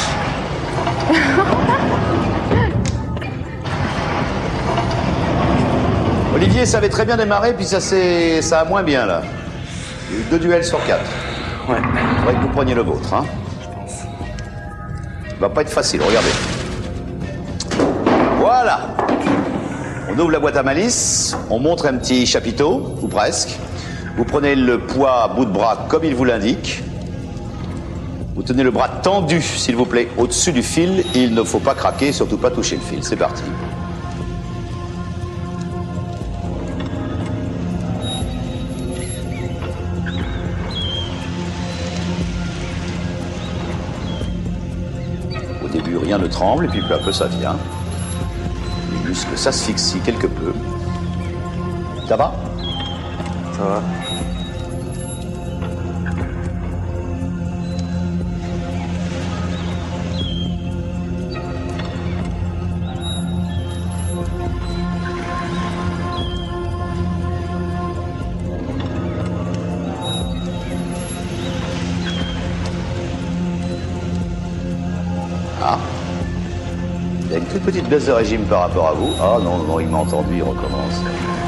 [SPEAKER 8] Olivier, ça avait très bien démarré, puis ça, c'est, ça a moins bien, là. Il y a eu deux duels sur quatre.
[SPEAKER 3] Ouais.
[SPEAKER 8] Il faudrait que vous preniez le vôtre, hein. Ça va pas être facile, regardez. Voilà. On ouvre la boîte à malice, on montre un petit chapiteau, ou presque. Vous prenez le poids à bout de bras comme il vous l'indique. Vous tenez le bras tendu, s'il vous plaît, au-dessus du fil. Il ne faut pas craquer, surtout pas toucher le fil. C'est parti. Au début, rien ne tremble, et puis peu à peu, ça vient. Les muscles s'asphyxient quelque peu. Ça va?
[SPEAKER 6] Ça va.
[SPEAKER 8] Ah. Il y a une toute petite baisse de régime par rapport à vous. Ah non, non, il m'a entendu, il recommence.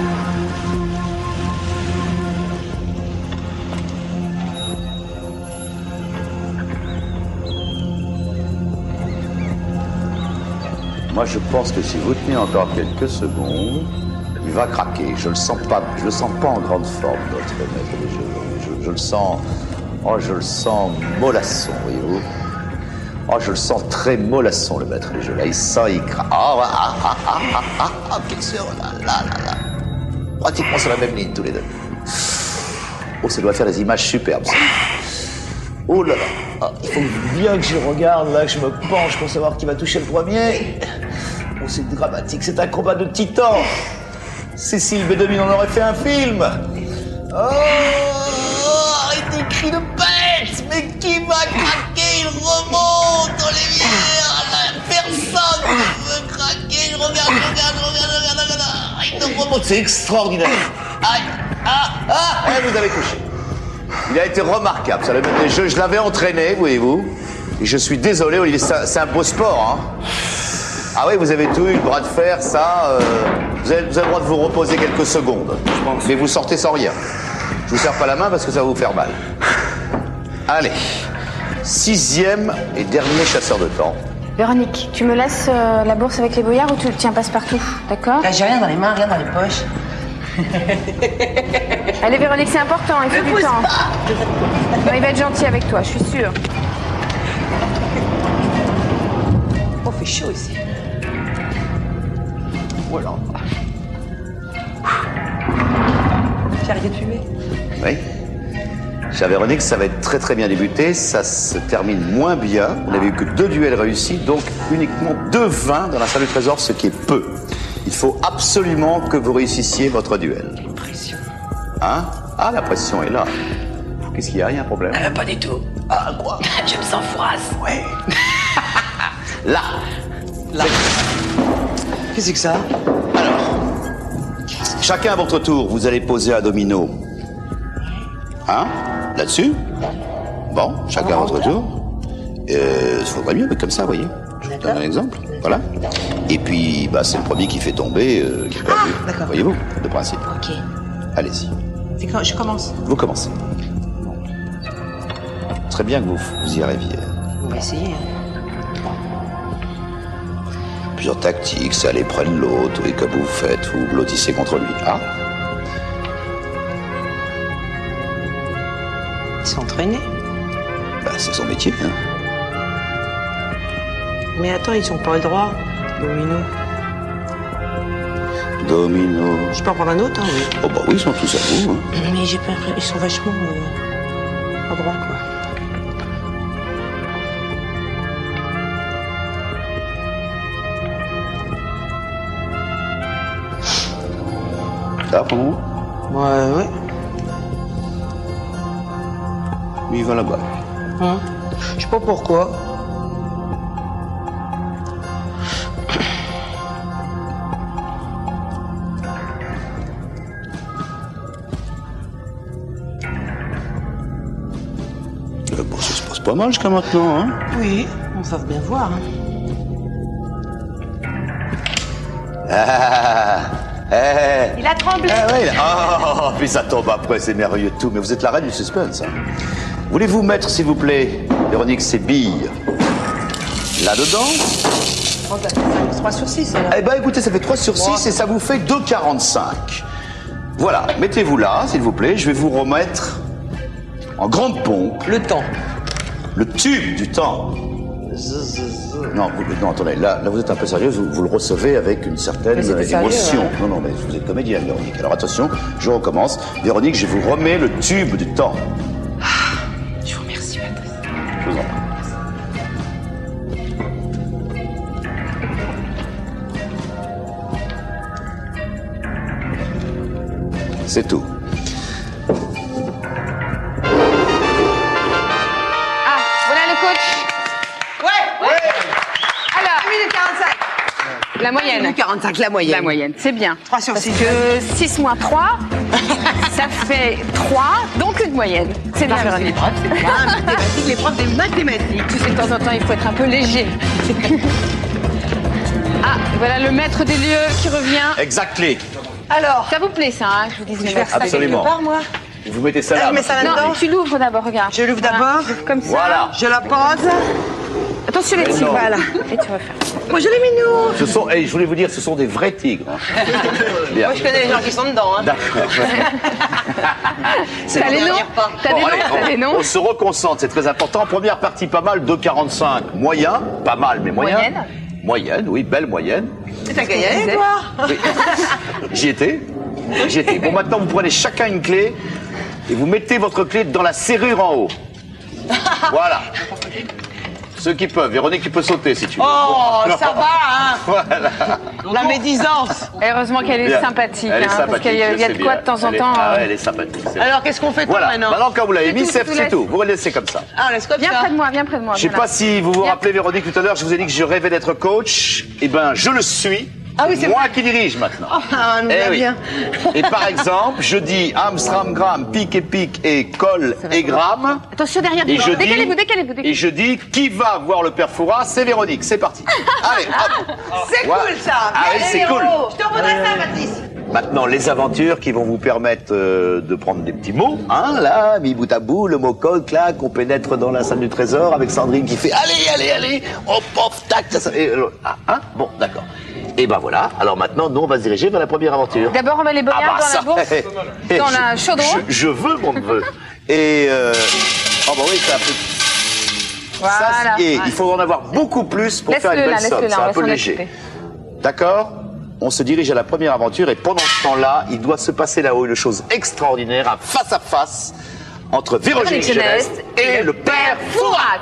[SPEAKER 8] Moi, je pense que si vous tenez encore quelques secondes, il va craquer. Je le sens pas, je le sens pas en grande forme, notre maître de jeu. Je, je le sens, oh, je le sens mollasson, voyez-vous. Oh, je le sens très mollasson, le maître des jeux. Là, il sent, il craque. Oh, ah, ah, ah, ah, ah, ah, bien sûr, là, là, là, là. Pratiquement sur la même ligne, tous les deux. Oh, ça doit faire des images superbes, ça. Oh là là. Ah, il faut bien que je regarde, là, que je me penche pour savoir qui va toucher le premier. Oh, c'est dramatique, c'est un combat de titans. Cécile B deux mille en aurait fait un film. Oh, arrêtez, cri de bête. Mais qui va craquer? Il remonte, Olivier. Personne ne veut craquer. Regarde, regarde, regarde, regarde, regarde. Il te remonte, c'est extraordinaire. Aïe, ah, ah, eh, vous avez touché. Il a été remarquable, ça, le maître des jeux. Je l'avais entraîné, voyez-vous. Et je suis désolé, Olivier, c'est un beau sport, hein. Ah oui, vous avez tout eu, le bras de fer, ça. Euh, vous, avez, vous avez le droit de vous reposer quelques secondes. Je pense. Mais vous sortez sans rien. Je vous serre pas la main parce que ça va vous faire mal. Allez. Sixième et dernier chasseur de temps.
[SPEAKER 4] Véronique, tu me laisses euh, la bourse avec les boyards ou tu le tiens passe-partout, d'accord?
[SPEAKER 2] Là, j'ai rien dans les mains, rien dans les poches.
[SPEAKER 4] Allez Véronique, c'est important, il faut du temps. Non, il va être gentil avec toi, je suis sûre.
[SPEAKER 2] Oh, fait chaud ici. Voilà. J'ai arrêté de fumer.
[SPEAKER 8] Oui. Chère Véronique, ça va être très très bien débuté. Ça se termine moins bien. On n'avait eu que deux duels réussis, donc uniquement deux vingt dans la salle du trésor, ce qui est peu. Il faut absolument que vous réussissiez votre duel.
[SPEAKER 2] Pression.
[SPEAKER 8] Hein? Ah, la pression est là. Qu'est-ce qu'il y a? Il y a un problème?
[SPEAKER 2] Euh, pas du tout.
[SPEAKER 8] Ah, quoi?
[SPEAKER 2] Je me sens froisse.
[SPEAKER 8] Ouais. Là.
[SPEAKER 2] Là. Qu'est-ce que c'est que ça?
[SPEAKER 8] Alors, chacun à votre tour, vous allez poser un domino. Hein? Là-dessus? Bon, chacun à votre tour. Euh, il faudrait mieux, mais comme ça, vous voyez. Je vous donne un exemple. Voilà. Et puis, bah, c'est le premier qui fait tomber, euh, qui est perdu.
[SPEAKER 2] Ah, d'accord.
[SPEAKER 8] Voyez-vous, le principe.
[SPEAKER 2] Ok.
[SPEAKER 8] Allez-y.
[SPEAKER 2] Je commence.
[SPEAKER 8] Vous commencez. Très bien que vous, vous y arriviez.
[SPEAKER 2] On va essayer. Hein.
[SPEAKER 8] Plusieurs tactiques, c'est aller près de l'autre, et comme vous faites, vous blottissez contre lui. Ah?
[SPEAKER 2] Ils sont entraînés.
[SPEAKER 8] Bah, c'est son métier, hein.
[SPEAKER 2] Mais attends, ils sont pas droits. Domino.
[SPEAKER 8] Domino.
[SPEAKER 2] Je peux en prendre un autre, hein, oui.
[SPEAKER 8] Oh bah oui, ils sont tous à vous, hein.
[SPEAKER 2] Mais j'ai pas... Ils sont vachement... Euh, à droit, quoi.
[SPEAKER 8] Ça va pour vous?
[SPEAKER 2] Ouais, ouais.
[SPEAKER 8] Lui, il va là-bas.
[SPEAKER 2] Hein? Je sais pas pourquoi.
[SPEAKER 8] Le boss, ça se passe pas mal jusqu'à maintenant, hein?
[SPEAKER 2] Oui, on va bien voir. Hein.
[SPEAKER 8] Ah, eh,
[SPEAKER 4] Il a tremblé.
[SPEAKER 8] ah, ouais, là. Oh, puis ça tombe après, c'est merveilleux tout. Mais vous êtes la reine du suspense, hein. Voulez-vous mettre, s'il vous plaît, Véronique, ces billes là-dedans?
[SPEAKER 2] Oh, t'as fait trois sur six, alors.
[SPEAKER 8] Eh ben écoutez, ça fait trois sur six et ça vous fait deux quarante-cinq. Voilà, mettez-vous là, s'il vous plaît. Je vais vous remettre en grande pompe.
[SPEAKER 2] Le temps.
[SPEAKER 8] Le tube du temps. Non, vous, non, attendez, là, là vous êtes un peu sérieuse, vous, vous le recevez avec une certaine
[SPEAKER 2] Mais c'était sérieux,
[SPEAKER 8] émotion.
[SPEAKER 2] hein.
[SPEAKER 8] Non, non, mais vous êtes comédienne, Véronique. Alors attention, je recommence. Véronique, je vous remets le tube du temps.
[SPEAKER 2] Je vous remercie, Patrice.
[SPEAKER 8] Je vous en prie. C'est tout.
[SPEAKER 4] Ah, voilà le coach.
[SPEAKER 2] Ouais, ouais.
[SPEAKER 4] Alors,
[SPEAKER 2] deux minutes quarante-cinq.
[SPEAKER 4] la moyenne.
[SPEAKER 2] deux minutes quarante-cinq, la moyenne.
[SPEAKER 4] La moyenne, c'est bien.
[SPEAKER 2] trois sur
[SPEAKER 4] Parce
[SPEAKER 2] six.
[SPEAKER 4] que six moins trois, ça fait trois, donc une moyenne. C'est bien, Véronique.
[SPEAKER 2] Ah, mathématiques, les profs des mathématiques.
[SPEAKER 4] Tu sais, de temps en temps, il faut être un peu léger. Ah, voilà le maître des lieux qui revient.
[SPEAKER 8] Exactly.
[SPEAKER 2] Alors,
[SPEAKER 4] Ça vous plaît, ça, hein, je vous disais.
[SPEAKER 2] je vais faire ça
[SPEAKER 8] Absolument.
[SPEAKER 2] quelque part, moi.
[SPEAKER 8] Vous mettez ça
[SPEAKER 2] Ah,
[SPEAKER 8] là.
[SPEAKER 2] je mets ça là-dedans.
[SPEAKER 4] Non, tu l'ouvres d'abord, regarde.
[SPEAKER 2] Je l'ouvre
[SPEAKER 4] Voilà,
[SPEAKER 2] d'abord.
[SPEAKER 4] tu l'ouvres comme ça.
[SPEAKER 8] Voilà.
[SPEAKER 2] Je la pose.
[SPEAKER 4] Attention les
[SPEAKER 8] Mais
[SPEAKER 4] tigres.
[SPEAKER 8] non.
[SPEAKER 4] Voilà. Et tu refais.
[SPEAKER 2] Moi, je l'ai mis nous.
[SPEAKER 8] Ce sont, hey, je voulais vous dire, ce sont des vrais tigres. hein. Bien.
[SPEAKER 2] Moi, je connais les gens qui sont dedans. Hein.
[SPEAKER 8] D'accord.
[SPEAKER 4] T'as les noms T'as
[SPEAKER 8] Bon,
[SPEAKER 4] des noms
[SPEAKER 8] allez,
[SPEAKER 4] T'as des
[SPEAKER 8] on,
[SPEAKER 4] noms
[SPEAKER 8] on se reconcentre, c'est très important. Première partie, pas mal, deux quarante-cinq. Moyen, pas mal, mais moyen.
[SPEAKER 4] Moyenne.
[SPEAKER 8] Moyenne, oui, belle moyenne.
[SPEAKER 2] T'as gagné, toi.
[SPEAKER 8] Oui. J'y étais. J'y étais. Bon, maintenant, vous prenez chacun une clé et vous mettez votre clé dans la serrure en haut. Voilà. Ceux qui peuvent. Véronique, tu peux sauter si tu veux.
[SPEAKER 2] Oh, ça va, hein.
[SPEAKER 8] Voilà.
[SPEAKER 2] La médisance.
[SPEAKER 4] Et heureusement qu'elle est
[SPEAKER 8] Bien.
[SPEAKER 4] sympathique,
[SPEAKER 8] Elle est
[SPEAKER 4] hein, parce
[SPEAKER 8] sympathique,
[SPEAKER 4] qu'il y a,
[SPEAKER 8] je
[SPEAKER 4] il y a
[SPEAKER 8] sais
[SPEAKER 4] de quoi
[SPEAKER 8] bien.
[SPEAKER 4] de temps en
[SPEAKER 8] Elle est-
[SPEAKER 4] temps.
[SPEAKER 8] Ah,
[SPEAKER 4] euh,
[SPEAKER 8] elle est sympathique. c'est
[SPEAKER 2] Alors, qu'est-ce qu'on fait toi,
[SPEAKER 8] Voilà.
[SPEAKER 2] maintenant?
[SPEAKER 8] Maintenant, quand vous l'avez
[SPEAKER 4] C'est
[SPEAKER 8] mis,
[SPEAKER 4] tout,
[SPEAKER 8] c'est
[SPEAKER 4] tu
[SPEAKER 8] c'est
[SPEAKER 4] laisses.
[SPEAKER 8] tout. Vous le laissez comme ça.
[SPEAKER 2] Ah, laisse comme
[SPEAKER 4] Viens
[SPEAKER 2] ça.
[SPEAKER 4] près de moi, viens près de moi.
[SPEAKER 8] Je sais
[SPEAKER 4] voilà.
[SPEAKER 8] pas si vous vous
[SPEAKER 4] Viens.
[SPEAKER 8] rappelez, Véronique, tout à l'heure, je vous ai dit que je rêvais d'être coach. Eh ben, je le suis.
[SPEAKER 2] Ah oui, c'est
[SPEAKER 8] moi qui dirige maintenant.
[SPEAKER 2] Ah, nous
[SPEAKER 8] Eh
[SPEAKER 2] va
[SPEAKER 8] oui.
[SPEAKER 2] bien.
[SPEAKER 8] Et par exemple, je dis Amstram, Gram, pique et pique et colle et gramme.
[SPEAKER 4] Attention derrière
[SPEAKER 8] Et
[SPEAKER 4] vous.
[SPEAKER 8] je
[SPEAKER 4] Décalez-vous,
[SPEAKER 8] dis,
[SPEAKER 4] décalez-vous,
[SPEAKER 8] et
[SPEAKER 4] décalez-vous.
[SPEAKER 8] je dis, qui va voir le père Fouras? C'est Véronique. C'est parti. Allez, hop.
[SPEAKER 2] C'est
[SPEAKER 8] Voilà.
[SPEAKER 2] cool, ça.
[SPEAKER 8] Ah oui,
[SPEAKER 2] Bien,
[SPEAKER 8] c'est
[SPEAKER 2] héros.
[SPEAKER 8] cool.
[SPEAKER 2] Je te revoudrais ça, Patrice.
[SPEAKER 8] Maintenant, les aventures qui vont vous permettre euh, de prendre des petits mots. Hein, là, mi bout à bout, le mot code, clac, on pénètre dans la salle du trésor avec Sandrine qui fait allez, allez, allez, hop, hop, tac, ça, ça, et, euh, ah, hein, bon, d'accord. Et ben voilà, alors maintenant, nous, on va se diriger vers la première aventure.
[SPEAKER 4] D'abord, on met les boyards dans la bourse,
[SPEAKER 8] eh,
[SPEAKER 4] dans
[SPEAKER 8] je-
[SPEAKER 4] la chaudron.
[SPEAKER 8] Je, je veux mon neveu. Et, euh, oh bah oui, c'est un peu...
[SPEAKER 4] Voilà.
[SPEAKER 8] Ça, et
[SPEAKER 4] Ouais.
[SPEAKER 8] il faut en avoir beaucoup plus pour faire une
[SPEAKER 4] Laisse-le là,
[SPEAKER 8] belle somme.
[SPEAKER 4] laisse-le là,
[SPEAKER 8] C'est
[SPEAKER 4] on
[SPEAKER 8] un
[SPEAKER 4] va
[SPEAKER 8] peu
[SPEAKER 4] s'en
[SPEAKER 8] léger.
[SPEAKER 4] occuper.
[SPEAKER 8] D'accord? On se dirige à la première aventure et pendant ce temps-là, il doit se passer là-haut une chose extraordinaire, un face-à-face entre Véronique
[SPEAKER 4] Jeunesse
[SPEAKER 8] Jeunesse et le père Fouras.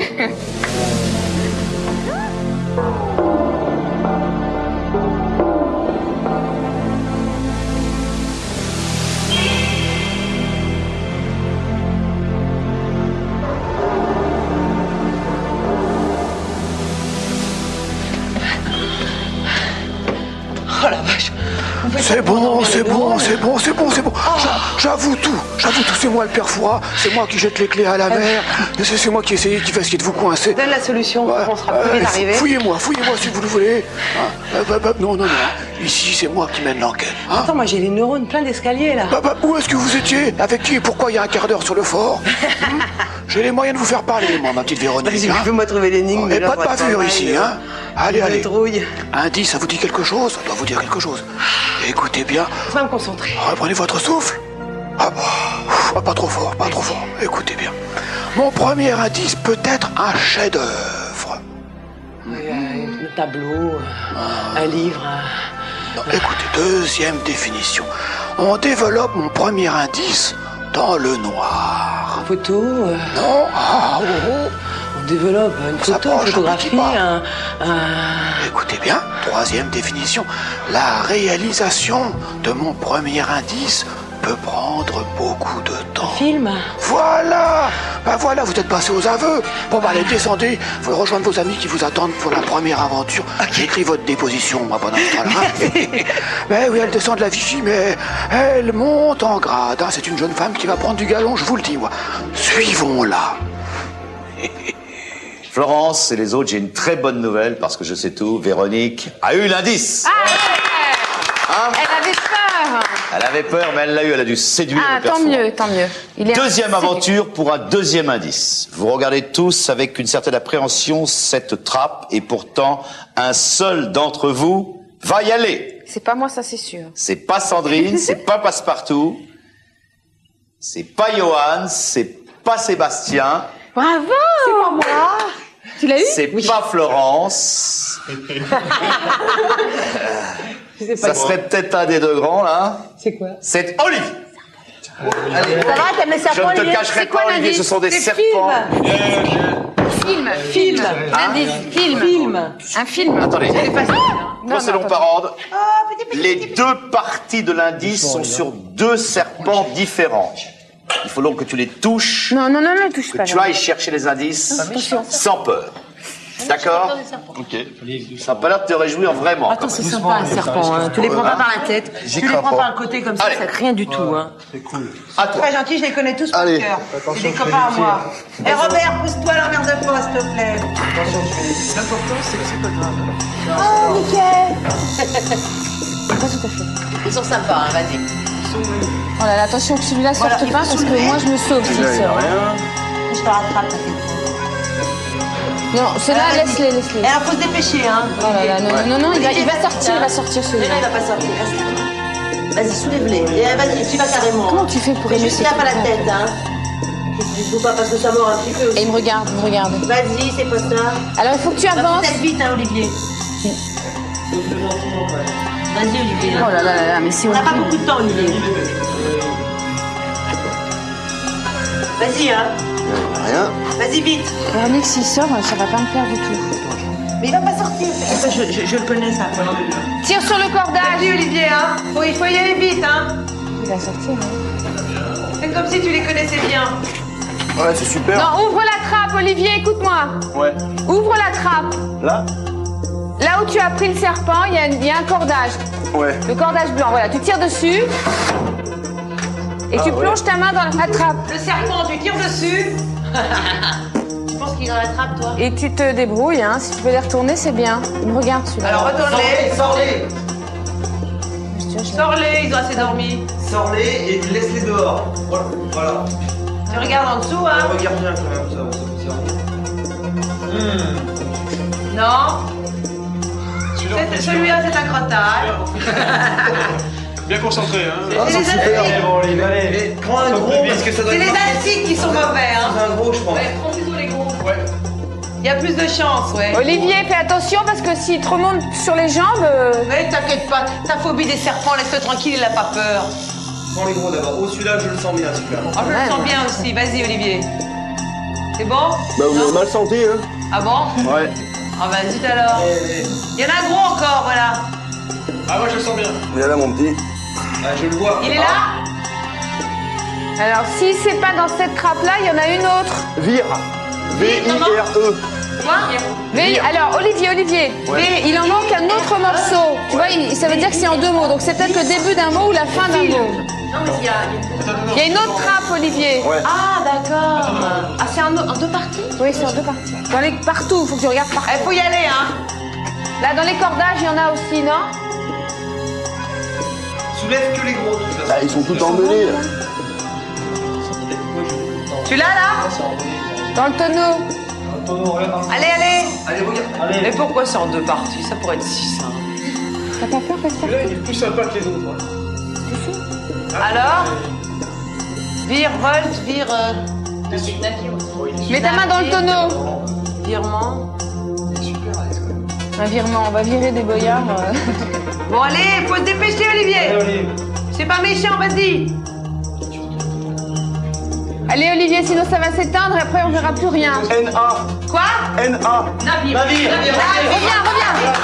[SPEAKER 2] Oh la vache.
[SPEAKER 5] C'est bon, c'est bon, c'est bon, c'est bon, c'est bon. J'a- J'avoue tout, j'avoue tout. C'est moi le père Fouras, c'est moi qui jette les clés à la mer. C'est c'est moi qui essaye, qui va essayer de vous coincer.
[SPEAKER 2] Donne la solution,
[SPEAKER 5] Ouais,
[SPEAKER 2] on sera
[SPEAKER 5] euh,
[SPEAKER 2] plus vite arrivé.
[SPEAKER 5] Fouillez-moi, fouillez-moi si vous le voulez. Hein, euh, bah, bah, non, non, non. Ici, c'est moi qui mène l'enquête. Hein.
[SPEAKER 2] Attends, moi j'ai les neurones plein d'escaliers là.
[SPEAKER 5] Bah, bah, où est-ce que vous étiez? Avec qui et pourquoi il y a un quart d'heure sur le fort? Hmm. J'ai les moyens de vous faire parler, moi, ma petite Véronique.
[SPEAKER 2] Vas-y,
[SPEAKER 5] hein.
[SPEAKER 2] fais-moi trouver l'énigme.
[SPEAKER 5] Et
[SPEAKER 2] là,
[SPEAKER 5] pas de
[SPEAKER 2] pour être
[SPEAKER 5] bavure
[SPEAKER 2] pas
[SPEAKER 5] ici,
[SPEAKER 2] mal,
[SPEAKER 5] hein. Allez,
[SPEAKER 2] Je
[SPEAKER 5] allez.
[SPEAKER 2] trouille.
[SPEAKER 5] Indice, ça vous dit quelque chose? Ça doit vous dire quelque chose. Écoutez bien,
[SPEAKER 2] Je vais me concentrer.
[SPEAKER 5] reprenez votre souffle. Ah, ah, pas trop fort, pas trop fort. Écoutez bien. Mon premier indice peut être un chef-d'œuvre.
[SPEAKER 2] Un tableau, un livre. un-
[SPEAKER 5] Non, écoutez, deuxième définition. On développe mon premier indice dans le noir.
[SPEAKER 2] Une photo. euh,
[SPEAKER 5] Non, ah, oh, oh.
[SPEAKER 2] On développe une
[SPEAKER 5] On
[SPEAKER 2] photo, une
[SPEAKER 5] s'approche,
[SPEAKER 2] photographie,
[SPEAKER 5] un petit pas.
[SPEAKER 2] un, un-
[SPEAKER 5] Écoutez bien, troisième définition. La réalisation de mon premier indice peut prendre beaucoup de temps.
[SPEAKER 2] film.
[SPEAKER 5] Voilà. Ben voilà, vous êtes passé aux aveux. Bon, bah allez, descendez. Vous rejoindre vos amis qui vous attendent pour la première aventure. J'écris votre déposition, moi, pendant ce temps-là. Mais oui, elle descend de la Vichy, mais elle monte en grade. hein. C'est une jeune femme qui va prendre du galon, je vous le dis, moi. Suivons-la.
[SPEAKER 8] Florence et les autres, j'ai une très bonne nouvelle parce que je sais tout. Véronique a eu l'indice.
[SPEAKER 4] Ah,
[SPEAKER 8] Hein
[SPEAKER 4] elle avait peur.
[SPEAKER 8] Elle avait peur, mais elle l'a eu, elle a dû séduire
[SPEAKER 4] Ah,
[SPEAKER 8] le père
[SPEAKER 4] tant
[SPEAKER 8] Fouras.
[SPEAKER 4] mieux, tant mieux. Il est
[SPEAKER 8] Deuxième
[SPEAKER 4] un-
[SPEAKER 8] aventure pour un deuxième indice. Vous regardez tous avec une certaine appréhension cette trappe et pourtant un seul d'entre vous va y aller.
[SPEAKER 4] C'est pas moi, ça c'est sûr.
[SPEAKER 8] C'est pas Sandrine, c'est pas Passepartout, c'est pas Johan, c'est pas Sébastien,
[SPEAKER 4] Bravo. C'est pas moi. Tu l'as eu?
[SPEAKER 8] c'est pas Florence. Ça serait peut-être un des deux grands là.
[SPEAKER 2] C'est quoi?
[SPEAKER 8] C'est Olivier.
[SPEAKER 2] Ça va, t'aimes les
[SPEAKER 8] Je
[SPEAKER 2] serpents,
[SPEAKER 8] ne te
[SPEAKER 2] Olivier?
[SPEAKER 8] cacherai
[SPEAKER 4] C'est quoi
[SPEAKER 8] pas, Olivier,
[SPEAKER 4] l'indice?
[SPEAKER 8] ce sont des
[SPEAKER 2] C'est
[SPEAKER 8] serpents.
[SPEAKER 4] Film, film. L'indice, film.
[SPEAKER 2] Film.
[SPEAKER 4] Un film.
[SPEAKER 8] Attendez,
[SPEAKER 4] Non,
[SPEAKER 8] procédons
[SPEAKER 4] non,
[SPEAKER 8] par ordre.
[SPEAKER 2] Oh, petit, petit,
[SPEAKER 8] Les
[SPEAKER 2] petit.
[SPEAKER 8] deux parties de l'indice sont sur deux serpents différents. Il faut donc que tu les touches,
[SPEAKER 4] Non, non, non, non, touche
[SPEAKER 8] que
[SPEAKER 4] pas.
[SPEAKER 8] tu ailles chercher les indices sans peur. D'accord?
[SPEAKER 3] Ok.
[SPEAKER 8] Ça n'a pas l'air de te réjouir vraiment.
[SPEAKER 2] Attends, c'est sympa un serpent, hein. Tu les prends pas par la tête, tu les prends par le côté comme ça,
[SPEAKER 8] Allez.
[SPEAKER 2] ça rien du tout, hein.
[SPEAKER 8] À toi.
[SPEAKER 2] Très gentil, je les connais tous par
[SPEAKER 6] Allez.
[SPEAKER 2] cœur. C'est des copains à moi. Eh Robert, pousse-toi l'emmerde-toi, s'il te plaît.
[SPEAKER 7] L'important, c'est que c'est pas grave.
[SPEAKER 2] Oh, nickel.
[SPEAKER 4] Pas tout à fait.
[SPEAKER 7] Ils sont sympas, hein, vas-y.
[SPEAKER 4] Oh là là, attention que celui-là sorte
[SPEAKER 2] Voilà, il
[SPEAKER 4] pas
[SPEAKER 2] faut
[SPEAKER 4] parce que
[SPEAKER 2] soulever.
[SPEAKER 4] moi je me sauve s'il sort.
[SPEAKER 2] Je te rattrape, t'inquiète.
[SPEAKER 4] Non, ceux-là, laisse-les, laisse-les.
[SPEAKER 2] Eh, faut se dépêcher, hein.
[SPEAKER 4] Oh là là, non, non, non, non, il va, il va sortir, il va sortir
[SPEAKER 2] Mais
[SPEAKER 4] celui-là.
[SPEAKER 2] là, il va pas sortir, reste là. Vas-y, soulève-les. Et vas-y, tu vas carrément.
[SPEAKER 4] Comment tu fais pour
[SPEAKER 2] Fais
[SPEAKER 4] aimer
[SPEAKER 2] juste
[SPEAKER 4] ces
[SPEAKER 2] gaffe à la
[SPEAKER 4] trucs-là
[SPEAKER 2] tête, hein. Il faut pas parce que ça mord un petit peu
[SPEAKER 4] Et
[SPEAKER 2] aussi.
[SPEAKER 4] il me regarde, il me regarde.
[SPEAKER 2] Vas-y, c'est pas ça.
[SPEAKER 4] Alors il faut que tu
[SPEAKER 2] Va
[SPEAKER 4] avances.
[SPEAKER 2] peut-être vite, hein, Olivier. Vas-y, Olivier.
[SPEAKER 4] Oh là là là là, mais c'est
[SPEAKER 2] On n'a pas
[SPEAKER 4] horrible.
[SPEAKER 2] beaucoup de temps, Olivier. Vas-y, hein.
[SPEAKER 6] Rien.
[SPEAKER 2] Vas-y, vite.
[SPEAKER 4] Véronique, s'il sort, ça va pas me plaire du tout.
[SPEAKER 2] Mais il va pas sortir. Ça, je, je, je le connais, ça.
[SPEAKER 4] Tire sur le cordage.
[SPEAKER 2] Vas-y, Olivier, hein. Faut, il faut y aller vite, hein.
[SPEAKER 4] Il va sortir, hein.
[SPEAKER 2] C'est comme si tu les connaissais bien.
[SPEAKER 6] Ouais, c'est super.
[SPEAKER 4] Non, ouvre la trappe, Olivier, écoute-moi.
[SPEAKER 6] Ouais.
[SPEAKER 4] Ouvre la trappe.
[SPEAKER 6] Là?
[SPEAKER 4] Là où tu as pris le serpent, il y a, il y a un cordage.
[SPEAKER 6] Ouais.
[SPEAKER 4] Le cordage blanc, voilà. Tu tires dessus. Et tu plonges ta main dans la trappe.
[SPEAKER 2] Le serpent, tu tires dessus. Tu penses qu'il est dans la trappe, toi?
[SPEAKER 4] Et tu te débrouilles, hein. Si tu peux les retourner, c'est bien. Il me regarde celui-là.
[SPEAKER 2] Alors, retourne-les.
[SPEAKER 9] Sors-les,
[SPEAKER 4] Je te jure, je-
[SPEAKER 2] Sors-les, ils ont assez dormi.
[SPEAKER 9] sors-les et laisse-les dehors. Voilà. Voilà.
[SPEAKER 2] Tu regardes en dessous, hein.
[SPEAKER 9] Regarde bien quand même, ça, ça peut servir. Hmm.
[SPEAKER 2] Non. C'est- Celui-là, c'est un crottage.
[SPEAKER 3] Bien concentré, hein.
[SPEAKER 2] C'est les astiques.
[SPEAKER 9] Bon, allez, allez. Prends un gros parce que ça doit
[SPEAKER 2] C'est les
[SPEAKER 9] être-
[SPEAKER 2] astiques qui sont mauvais, hein.
[SPEAKER 9] Prends un gros, je pense.
[SPEAKER 2] Prends plutôt les gros. Il y a plus de chance, ouais.
[SPEAKER 4] Olivier, fais attention parce que s'il te remonte sur les jambes. euh,
[SPEAKER 2] Mais t'inquiète pas, ta phobie des serpents, laisse-le tranquille, il a pas peur.
[SPEAKER 9] Prends les gros d'abord. Oh, celui-là, je le sens bien, super.
[SPEAKER 2] Oh, je le sens bien aussi, vas-y Olivier. C'est bon?
[SPEAKER 6] Bah, vous
[SPEAKER 2] Non.
[SPEAKER 6] m'avez mal senti, hein?
[SPEAKER 2] Ah bon?
[SPEAKER 6] Ouais.
[SPEAKER 2] Ah bah zut alors. Il y en a un gros encore, voilà.
[SPEAKER 3] Ah, moi je le sens bien.
[SPEAKER 6] Il est là, mon petit.
[SPEAKER 9] Ah, je le vois.
[SPEAKER 2] Il est là?
[SPEAKER 4] Alors, si c'est pas dans cette trappe-là, il y en a une autre.
[SPEAKER 6] Vire. V I R E.
[SPEAKER 2] Quoi?
[SPEAKER 4] Mais alors, Olivier, Olivier, mais il en manque un autre morceau. Tu vois, il- ça veut dire que c'est en deux mots. Donc c'est peut-être le début d'un mot ou la fin d'un mot.
[SPEAKER 2] Non mais il y a...
[SPEAKER 4] Il y a une autre trappe, Olivier.
[SPEAKER 2] Ah d'accord. Ah c'est en, en deux parties?
[SPEAKER 4] Oui, c'est en deux parties. Dans les, partout, il faut que tu regardes partout.
[SPEAKER 2] Il faut y aller, hein.
[SPEAKER 4] Là, dans les cordages, il y en a aussi, non?
[SPEAKER 9] Soulève que les gros, de toute façon.
[SPEAKER 6] Ah, ils sont tous emmêlés, là.
[SPEAKER 2] Tu l'as là?
[SPEAKER 4] Dans le tonneau.
[SPEAKER 2] Allez, allez.
[SPEAKER 9] Allez, regarde.
[SPEAKER 2] Mais pourquoi c'est en deux parties? Ça pourrait être si simple.
[SPEAKER 4] T'as pas peur, Pascal?
[SPEAKER 3] Là, il est plus sympa que les autres. hein.
[SPEAKER 2] Alors? Vire, volte, vire... euh,
[SPEAKER 4] Mets ta main dans le tonneau.
[SPEAKER 2] Virement.
[SPEAKER 4] Un virement, on va virer des boyards. euh.
[SPEAKER 2] Bon allez, faut se dépêcher Olivier. C'est pas méchant, vas-y.
[SPEAKER 4] Allez, Olivier, sinon ça va s'éteindre et après on verra plus rien.
[SPEAKER 6] N A.
[SPEAKER 2] Quoi?
[SPEAKER 6] N A.
[SPEAKER 2] Navire.
[SPEAKER 9] Navire.
[SPEAKER 4] Reviens, reviens.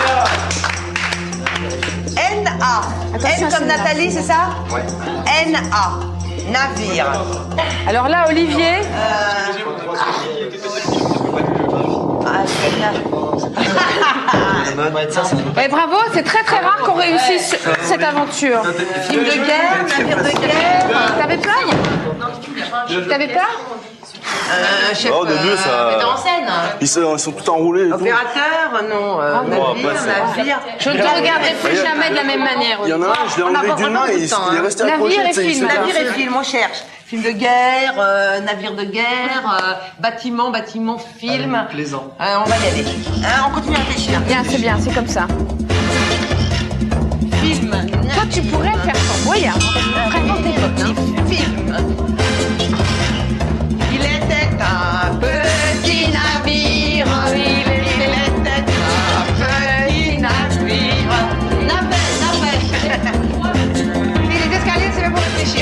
[SPEAKER 2] N A.
[SPEAKER 4] Attention,
[SPEAKER 2] N comme
[SPEAKER 4] c'est
[SPEAKER 2] Nathalie, c'est ça? Ouais. N A. Navire.
[SPEAKER 4] Alors là, Olivier,
[SPEAKER 2] Ah, c'est navire.
[SPEAKER 4] Ouais, bravo, c'est très très rare qu'on réussisse cette aventure.
[SPEAKER 2] Film de guerre, navire de guerre.
[SPEAKER 4] T'avais peur? T'avais peur?
[SPEAKER 2] Euh, chef,
[SPEAKER 10] Oh, de mieux, ça.
[SPEAKER 2] metteur en scène.
[SPEAKER 10] Ils sont, ils sont tout enroulés. et tout.
[SPEAKER 2] Opérateur, non, euh,
[SPEAKER 4] Ah,
[SPEAKER 10] bon,
[SPEAKER 2] navire,
[SPEAKER 10] après, ça-
[SPEAKER 2] navire.
[SPEAKER 4] Je ne te regarderai plus jamais de la même manière.
[SPEAKER 10] Il y en a un, je l'ai
[SPEAKER 2] On n'a
[SPEAKER 10] enlevé
[SPEAKER 2] pas
[SPEAKER 10] d'une
[SPEAKER 2] vraiment
[SPEAKER 10] main et
[SPEAKER 2] beaucoup
[SPEAKER 10] il,
[SPEAKER 2] de temps,
[SPEAKER 10] il est
[SPEAKER 2] hein.
[SPEAKER 10] resté
[SPEAKER 4] Navire
[SPEAKER 10] accroché.
[SPEAKER 4] et
[SPEAKER 10] tu sais, il
[SPEAKER 4] film.
[SPEAKER 10] se-
[SPEAKER 2] Navire et film, on cherche. Film de guerre, euh, navire de guerre, euh, bâtiment, bâtiment, film.
[SPEAKER 3] Plaisant.
[SPEAKER 2] Euh, on va y aller. Hein, on continue à réfléchir.
[SPEAKER 4] Bien, c'est bien, c'est comme ça.
[SPEAKER 2] Film.
[SPEAKER 4] Toi, tu pourrais faire ton voyage. Vraiment d'époque, hein.
[SPEAKER 2] Film. Il était un petit navire. Il était un petit navire. Navette, navette. Et les escaliers, c'est bien pour réfléchir.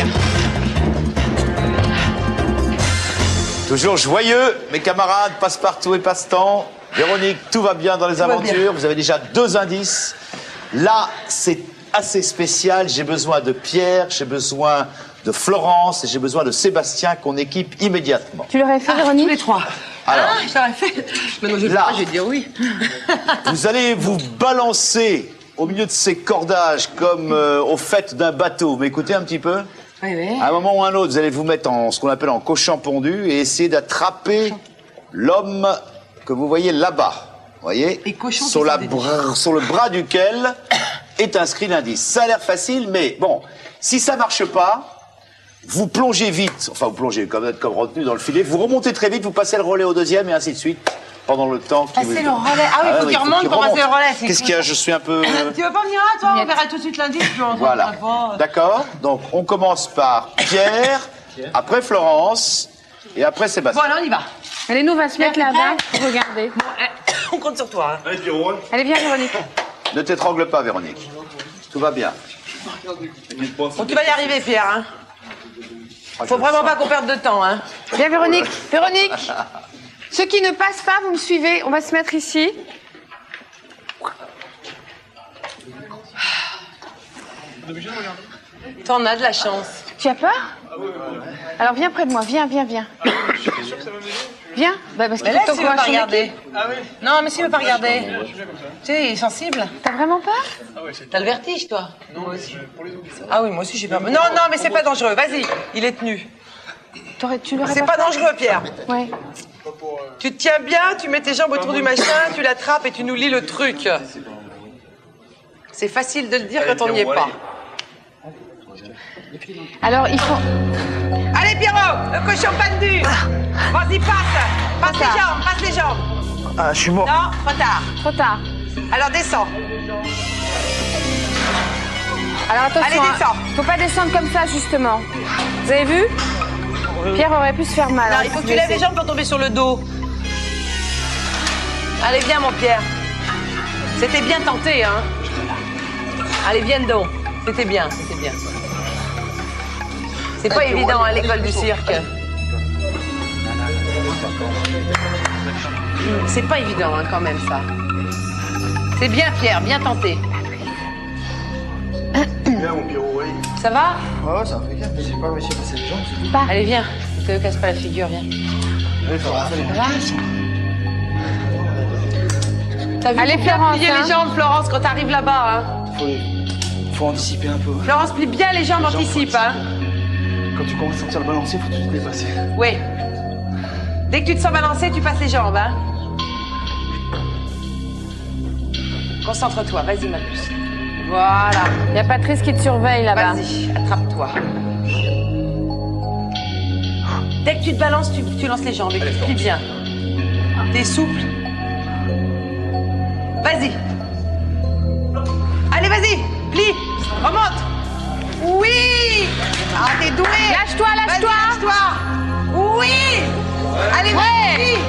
[SPEAKER 8] Toujours joyeux, mes camarades, passe-partout et passe-temps. Véronique, tout va bien dans les
[SPEAKER 2] va bien.
[SPEAKER 8] aventures. Vous avez déjà deux indices. Là, c'est assez spécial. J'ai besoin de Pierre, j'ai besoin de Florence et j'ai besoin de Sébastien qu'on équipe immédiatement.
[SPEAKER 4] Tu l'aurais fait,
[SPEAKER 2] Ah,
[SPEAKER 4] Véronique?
[SPEAKER 2] tous les trois.
[SPEAKER 8] Alors.
[SPEAKER 2] Ah, je l'aurais fait. Maintenant, je,
[SPEAKER 8] Là.
[SPEAKER 2] je vais dire oui.
[SPEAKER 8] Vous allez vous balancer au milieu de ces cordages comme euh, au fait d'un bateau. Vous m'écoutez un petit peu?
[SPEAKER 2] Oui, oui.
[SPEAKER 8] À un moment ou un autre, vous allez vous mettre en ce qu'on appelle en cochon pondu et essayer d'attraper l'homme que vous voyez là-bas. Vous voyez?
[SPEAKER 2] Et cochon
[SPEAKER 8] sur,
[SPEAKER 2] qui
[SPEAKER 8] la
[SPEAKER 2] sort des
[SPEAKER 8] br- sur le bras duquel est inscrit l'indice. Ça a l'air facile, mais bon, si ça marche pas, vous plongez vite. Enfin, vous plongez comme vous êtes comme retenu dans le filet. Vous remontez très vite, vous passez le relais au deuxième et ainsi de suite pendant le temps. qui
[SPEAKER 2] Passer
[SPEAKER 8] vous-
[SPEAKER 2] le relais. Ah oui, il faut qu'il remonte pour passer le relais. c'est
[SPEAKER 8] Qu'est-ce qu'il y a? Je suis un peu.
[SPEAKER 2] Tu veux pas venir là, toi? On verra tout de suite lundi, puis on
[SPEAKER 8] Voilà.
[SPEAKER 2] s'en pas.
[SPEAKER 8] D'accord. Donc, on commence par Pierre, après Florence, et après Sébastien.
[SPEAKER 2] Bon, alors on y va.
[SPEAKER 4] Allez, nous, on va se mettre là-bas pour regarder.
[SPEAKER 2] On compte sur toi. Hein.
[SPEAKER 10] Allez, Pierrot.
[SPEAKER 4] Allez, viens, Véronique.
[SPEAKER 8] Ne t'étrangle pas, Véronique. Tout va bien.
[SPEAKER 2] Bon, tu vas y arriver, Pierre. Hein. Faut vraiment pas qu'on perde de temps. Hein.
[SPEAKER 4] Viens, Véronique. Véronique. Ceux qui ne passent pas, vous me suivez. On va se mettre ici.
[SPEAKER 2] T'en as de la chance.
[SPEAKER 4] Tu as peur? Alors, viens près de moi. Viens, viens, viens. Viens. Bah, parce que
[SPEAKER 2] Mais
[SPEAKER 4] faut
[SPEAKER 2] laisse,
[SPEAKER 4] que
[SPEAKER 2] il veut pas
[SPEAKER 4] t'encourages ton
[SPEAKER 2] regarder.
[SPEAKER 4] équipe.
[SPEAKER 2] Non, mais s'il veut pas regarder. Tu sais, il est sensible.
[SPEAKER 4] T'as vraiment peur?
[SPEAKER 2] T'as le vertige, toi? Moi aussi. Ah oui, moi aussi j'ai peur. Non, non, mais c'est pas dangereux. Vas-y, il est tenu.
[SPEAKER 4] T'aurais- Tu l'aurais
[SPEAKER 2] C'est
[SPEAKER 4] pas
[SPEAKER 2] pas
[SPEAKER 4] fait?
[SPEAKER 2] dangereux, Pierre.
[SPEAKER 4] Ouais.
[SPEAKER 2] Tu te tiens bien, tu mets tes jambes autour du machin, tu l'attrapes et tu nous lis le truc. C'est facile de le dire quand on n'y est pas.
[SPEAKER 4] Alors, il faut...
[SPEAKER 2] Allez, Pierrot, le cochon pendu. Vas-y, passe. Passe les jambes, passe les jambes.
[SPEAKER 6] Ah, je suis mort.
[SPEAKER 2] Non, trop tard.
[SPEAKER 4] Trop tard.
[SPEAKER 2] Alors descends.
[SPEAKER 4] Alors, attention.
[SPEAKER 2] Allez,
[SPEAKER 4] hein.
[SPEAKER 2] descends.
[SPEAKER 4] Faut pas descendre comme ça, justement. Vous avez vu? Pierre aurait pu se faire mal.
[SPEAKER 2] Non,
[SPEAKER 4] hein,
[SPEAKER 2] il faut que
[SPEAKER 4] si
[SPEAKER 2] tu lèves les
[SPEAKER 4] laisses-
[SPEAKER 2] jambes pour tomber sur le dos. Allez, viens, mon Pierre. C'était bien tenté, hein. Allez, viens donc. C'était bien, c'était bien. C'est pas évident à l'école du cirque. C'est pas évident, hein, quand même, ça. C'est bien, Pierre, bien tenté.
[SPEAKER 10] Bien, mon Pierrot, oui.
[SPEAKER 2] Ça va?
[SPEAKER 6] Ouais, ça fait gaffe, mais j'ai pas réussi à passer les jambes, c'est tout.
[SPEAKER 2] Allez, viens. Ne te casse pas la figure, viens.
[SPEAKER 6] Allez, faut rafler.
[SPEAKER 2] T'as vu
[SPEAKER 4] Allez,
[SPEAKER 2] faut bien
[SPEAKER 4] Florence,
[SPEAKER 2] plier
[SPEAKER 4] hein.
[SPEAKER 2] les jambes, Florence, quand t'arrives là-bas, hein.
[SPEAKER 6] Faut, faut anticiper un peu.
[SPEAKER 2] Florence, plie bien les jambes,
[SPEAKER 6] Les jambes,
[SPEAKER 2] anticipe,
[SPEAKER 6] faut
[SPEAKER 2] hein.
[SPEAKER 6] Quand tu commences à sentir le balancer, faut tout se dépasser.
[SPEAKER 2] Oui. Dès que tu te sens balancer, tu passes les jambes, hein. Concentre-toi, vas-y, ma puce. Voilà.
[SPEAKER 4] Il y a Patrice qui te surveille là-bas.
[SPEAKER 2] Vas-y, attrape-toi. Dès que tu te balances, tu, tu lances les jambes et tu te plies bien. T'es souple. Vas-y. Allez, vas-y, plie. Remonte. Oui. Ah, t'es doué.
[SPEAKER 4] Lâche-toi, lâche-toi.
[SPEAKER 2] Vas-y, lâche-toi. Oui. Allez, vas-y.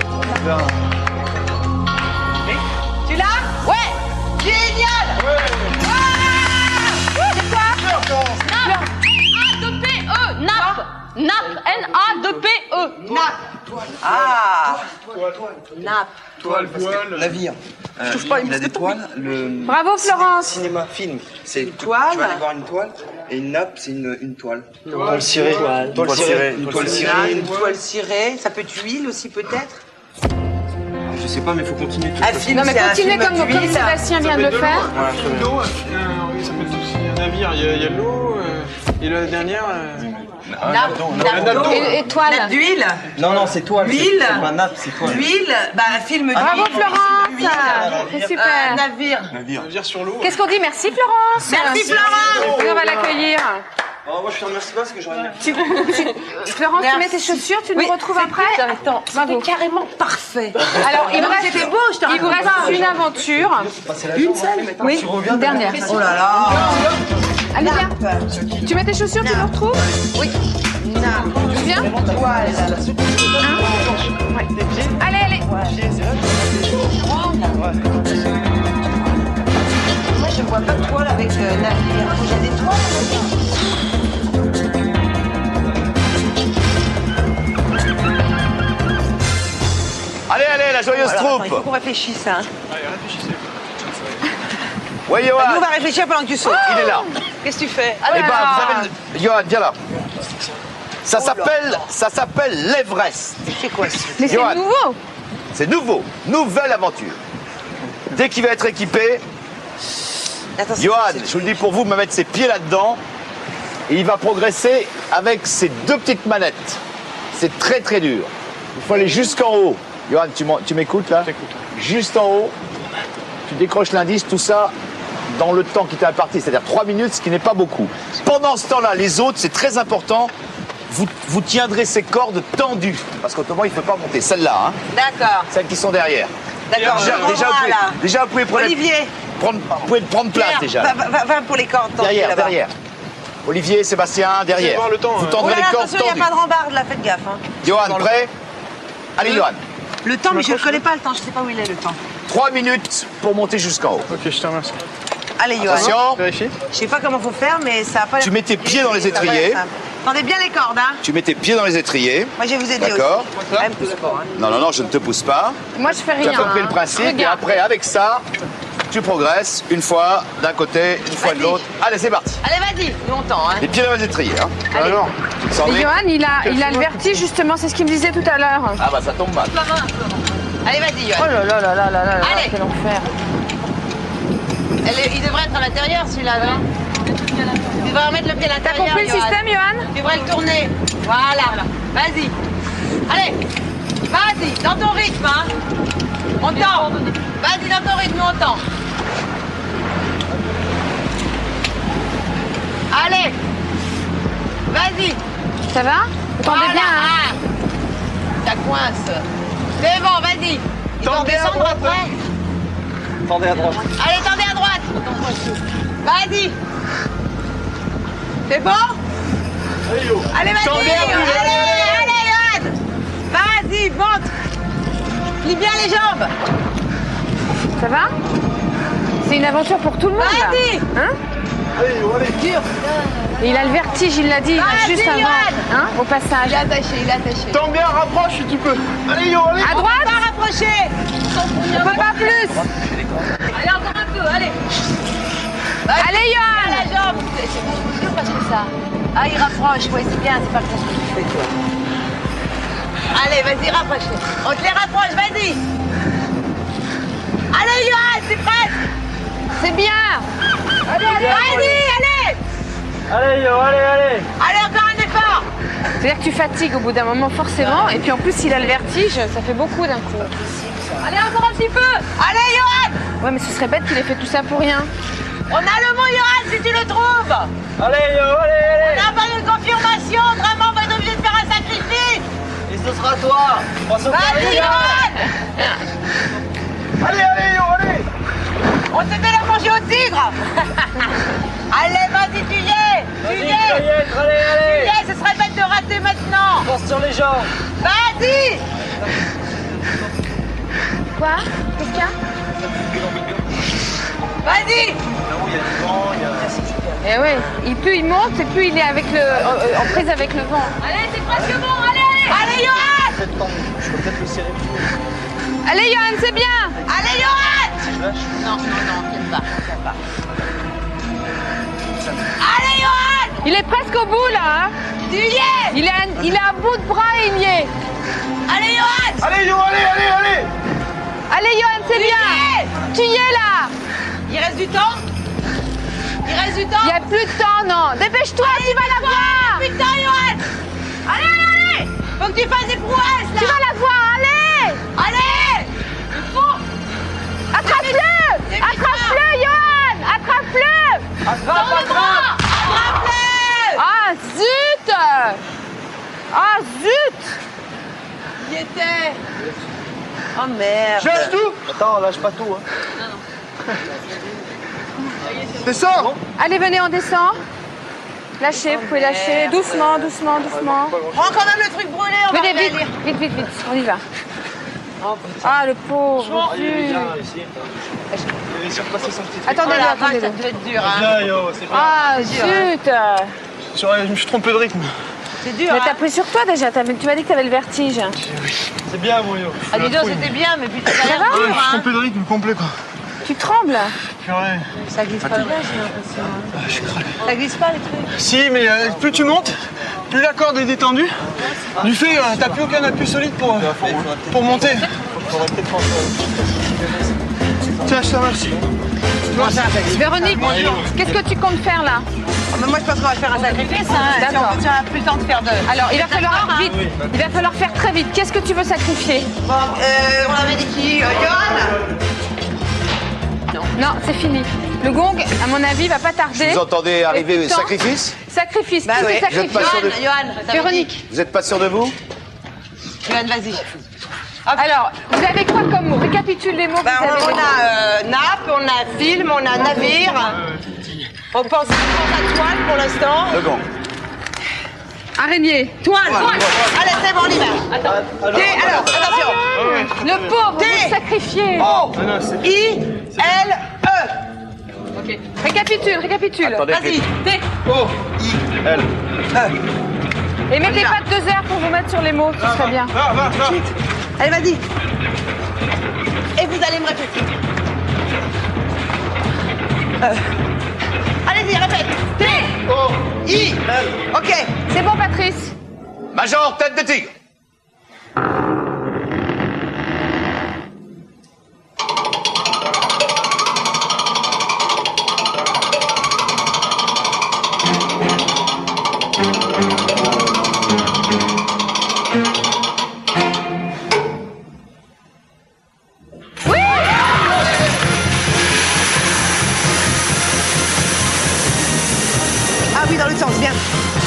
[SPEAKER 2] Tu l'as? Ouais. Génial.
[SPEAKER 4] C'est quoi? Nappe. A deux P E. Nappe. Nappe. N A deux P E.
[SPEAKER 2] Nappe. Ah. Nappe.
[SPEAKER 3] Toile, voile.
[SPEAKER 6] Navire. Euh,
[SPEAKER 2] touche pas, il
[SPEAKER 6] il a
[SPEAKER 2] me
[SPEAKER 6] des
[SPEAKER 2] fait
[SPEAKER 6] toiles. Le
[SPEAKER 4] Bravo, Florence.
[SPEAKER 6] cinéma, film. C'est une
[SPEAKER 2] toile.
[SPEAKER 6] Tu vas aller voir une toile et une nappe, c'est une, une toile.
[SPEAKER 3] Toile
[SPEAKER 6] cirée.
[SPEAKER 3] cirée.
[SPEAKER 6] Toile cirée. Une toile
[SPEAKER 2] Là,
[SPEAKER 6] cirée.
[SPEAKER 2] une toile cirée. Ça peut être huile aussi, peut-être.
[SPEAKER 6] Je
[SPEAKER 3] sais pas, mais faut continuer.
[SPEAKER 2] Un film,
[SPEAKER 4] Non, mais
[SPEAKER 2] c'est un
[SPEAKER 4] continuez
[SPEAKER 2] film
[SPEAKER 4] comme, comme
[SPEAKER 2] d'huile.
[SPEAKER 4] Sébastien vient de le faire.
[SPEAKER 3] Voilà, très bien.
[SPEAKER 11] L'eau, euh, oui, ça peut être aussi un navire. Il y a, il y a l'eau, euh, et la dernière. Euh...
[SPEAKER 2] Nappe.
[SPEAKER 4] Et, et toile.
[SPEAKER 2] Nappe d'huile.
[SPEAKER 6] Non, non, c'est toile.
[SPEAKER 2] L'huile.
[SPEAKER 6] C'est pas nappe, c'est toile.
[SPEAKER 2] L'huile, bah un film d'huile.
[SPEAKER 4] Bravo Florence.
[SPEAKER 2] L'huile.
[SPEAKER 4] C'est
[SPEAKER 2] Un
[SPEAKER 4] super.
[SPEAKER 2] navire.
[SPEAKER 11] Navire sur l'eau.
[SPEAKER 4] Qu'est-ce qu'on dit? Merci Florence.
[SPEAKER 2] Merci Florence.
[SPEAKER 4] Et on va l'accueillir.
[SPEAKER 6] Oh, moi, je te remercie pas parce que j'aurais bien.
[SPEAKER 4] Tu, tu- Florence, tu mets tes chaussures, tu nous retrouves après.
[SPEAKER 2] Attends, c'était carrément parfait.
[SPEAKER 4] Alors, il vous
[SPEAKER 2] Non,
[SPEAKER 4] reste,
[SPEAKER 2] c'était beau, je te
[SPEAKER 4] il vous
[SPEAKER 2] raconte
[SPEAKER 4] reste
[SPEAKER 2] pas.
[SPEAKER 4] une aventure.
[SPEAKER 2] Une seule?
[SPEAKER 4] Oui, une dernière.
[SPEAKER 2] Oh là là.
[SPEAKER 4] Allez, viens. Tu mets tes chaussures, tu nous retrouves? Oui. Tu viens?
[SPEAKER 2] Toile.
[SPEAKER 4] Hein? Ouais. Allez, allez.
[SPEAKER 2] Moi, je vois pas de toile avec euh, navire. Il y a des toiles.
[SPEAKER 8] Allez, allez, la joyeuse
[SPEAKER 2] Alors, attends, il faut
[SPEAKER 8] troupe.
[SPEAKER 2] qu'on réfléchisse. Hein.
[SPEAKER 11] Allez, réfléchissez.
[SPEAKER 8] Ouais,
[SPEAKER 2] Nous, on
[SPEAKER 8] Johan,
[SPEAKER 2] va réfléchir pendant que tu sautes.
[SPEAKER 8] il est là.
[SPEAKER 2] Qu'est-ce que tu fais?
[SPEAKER 8] Eh ben, vous savez, Johan, viens là. Ça s'appelle, ça s'appelle l'Everest.
[SPEAKER 2] C'est quoi ça?
[SPEAKER 4] Mais c'est
[SPEAKER 8] Johan.
[SPEAKER 4] nouveau.
[SPEAKER 8] C'est nouveau, nouvelle aventure. Dès qu'il va être équipé,
[SPEAKER 2] Attends, c'est-
[SPEAKER 8] Johan,
[SPEAKER 2] c'est-
[SPEAKER 8] je vous le dis pour vous, va mettre ses pieds là-dedans et il va progresser avec ses deux petites manettes. C'est très très dur. Il faut aller jusqu'en haut. Johan, tu m'en- tu m'écoutes là? Juste en haut, tu décroches l'indice, tout ça dans le temps qui t'est imparti, c'est-à-dire trois minutes, ce qui n'est pas beaucoup. Pendant ce temps-là, les autres, c'est très important, vous, vous tiendrez ces cordes tendues, parce qu'autrement, il ne faut pas monter. Celles-là, hein,
[SPEAKER 2] D'accord.
[SPEAKER 8] celles qui sont derrière.
[SPEAKER 2] D'accord.
[SPEAKER 8] Déjà,
[SPEAKER 2] je
[SPEAKER 8] déjà, vous
[SPEAKER 2] revois,
[SPEAKER 8] pouvez,
[SPEAKER 2] là.
[SPEAKER 8] déjà, vous pouvez prendre,
[SPEAKER 2] Olivier.
[SPEAKER 8] prendre, vous pouvez prendre place
[SPEAKER 2] Pierre,
[SPEAKER 8] déjà.
[SPEAKER 2] Va, va, va pour les cordes tendues
[SPEAKER 8] Derrière,
[SPEAKER 2] là-bas.
[SPEAKER 8] derrière. Olivier, Sébastien, derrière.
[SPEAKER 11] voir le temps,
[SPEAKER 8] Vous
[SPEAKER 11] hein.
[SPEAKER 8] tendrez
[SPEAKER 2] Oh là là,
[SPEAKER 8] les cordes
[SPEAKER 2] attention, il n'y
[SPEAKER 8] tendues.
[SPEAKER 2] a pas de rambarde là, faites gaffe. Hein.
[SPEAKER 8] Johan, prêt? Allez, Johan.
[SPEAKER 2] Le temps, mais je ne connais pas le temps, je ne sais pas où il est le temps.
[SPEAKER 8] Trois minutes pour monter jusqu'en haut.
[SPEAKER 11] Ok, je te remercie.
[SPEAKER 2] Allez, Johan.
[SPEAKER 8] Attention,
[SPEAKER 11] Vérifie.
[SPEAKER 2] Je sais pas comment faut faire, mais ça a pas.
[SPEAKER 8] Tu mets tes pieds dans les
[SPEAKER 2] Ça va pas
[SPEAKER 8] étriers.
[SPEAKER 2] être simple. Tendez bien les cordes, hein.
[SPEAKER 8] tu mets tes pieds dans les étriers.
[SPEAKER 2] Moi, je vais vous aider aussi.
[SPEAKER 8] D'accord.
[SPEAKER 2] Ouais, me pousse pas, hein.
[SPEAKER 8] Non, non, non, je ne te pousse pas.
[SPEAKER 4] Moi, je fais
[SPEAKER 8] Tu
[SPEAKER 4] rien.
[SPEAKER 8] as compris
[SPEAKER 4] hein.
[SPEAKER 8] le principe. Et
[SPEAKER 4] Regarde.
[SPEAKER 8] après, avec ça, tu progresses une fois d'un côté, une fois de
[SPEAKER 2] Vas-y.
[SPEAKER 8] l'autre. Allez, c'est parti.
[SPEAKER 2] Allez, vas-y, nous on tend, hein.
[SPEAKER 8] Les pieds dans les étriers. Hein. Alors,
[SPEAKER 4] Et
[SPEAKER 8] Sandrine.
[SPEAKER 4] Johan, il a, il a le vertige, justement, c'est ce qu'il me disait tout à l'heure.
[SPEAKER 8] Ah bah ça tombe mal.
[SPEAKER 2] Allez, vas-y,
[SPEAKER 4] Oh
[SPEAKER 2] Johan.
[SPEAKER 4] là là là là là là là,
[SPEAKER 2] Allez.
[SPEAKER 4] quel enfer.
[SPEAKER 2] Elle est- il devrait être à l'intérieur, celui-là, non? Tu devrais remettre le pied à
[SPEAKER 4] T'as
[SPEAKER 2] l'intérieur.
[SPEAKER 4] compris le
[SPEAKER 2] Johan.
[SPEAKER 4] système, Johan?
[SPEAKER 2] Tu devrais le tourner. Voilà. Vas-y. Allez. Vas-y, dans ton rythme, hein. On tend. Vas-y, dans ton rythme, on tend. Allez. Vas-y.
[SPEAKER 4] Ça va? Vous tendez
[SPEAKER 2] Voilà.
[SPEAKER 4] bien, hein?
[SPEAKER 2] Ah. Ça coince. C'est bon, vas-y. Ils vont
[SPEAKER 6] Tendez à
[SPEAKER 2] descendre
[SPEAKER 6] droite,
[SPEAKER 2] après.
[SPEAKER 6] Tendez à droite.
[SPEAKER 2] Allez, tendez à droite. Vas-y. C'est bon? Allez, vas-y.
[SPEAKER 6] Tendez à
[SPEAKER 2] Allez,
[SPEAKER 6] bout,
[SPEAKER 2] allez, Johan. Vas-y, monte. Plie bien les jambes.
[SPEAKER 4] Ça va? C'est une aventure pour tout le monde, là.
[SPEAKER 2] Vas-y.
[SPEAKER 4] Hein?
[SPEAKER 6] Allez, allez.
[SPEAKER 2] Dur.
[SPEAKER 4] Et il a le vertige, il l'a dit, il va
[SPEAKER 2] Vas-y,
[SPEAKER 4] juste avant.
[SPEAKER 2] Johan.
[SPEAKER 4] Hein? Au passage.
[SPEAKER 2] Il est attaché, il est attaché.
[SPEAKER 6] Tends bien, rapproche si tu peux. Allez, yo, allez.
[SPEAKER 4] À
[SPEAKER 2] On peut
[SPEAKER 4] droite?
[SPEAKER 2] pas rapprocher.
[SPEAKER 4] On peut pas plus.
[SPEAKER 2] Allez, encore un peu, allez.
[SPEAKER 4] Allez, Johan.
[SPEAKER 2] La jambe. C'est c'est dur parce que ça. Ah, il rapproche, ouais, c'est bien, c'est pas grave ce que tu fais, toi. Allez, vas-y, rapproche. On te les rapproche, vas-y. Allez, Johan, c'est prêt.
[SPEAKER 4] C'est bien.
[SPEAKER 2] Allez, allez, vas-y, allez.
[SPEAKER 6] Allez, yo, allez, allez.
[SPEAKER 2] Allez, encore un effort.
[SPEAKER 4] C'est-à-dire que tu fatigues au bout d'un moment, forcément. Et puis en plus, il a le vertige, ça fait beaucoup d'un coup.
[SPEAKER 2] Allez, encore un petit peu. Allez, Johan.
[SPEAKER 4] Ouais, mais ce serait bête qu'il ait fait tout ça pour rien.
[SPEAKER 2] On a le mot Johan si tu le trouves.
[SPEAKER 6] Allez, yo, allez, allez.
[SPEAKER 2] On n'a pas de confirmation, vraiment, on va être obligé de faire un sacrifice.
[SPEAKER 6] Et ce sera toi.
[SPEAKER 2] Vas-y, Johan.
[SPEAKER 6] Allez, allez, yo, allez.
[SPEAKER 2] On te fait la manger au tigre. Allez, vas-y, tu y es. Tu y es.
[SPEAKER 6] Allez,
[SPEAKER 2] Tu
[SPEAKER 6] allez.
[SPEAKER 2] y es, ce serait bête de rater maintenant.
[SPEAKER 6] Force sur les jambes.
[SPEAKER 2] Vas-y.
[SPEAKER 4] Quoi? Qu'est-ce qu'il y a?
[SPEAKER 2] Vas-y.
[SPEAKER 4] Eh oui, et plus il monte, et plus il est avec le, en, en prise avec le vent.
[SPEAKER 2] Allez, c'est presque bon, allez, allez. Allez, Johan.
[SPEAKER 6] Je peux peut-être le serrer plus.
[SPEAKER 4] Allez, Johan, c'est bien.
[SPEAKER 2] Allez, Johan. Non, non, non, t'aime pas, t'aime pas. Allez, Johan.
[SPEAKER 4] Il est presque au bout, là. Hein?
[SPEAKER 2] Tu y es.
[SPEAKER 4] Il est, à, il est à bout de bras et il y est.
[SPEAKER 2] Allez, Johan.
[SPEAKER 6] Allez, yo, allez, allez, allez.
[SPEAKER 4] Allez, Johan, c'est bien. Tu y es, là.
[SPEAKER 2] Il reste du temps? Il reste du temps?
[SPEAKER 4] Il n'y a plus de temps, non. Dépêche-toi, tu vas la voir.
[SPEAKER 2] Putain, Johan! Allez, allez, allez! Faut que tu fasses des prouesses, là!
[SPEAKER 4] Tu vas la voir, allez!
[SPEAKER 2] Allez! Il faut!
[SPEAKER 4] Attrape-le! Attrape-le, Johan! Attrape-le!
[SPEAKER 2] Attrape, attrape! Attrape-le!
[SPEAKER 4] Ah, zut! Ah, zut!
[SPEAKER 2] Il y était! Oh merde!
[SPEAKER 10] Je lâche tout. Attends, lâche pas tout. Hein. Descends.
[SPEAKER 4] Allez, venez, on descend. Lâchez, vous pouvez lâcher. Doucement, doucement, doucement.
[SPEAKER 2] Prends quand même le truc brûlé, on va
[SPEAKER 4] Venez,
[SPEAKER 2] aller
[SPEAKER 4] vite,
[SPEAKER 2] lire.
[SPEAKER 4] vite, vite, vite, on y va. Ah, le pauvre. Attendez,
[SPEAKER 2] Oh la
[SPEAKER 4] attendez.
[SPEAKER 2] vache, ça devait être dur, hein.
[SPEAKER 10] Là, yo, c'est bien.
[SPEAKER 4] Ah,
[SPEAKER 2] C'est dur,
[SPEAKER 4] zut!
[SPEAKER 10] J'aurais- Je me suis trompé de rythme.
[SPEAKER 2] C'est dur,
[SPEAKER 4] Mais
[SPEAKER 2] hein.
[SPEAKER 4] t'as pris sur toi déjà, t'as- tu m'as dit que t'avais le vertige.
[SPEAKER 10] C'est bien, mon yo.
[SPEAKER 2] Ah, dis donc, c'était bien, mais putain, ça a l'air
[SPEAKER 4] va
[SPEAKER 10] Ouais,
[SPEAKER 2] dur,
[SPEAKER 10] je me suis
[SPEAKER 2] hein.
[SPEAKER 10] trompé de rythme complet, quoi.
[SPEAKER 4] Tu trembles.
[SPEAKER 10] Purée.
[SPEAKER 2] Ça glisse pas bien, j'ai l'impression.
[SPEAKER 10] Ah, je suis crâlé.
[SPEAKER 2] Ça glisse pas, les trucs.
[SPEAKER 10] Si, mais euh, plus tu montes, plus la corde est détendue. Du fait, euh, t'as plus aucun appui solide pour, euh, pour monter. Tiens, je te remercie.
[SPEAKER 4] Véronique, qu'est-ce que tu comptes faire là?
[SPEAKER 2] Ah, mais moi, je pense qu'on va faire un sacrifice, hein. Si
[SPEAKER 4] D'accord.
[SPEAKER 2] on a plus le temps de faire de...
[SPEAKER 4] Alors, il va falloir
[SPEAKER 2] D'accord,
[SPEAKER 4] vite.
[SPEAKER 2] hein.
[SPEAKER 4] Il va falloir faire très vite. Qu'est-ce que tu veux sacrifier?
[SPEAKER 2] Bon, euh, on avait dit qui? Euh, Johan?
[SPEAKER 4] Non, c'est fini. Le gong, à mon avis, va pas tarder.
[SPEAKER 8] Vous entendez arriver
[SPEAKER 4] Et temps-
[SPEAKER 8] sacrifice?
[SPEAKER 4] Sacrifice.
[SPEAKER 2] Bah
[SPEAKER 4] Qui
[SPEAKER 2] oui.
[SPEAKER 4] se
[SPEAKER 8] Vous êtes pas
[SPEAKER 4] sacrifie?
[SPEAKER 8] sûr de-
[SPEAKER 2] Johan, Johan, t'avais
[SPEAKER 4] Véronique.
[SPEAKER 2] dit.
[SPEAKER 8] Vous êtes pas sûr de vous?
[SPEAKER 2] Johan, vas-y.
[SPEAKER 4] Alors, vous avez quoi comme mots? Récapitule les mots
[SPEAKER 2] Bah,
[SPEAKER 4] que vous
[SPEAKER 2] on,
[SPEAKER 4] avez.
[SPEAKER 2] on a euh, nappe, on a film, on a navire. On pense, on pense à toile pour l'instant.
[SPEAKER 8] Le gong.
[SPEAKER 4] Araignée.
[SPEAKER 2] Toile. Allez, c'est bon, on y va. Attends. T, alors, attention.
[SPEAKER 4] Le pauvre,
[SPEAKER 2] T.
[SPEAKER 4] vous sacrifiez.
[SPEAKER 2] O,
[SPEAKER 10] Ah non, c'est-
[SPEAKER 2] I, L, E.
[SPEAKER 4] Ok. Récapitule, récapitule.
[SPEAKER 8] Attendez,
[SPEAKER 2] Vas-y, T,
[SPEAKER 10] Oh, I, L.
[SPEAKER 2] E.
[SPEAKER 4] Et mettez pas deux heures pour vous mettre sur les mots, ce serait bien.
[SPEAKER 10] Va, va, va.
[SPEAKER 2] Allez, vas-y. Et vous allez me répéter. Euh. Allez-y, répète. T,
[SPEAKER 10] Oh,
[SPEAKER 2] I,
[SPEAKER 10] L.
[SPEAKER 2] ok.
[SPEAKER 4] C'est bon, Patrice?
[SPEAKER 8] Major, tête de tigre.
[SPEAKER 2] Ah oui, dans l'autre sens, bien.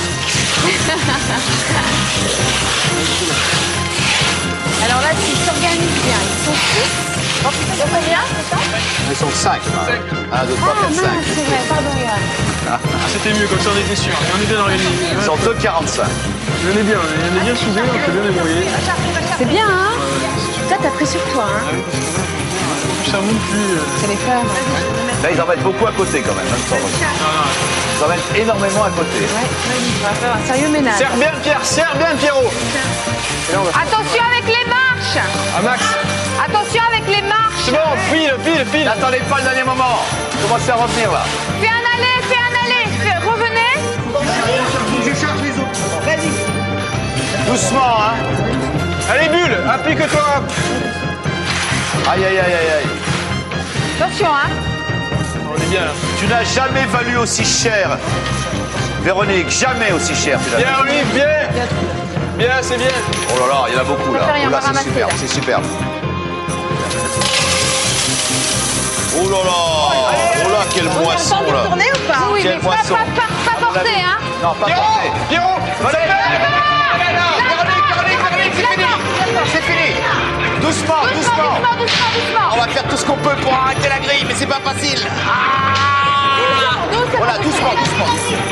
[SPEAKER 4] Alors là, ils s'organisent bien. Ils sont six. Oh putain, ça va bien, c'est ça?
[SPEAKER 8] Ils sont cinq. un, deux, trois,
[SPEAKER 4] Ah
[SPEAKER 8] quatre,
[SPEAKER 4] mince,
[SPEAKER 8] cinq.
[SPEAKER 4] c'est vrai, pardon, Yann.
[SPEAKER 11] C'était mieux, comme ça on était sûr. Et on est bien organisé.
[SPEAKER 8] Ils sont deux quarante-cinq.
[SPEAKER 11] On est bien, on est bien soudés, on s'est bien débrouillé.
[SPEAKER 4] C'est bien, hein? Ça, t'as pris sur toi, hein?
[SPEAKER 11] Plus ça monte, plus. euh,
[SPEAKER 4] C'est les faire.
[SPEAKER 8] Là, ils en mettent beaucoup à côté quand même. hein, sans doute. Ils en mettent énormément à côté.
[SPEAKER 4] On va faire un sérieux ménage.
[SPEAKER 10] Serre bien, Pierre, serre bien, Pierrot.
[SPEAKER 4] Attention avec les marches!
[SPEAKER 10] Ah, Max.
[SPEAKER 4] Attention avec les marches!
[SPEAKER 10] C'est bon, file, file, file.
[SPEAKER 8] N'attendez pas le dernier moment. Commencez à revenir là.
[SPEAKER 4] Fais un aller, fais un aller! Fais- Revenez!
[SPEAKER 8] Doucement, hein.
[SPEAKER 10] Allez, Bulle, applique-toi.
[SPEAKER 8] Aïe, aïe, aïe, aïe, aïe.
[SPEAKER 4] Attention, hein?
[SPEAKER 10] On est bien là.
[SPEAKER 8] Tu n'as jamais valu aussi cher. Véronique, jamais aussi cher. Tu l'as
[SPEAKER 10] Bien,
[SPEAKER 8] valu.
[SPEAKER 10] Olive, bien. Bien, c'est bien.
[SPEAKER 8] Oh là là, il y en a beaucoup là.
[SPEAKER 4] On fait rien,
[SPEAKER 8] Oh
[SPEAKER 4] on
[SPEAKER 8] là,
[SPEAKER 4] va
[SPEAKER 8] c'est
[SPEAKER 4] ramasser,
[SPEAKER 8] superbe,
[SPEAKER 4] là.
[SPEAKER 8] c'est superbe. Oh là là. Oh là, quelle moisson
[SPEAKER 2] On
[SPEAKER 8] là.
[SPEAKER 2] tourner ou pas?
[SPEAKER 4] Oui,
[SPEAKER 8] Quelle
[SPEAKER 4] mais pas,
[SPEAKER 8] moisson.
[SPEAKER 4] pas, pas, pas porter, hein?
[SPEAKER 8] Non, pas
[SPEAKER 10] Pierrot,
[SPEAKER 8] porté.
[SPEAKER 10] Pierrot,
[SPEAKER 8] Allez,
[SPEAKER 10] c'est
[SPEAKER 8] Véronique, Véronique, Véronique, c'est fini. C'est fini. Doucement,
[SPEAKER 4] Doucement,
[SPEAKER 8] doucement.
[SPEAKER 4] doucement, doucement, doucement!
[SPEAKER 8] On va faire tout ce qu'on peut pour arrêter la grille, mais c'est pas facile.
[SPEAKER 4] Doucement,
[SPEAKER 8] Voilà, doucement, doucement.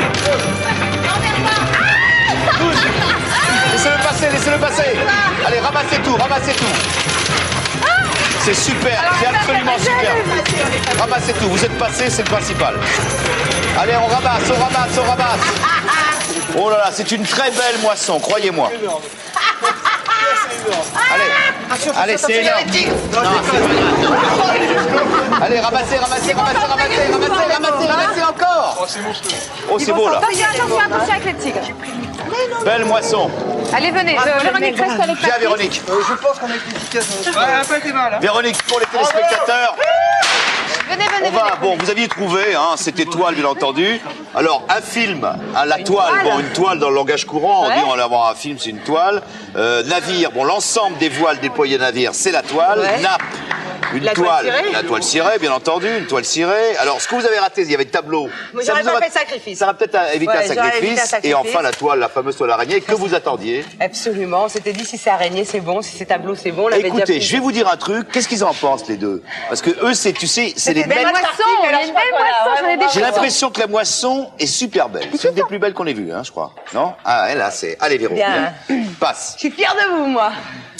[SPEAKER 8] Laissez-le passer, laissez-le passer. Allez, ramassez tout, ramassez tout. C'est super, c'est absolument super. Ramassez tout, vous êtes passé, c'est le principal. Allez, on ramasse, on ramasse, on ramasse. Oh là là, c'est une très belle moisson, croyez-moi. Allez, allez, c'est énorme. Non, c'est pas grave. Allez, ramassez, ramassez, ramassez, ramassez, ramassez, ramassez, ramassez encore.
[SPEAKER 11] Oh, c'est monstrueux.
[SPEAKER 8] Oh, c'est beau là.
[SPEAKER 4] Attention, attention, attention avec les tigres.
[SPEAKER 8] Belle moisson.
[SPEAKER 4] Allez, venez.
[SPEAKER 2] Bravo,
[SPEAKER 4] Euh, Véronique,
[SPEAKER 2] les mecs,
[SPEAKER 4] reste avec
[SPEAKER 8] Viens,
[SPEAKER 4] Patrice.
[SPEAKER 8] Véronique.
[SPEAKER 6] Euh, je pense qu'on a été efficace.
[SPEAKER 10] Ouais, elle a pas été mal. Hein.
[SPEAKER 8] Véronique, pour les téléspectateurs.
[SPEAKER 4] Venez, venez,
[SPEAKER 8] On va,
[SPEAKER 4] venez.
[SPEAKER 8] bon, vous aviez trouvé, hein, c'était toile, bien entendu. Alors, un film, hein, la toile, bon, une toile dans le langage courant, on
[SPEAKER 2] Ouais.
[SPEAKER 8] dit on va avoir un film, c'est une toile. Euh, navire, bon, l'ensemble des voiles déployées navire, c'est la toile.
[SPEAKER 2] Ouais.
[SPEAKER 8] Nappe, une
[SPEAKER 2] La toile
[SPEAKER 8] toile,
[SPEAKER 2] cirée.
[SPEAKER 8] la toile cirée, bien entendu, une toile cirée. Alors, ce que vous avez raté, il y avait le tableau.
[SPEAKER 2] Moi,
[SPEAKER 8] Ça
[SPEAKER 2] j'aurais
[SPEAKER 8] vous
[SPEAKER 2] pas
[SPEAKER 8] aura-
[SPEAKER 2] fait de sacrifice.
[SPEAKER 8] Ça va peut-être éviter
[SPEAKER 2] Ouais,
[SPEAKER 8] un
[SPEAKER 2] j'aurais
[SPEAKER 8] sacrifice.
[SPEAKER 2] évité un sacrifice.
[SPEAKER 8] Et enfin, la toile, la fameuse toile araignée que vous attendiez.
[SPEAKER 2] Absolument. On s'était dit si c'est araignée, c'est bon. Si c'est tableau, c'est bon. On l'avait déjà
[SPEAKER 8] Écoutez,
[SPEAKER 2] pris.
[SPEAKER 8] je vais vous dire un truc. Qu'est-ce qu'ils en pensent, les deux? Parce que eux, c'est, tu sais, c'est les
[SPEAKER 2] C'était
[SPEAKER 8] mêmes.
[SPEAKER 2] belle
[SPEAKER 4] moisson,
[SPEAKER 2] moisson,
[SPEAKER 4] il y a une belle moisson, j'en ai des
[SPEAKER 8] J'ai
[SPEAKER 4] frissons.
[SPEAKER 8] l'impression que la moisson est super belle. C'est une des plus belles qu'on ait vues, hein, je crois. Non? Ah, elle, là, c'est. Allez, Véro.
[SPEAKER 2] Bien.
[SPEAKER 8] viens. Passe.
[SPEAKER 2] Je suis fière de vous, moi.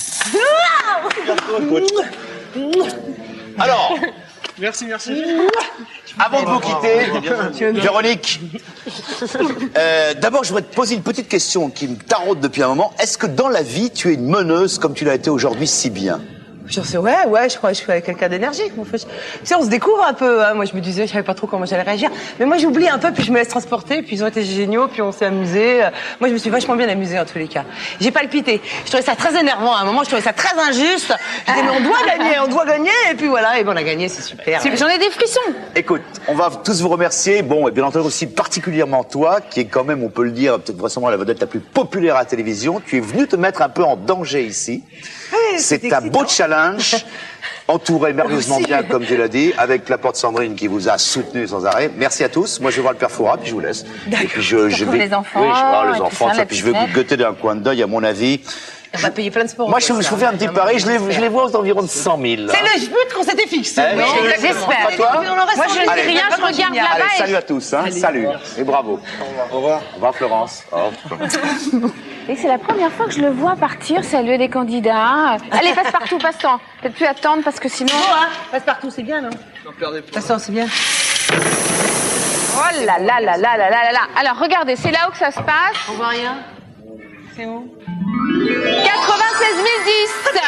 [SPEAKER 8] Alors,
[SPEAKER 10] Merci, merci.
[SPEAKER 8] avant de vous quitter, Véronique, euh, d'abord, je voudrais te poser une petite question qui me taraude depuis un moment. Est-ce que dans la vie, tu es une meneuse comme tu l'as été aujourd'hui si bien?
[SPEAKER 2] Je sais, ouais, ouais, je crois que je suis avec quelqu'un d'énergique. Tu sais, on se découvre un peu. Hein. Moi, je me disais, je savais pas trop comment j'allais réagir. Mais moi, j'oublie un peu, puis je me laisse transporter. Puis ils ont été géniaux, puis on s'est amusé. Moi, je me suis vachement bien amusée en tous les cas. J'ai palpité. Je trouvais ça très énervant. À un moment, je trouvais ça très injuste. Je disais, mais on doit gagner, on doit gagner. Et puis voilà, et ben on a gagné, c'est super.
[SPEAKER 4] J'en ai des frissons.
[SPEAKER 8] Écoute, on va tous vous remercier. Bon, et bien entendu aussi particulièrement toi, qui est quand même, on peut le dire, peut-être vraisemblablement la vedette la plus populaire à la télévision. Tu es venu te mettre un peu en danger ici. C'est un beau challenge, entouré merveilleusement
[SPEAKER 2] Aussi.
[SPEAKER 8] bien, comme tu l'as dit, avec la porte Sandrine qui vous a soutenu sans arrêt. Merci à tous. Moi, je vais voir le père Fouras, puis je vous laisse. Et puis je, je
[SPEAKER 4] Pour
[SPEAKER 8] vais,
[SPEAKER 4] les enfants,
[SPEAKER 8] oui, je vais voir
[SPEAKER 4] et
[SPEAKER 8] les
[SPEAKER 4] tout
[SPEAKER 8] enfants,
[SPEAKER 4] ça,
[SPEAKER 8] ça,
[SPEAKER 4] la
[SPEAKER 8] puis je vais
[SPEAKER 4] piscine.
[SPEAKER 8] goûter d'un coin d'œil, à mon avis.
[SPEAKER 2] On va payer plein de sports.
[SPEAKER 8] Moi, je, je vous fais un petit pari, je les, je les vois aux environs de cent mille. là.
[SPEAKER 2] C'est le but qu'on s'était fixé.
[SPEAKER 8] Eh,
[SPEAKER 2] Oui,
[SPEAKER 8] je-
[SPEAKER 2] exactement.
[SPEAKER 8] Pas toi?
[SPEAKER 2] On en reste
[SPEAKER 4] Moi, je
[SPEAKER 2] sans
[SPEAKER 4] ne dis
[SPEAKER 2] Allez.
[SPEAKER 4] rien, je regarde
[SPEAKER 2] Génial.
[SPEAKER 4] là-bas.
[SPEAKER 8] Allez, salut à tous, hein, salut, et bravo.
[SPEAKER 6] Au revoir.
[SPEAKER 8] Au revoir Florence. Au revoir.
[SPEAKER 4] Et c'est la première fois que je le vois partir, saluer des candidats. Allez, passe partout, passe-temps. Peut-être plus attendre parce que sinon.
[SPEAKER 2] Bon, hein, passe partout, c'est bien, non? Passe c'est bien.
[SPEAKER 4] Oh là là là là là là là là. Alors regardez, c'est là où que ça se passe.
[SPEAKER 2] On voit rien. C'est où?
[SPEAKER 4] quatre-vingt-seize mille dix.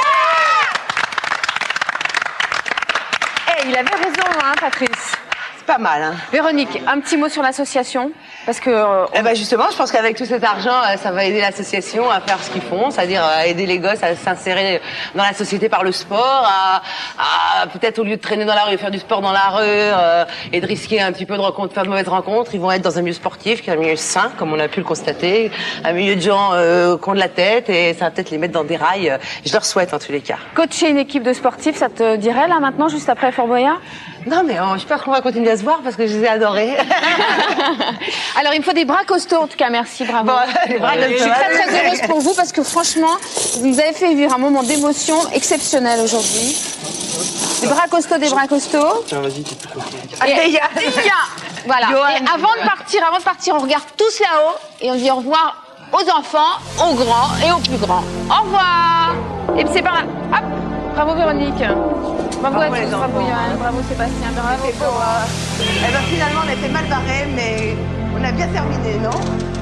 [SPEAKER 4] Eh, il avait raison, hein, Patrice.
[SPEAKER 2] C'est pas mal, hein.
[SPEAKER 4] Véronique, un petit mot sur l'association, parce que. euh,
[SPEAKER 2] Eh ben justement, je pense qu'avec tout cet argent, euh, ça va aider l'association à faire ce qu'ils font, c'est-à-dire à aider les gosses à s'insérer dans la société par le sport, à, à peut-être au lieu de traîner dans la rue, faire du sport dans la rue euh, et de risquer un petit peu de rencontre, faire de mauvaises rencontres, ils vont être dans un milieu sportif, qui est un milieu sain, comme on a pu le constater, un milieu de gens euh, qui ont de la tête et ça va peut-être les mettre dans des rails. euh, Je leur souhaite en tous les cas.
[SPEAKER 4] coacher une équipe de sportifs, ça te dirait là maintenant, juste après Fort Boyard?
[SPEAKER 2] Non mais oh, j'espère qu'on va continuer à se voir parce que je les ai adorés.
[SPEAKER 4] Alors il me faut des bras costauds en tout cas, merci, bravo.
[SPEAKER 2] Bon, les bras
[SPEAKER 4] je suis
[SPEAKER 2] costauds.
[SPEAKER 4] très très heureuse pour vous parce que franchement, vous nous avez fait vivre un moment d'émotion exceptionnel aujourd'hui. Des bras costauds, des bras costauds.
[SPEAKER 6] Tiens, vas-y, t'es plus costaud.
[SPEAKER 4] Et,
[SPEAKER 2] Allez, ya.
[SPEAKER 4] Tiens, voilà.
[SPEAKER 2] Johan.
[SPEAKER 4] Et avant de partir, avant de partir, on regarde tous là-haut et on dit au revoir aux enfants, aux grands et aux plus grands. Au revoir. Et puis c'est par là. Hop. Bravo Véronique. Bravo,
[SPEAKER 2] Bravo
[SPEAKER 4] à tous,
[SPEAKER 2] les
[SPEAKER 4] bravo
[SPEAKER 2] enfants.
[SPEAKER 4] Johan, bravo Sébastien, bravo.
[SPEAKER 2] C'est beau, hein. Eh ben finalement, on a été mal barrés, mais on a bien terminé, non?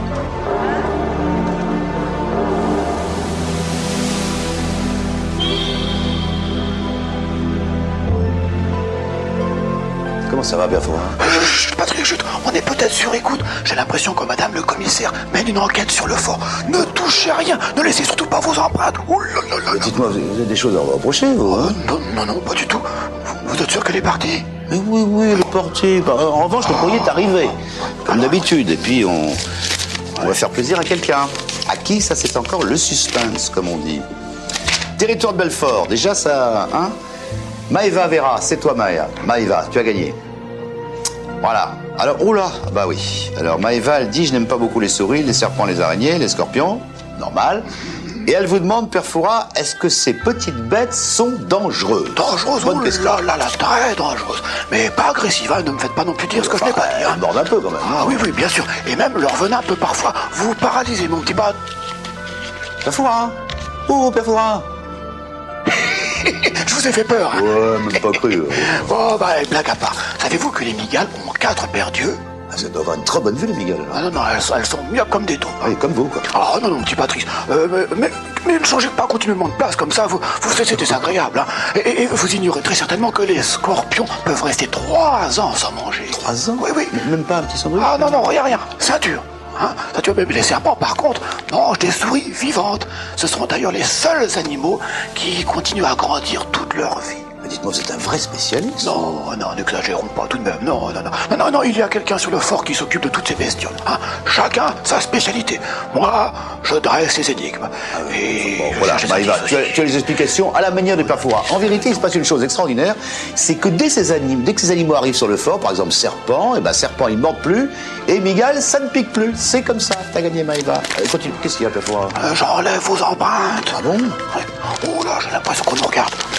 [SPEAKER 8] Comment ça va, père Fouras?
[SPEAKER 5] Euh, chut, Patrick, chut, on est peut-être sur écoute. J'ai l'impression que madame le commissaire mène une enquête sur le fort. Ne touchez à rien, ne laissez surtout pas vos empreintes. Ouh là là là là.
[SPEAKER 8] Dites-moi, vous avez des choses à vous reprocher, vous,
[SPEAKER 5] Euh,
[SPEAKER 8] hein?
[SPEAKER 5] non, non, non, pas du tout. Vous, vous êtes sûr qu'elle est partie?
[SPEAKER 8] Mais oui, oui, le portier. Bah, en revanche, le courrier est arrivé, comme d'habitude. Et puis, on, on va faire plaisir à quelqu'un. À qui, ça, c'est encore le suspense, comme on dit. Territoire de Belfort, déjà, ça, hein? Maëva Vera, c'est toi, Maëva. Maëva, tu as gagné. Voilà. Alors, oula, bah oui. Alors, Maëva, elle dit, je n'aime pas beaucoup les souris, les serpents, les araignées, les scorpions. Normal. Et elle vous demande, père Fouras, est-ce que ces petites bêtes sont dangereuses?
[SPEAKER 5] Dangereuse?
[SPEAKER 8] Bonne
[SPEAKER 5] Oh
[SPEAKER 8] question.
[SPEAKER 5] là là là, très dangereuse. Mais pas agressive, hein, ne me faites pas non plus dire ce que je n'ai pas dit.
[SPEAKER 8] Elle
[SPEAKER 5] Hein.
[SPEAKER 8] borde un peu, quand même.
[SPEAKER 5] Ah oui, oui, bien sûr. Et même leur venin peut parfois vous paralyser, mon petit bat.
[SPEAKER 8] Père Fouras. Oh, père Fouras.
[SPEAKER 5] Je vous ai fait peur. Hein.
[SPEAKER 8] Ouais, même pas cru. euh.
[SPEAKER 5] Oh, bah, blague à part. Savez-vous que les migales ont quatre paires d'yeux?
[SPEAKER 8] Ah, ça doit avoir une très bonne vue, les migales.
[SPEAKER 5] Ah non, non, elles, sont- elles sont mieux comme des taupes.
[SPEAKER 8] Ah, et comme vous, quoi.
[SPEAKER 5] Oh non, non, petit Patrice. Euh, mais, mais, mais ne changez pas continuellement de place comme ça, vous, vous c'est désagréable. Hein. Et, et vous ignorez très certainement que les scorpions peuvent rester trois ans sans manger.
[SPEAKER 8] Trois ans?
[SPEAKER 5] Oui, oui.
[SPEAKER 8] M- Même pas un petit sandwich?
[SPEAKER 5] Ah non, non, rien, rien. Ceinture. Hein, ça, tu vois, mais les serpents, par contre, mangent des souris vivantes. Ce sont d'ailleurs les seuls animaux qui continuent à grandir toute leur vie.
[SPEAKER 1] Dites-moi, vous êtes un vrai spécialiste?
[SPEAKER 5] Non, non, n'exagérons pas tout de même. Non, non, non, non, non, non, il y a quelqu'un sur le fort qui s'occupe de toutes ces bestioles. Hein. Chacun sa spécialité. Moi, je dresse les énigmes.
[SPEAKER 1] Ah oui,
[SPEAKER 5] Et
[SPEAKER 1] bon, voilà, Maëva, tu, tu as les explications à la manière de Père Fouras. En vérité, il se passe une chose extraordinaire, c'est que dès, ces animaux, dès que ces animaux arrivent sur le fort, par exemple Serpent, et ben Serpent il ne mord plus, et Miguel, ça ne pique plus. C'est comme ça, t'as gagné Maëva. Euh, continue, qu'est-ce qu'il y a Père Fouras?
[SPEAKER 5] euh, J'enlève vos empreintes.
[SPEAKER 1] Ah bon?
[SPEAKER 5] Ouais. Oh là, j'ai l'impression qu'on nous regarde.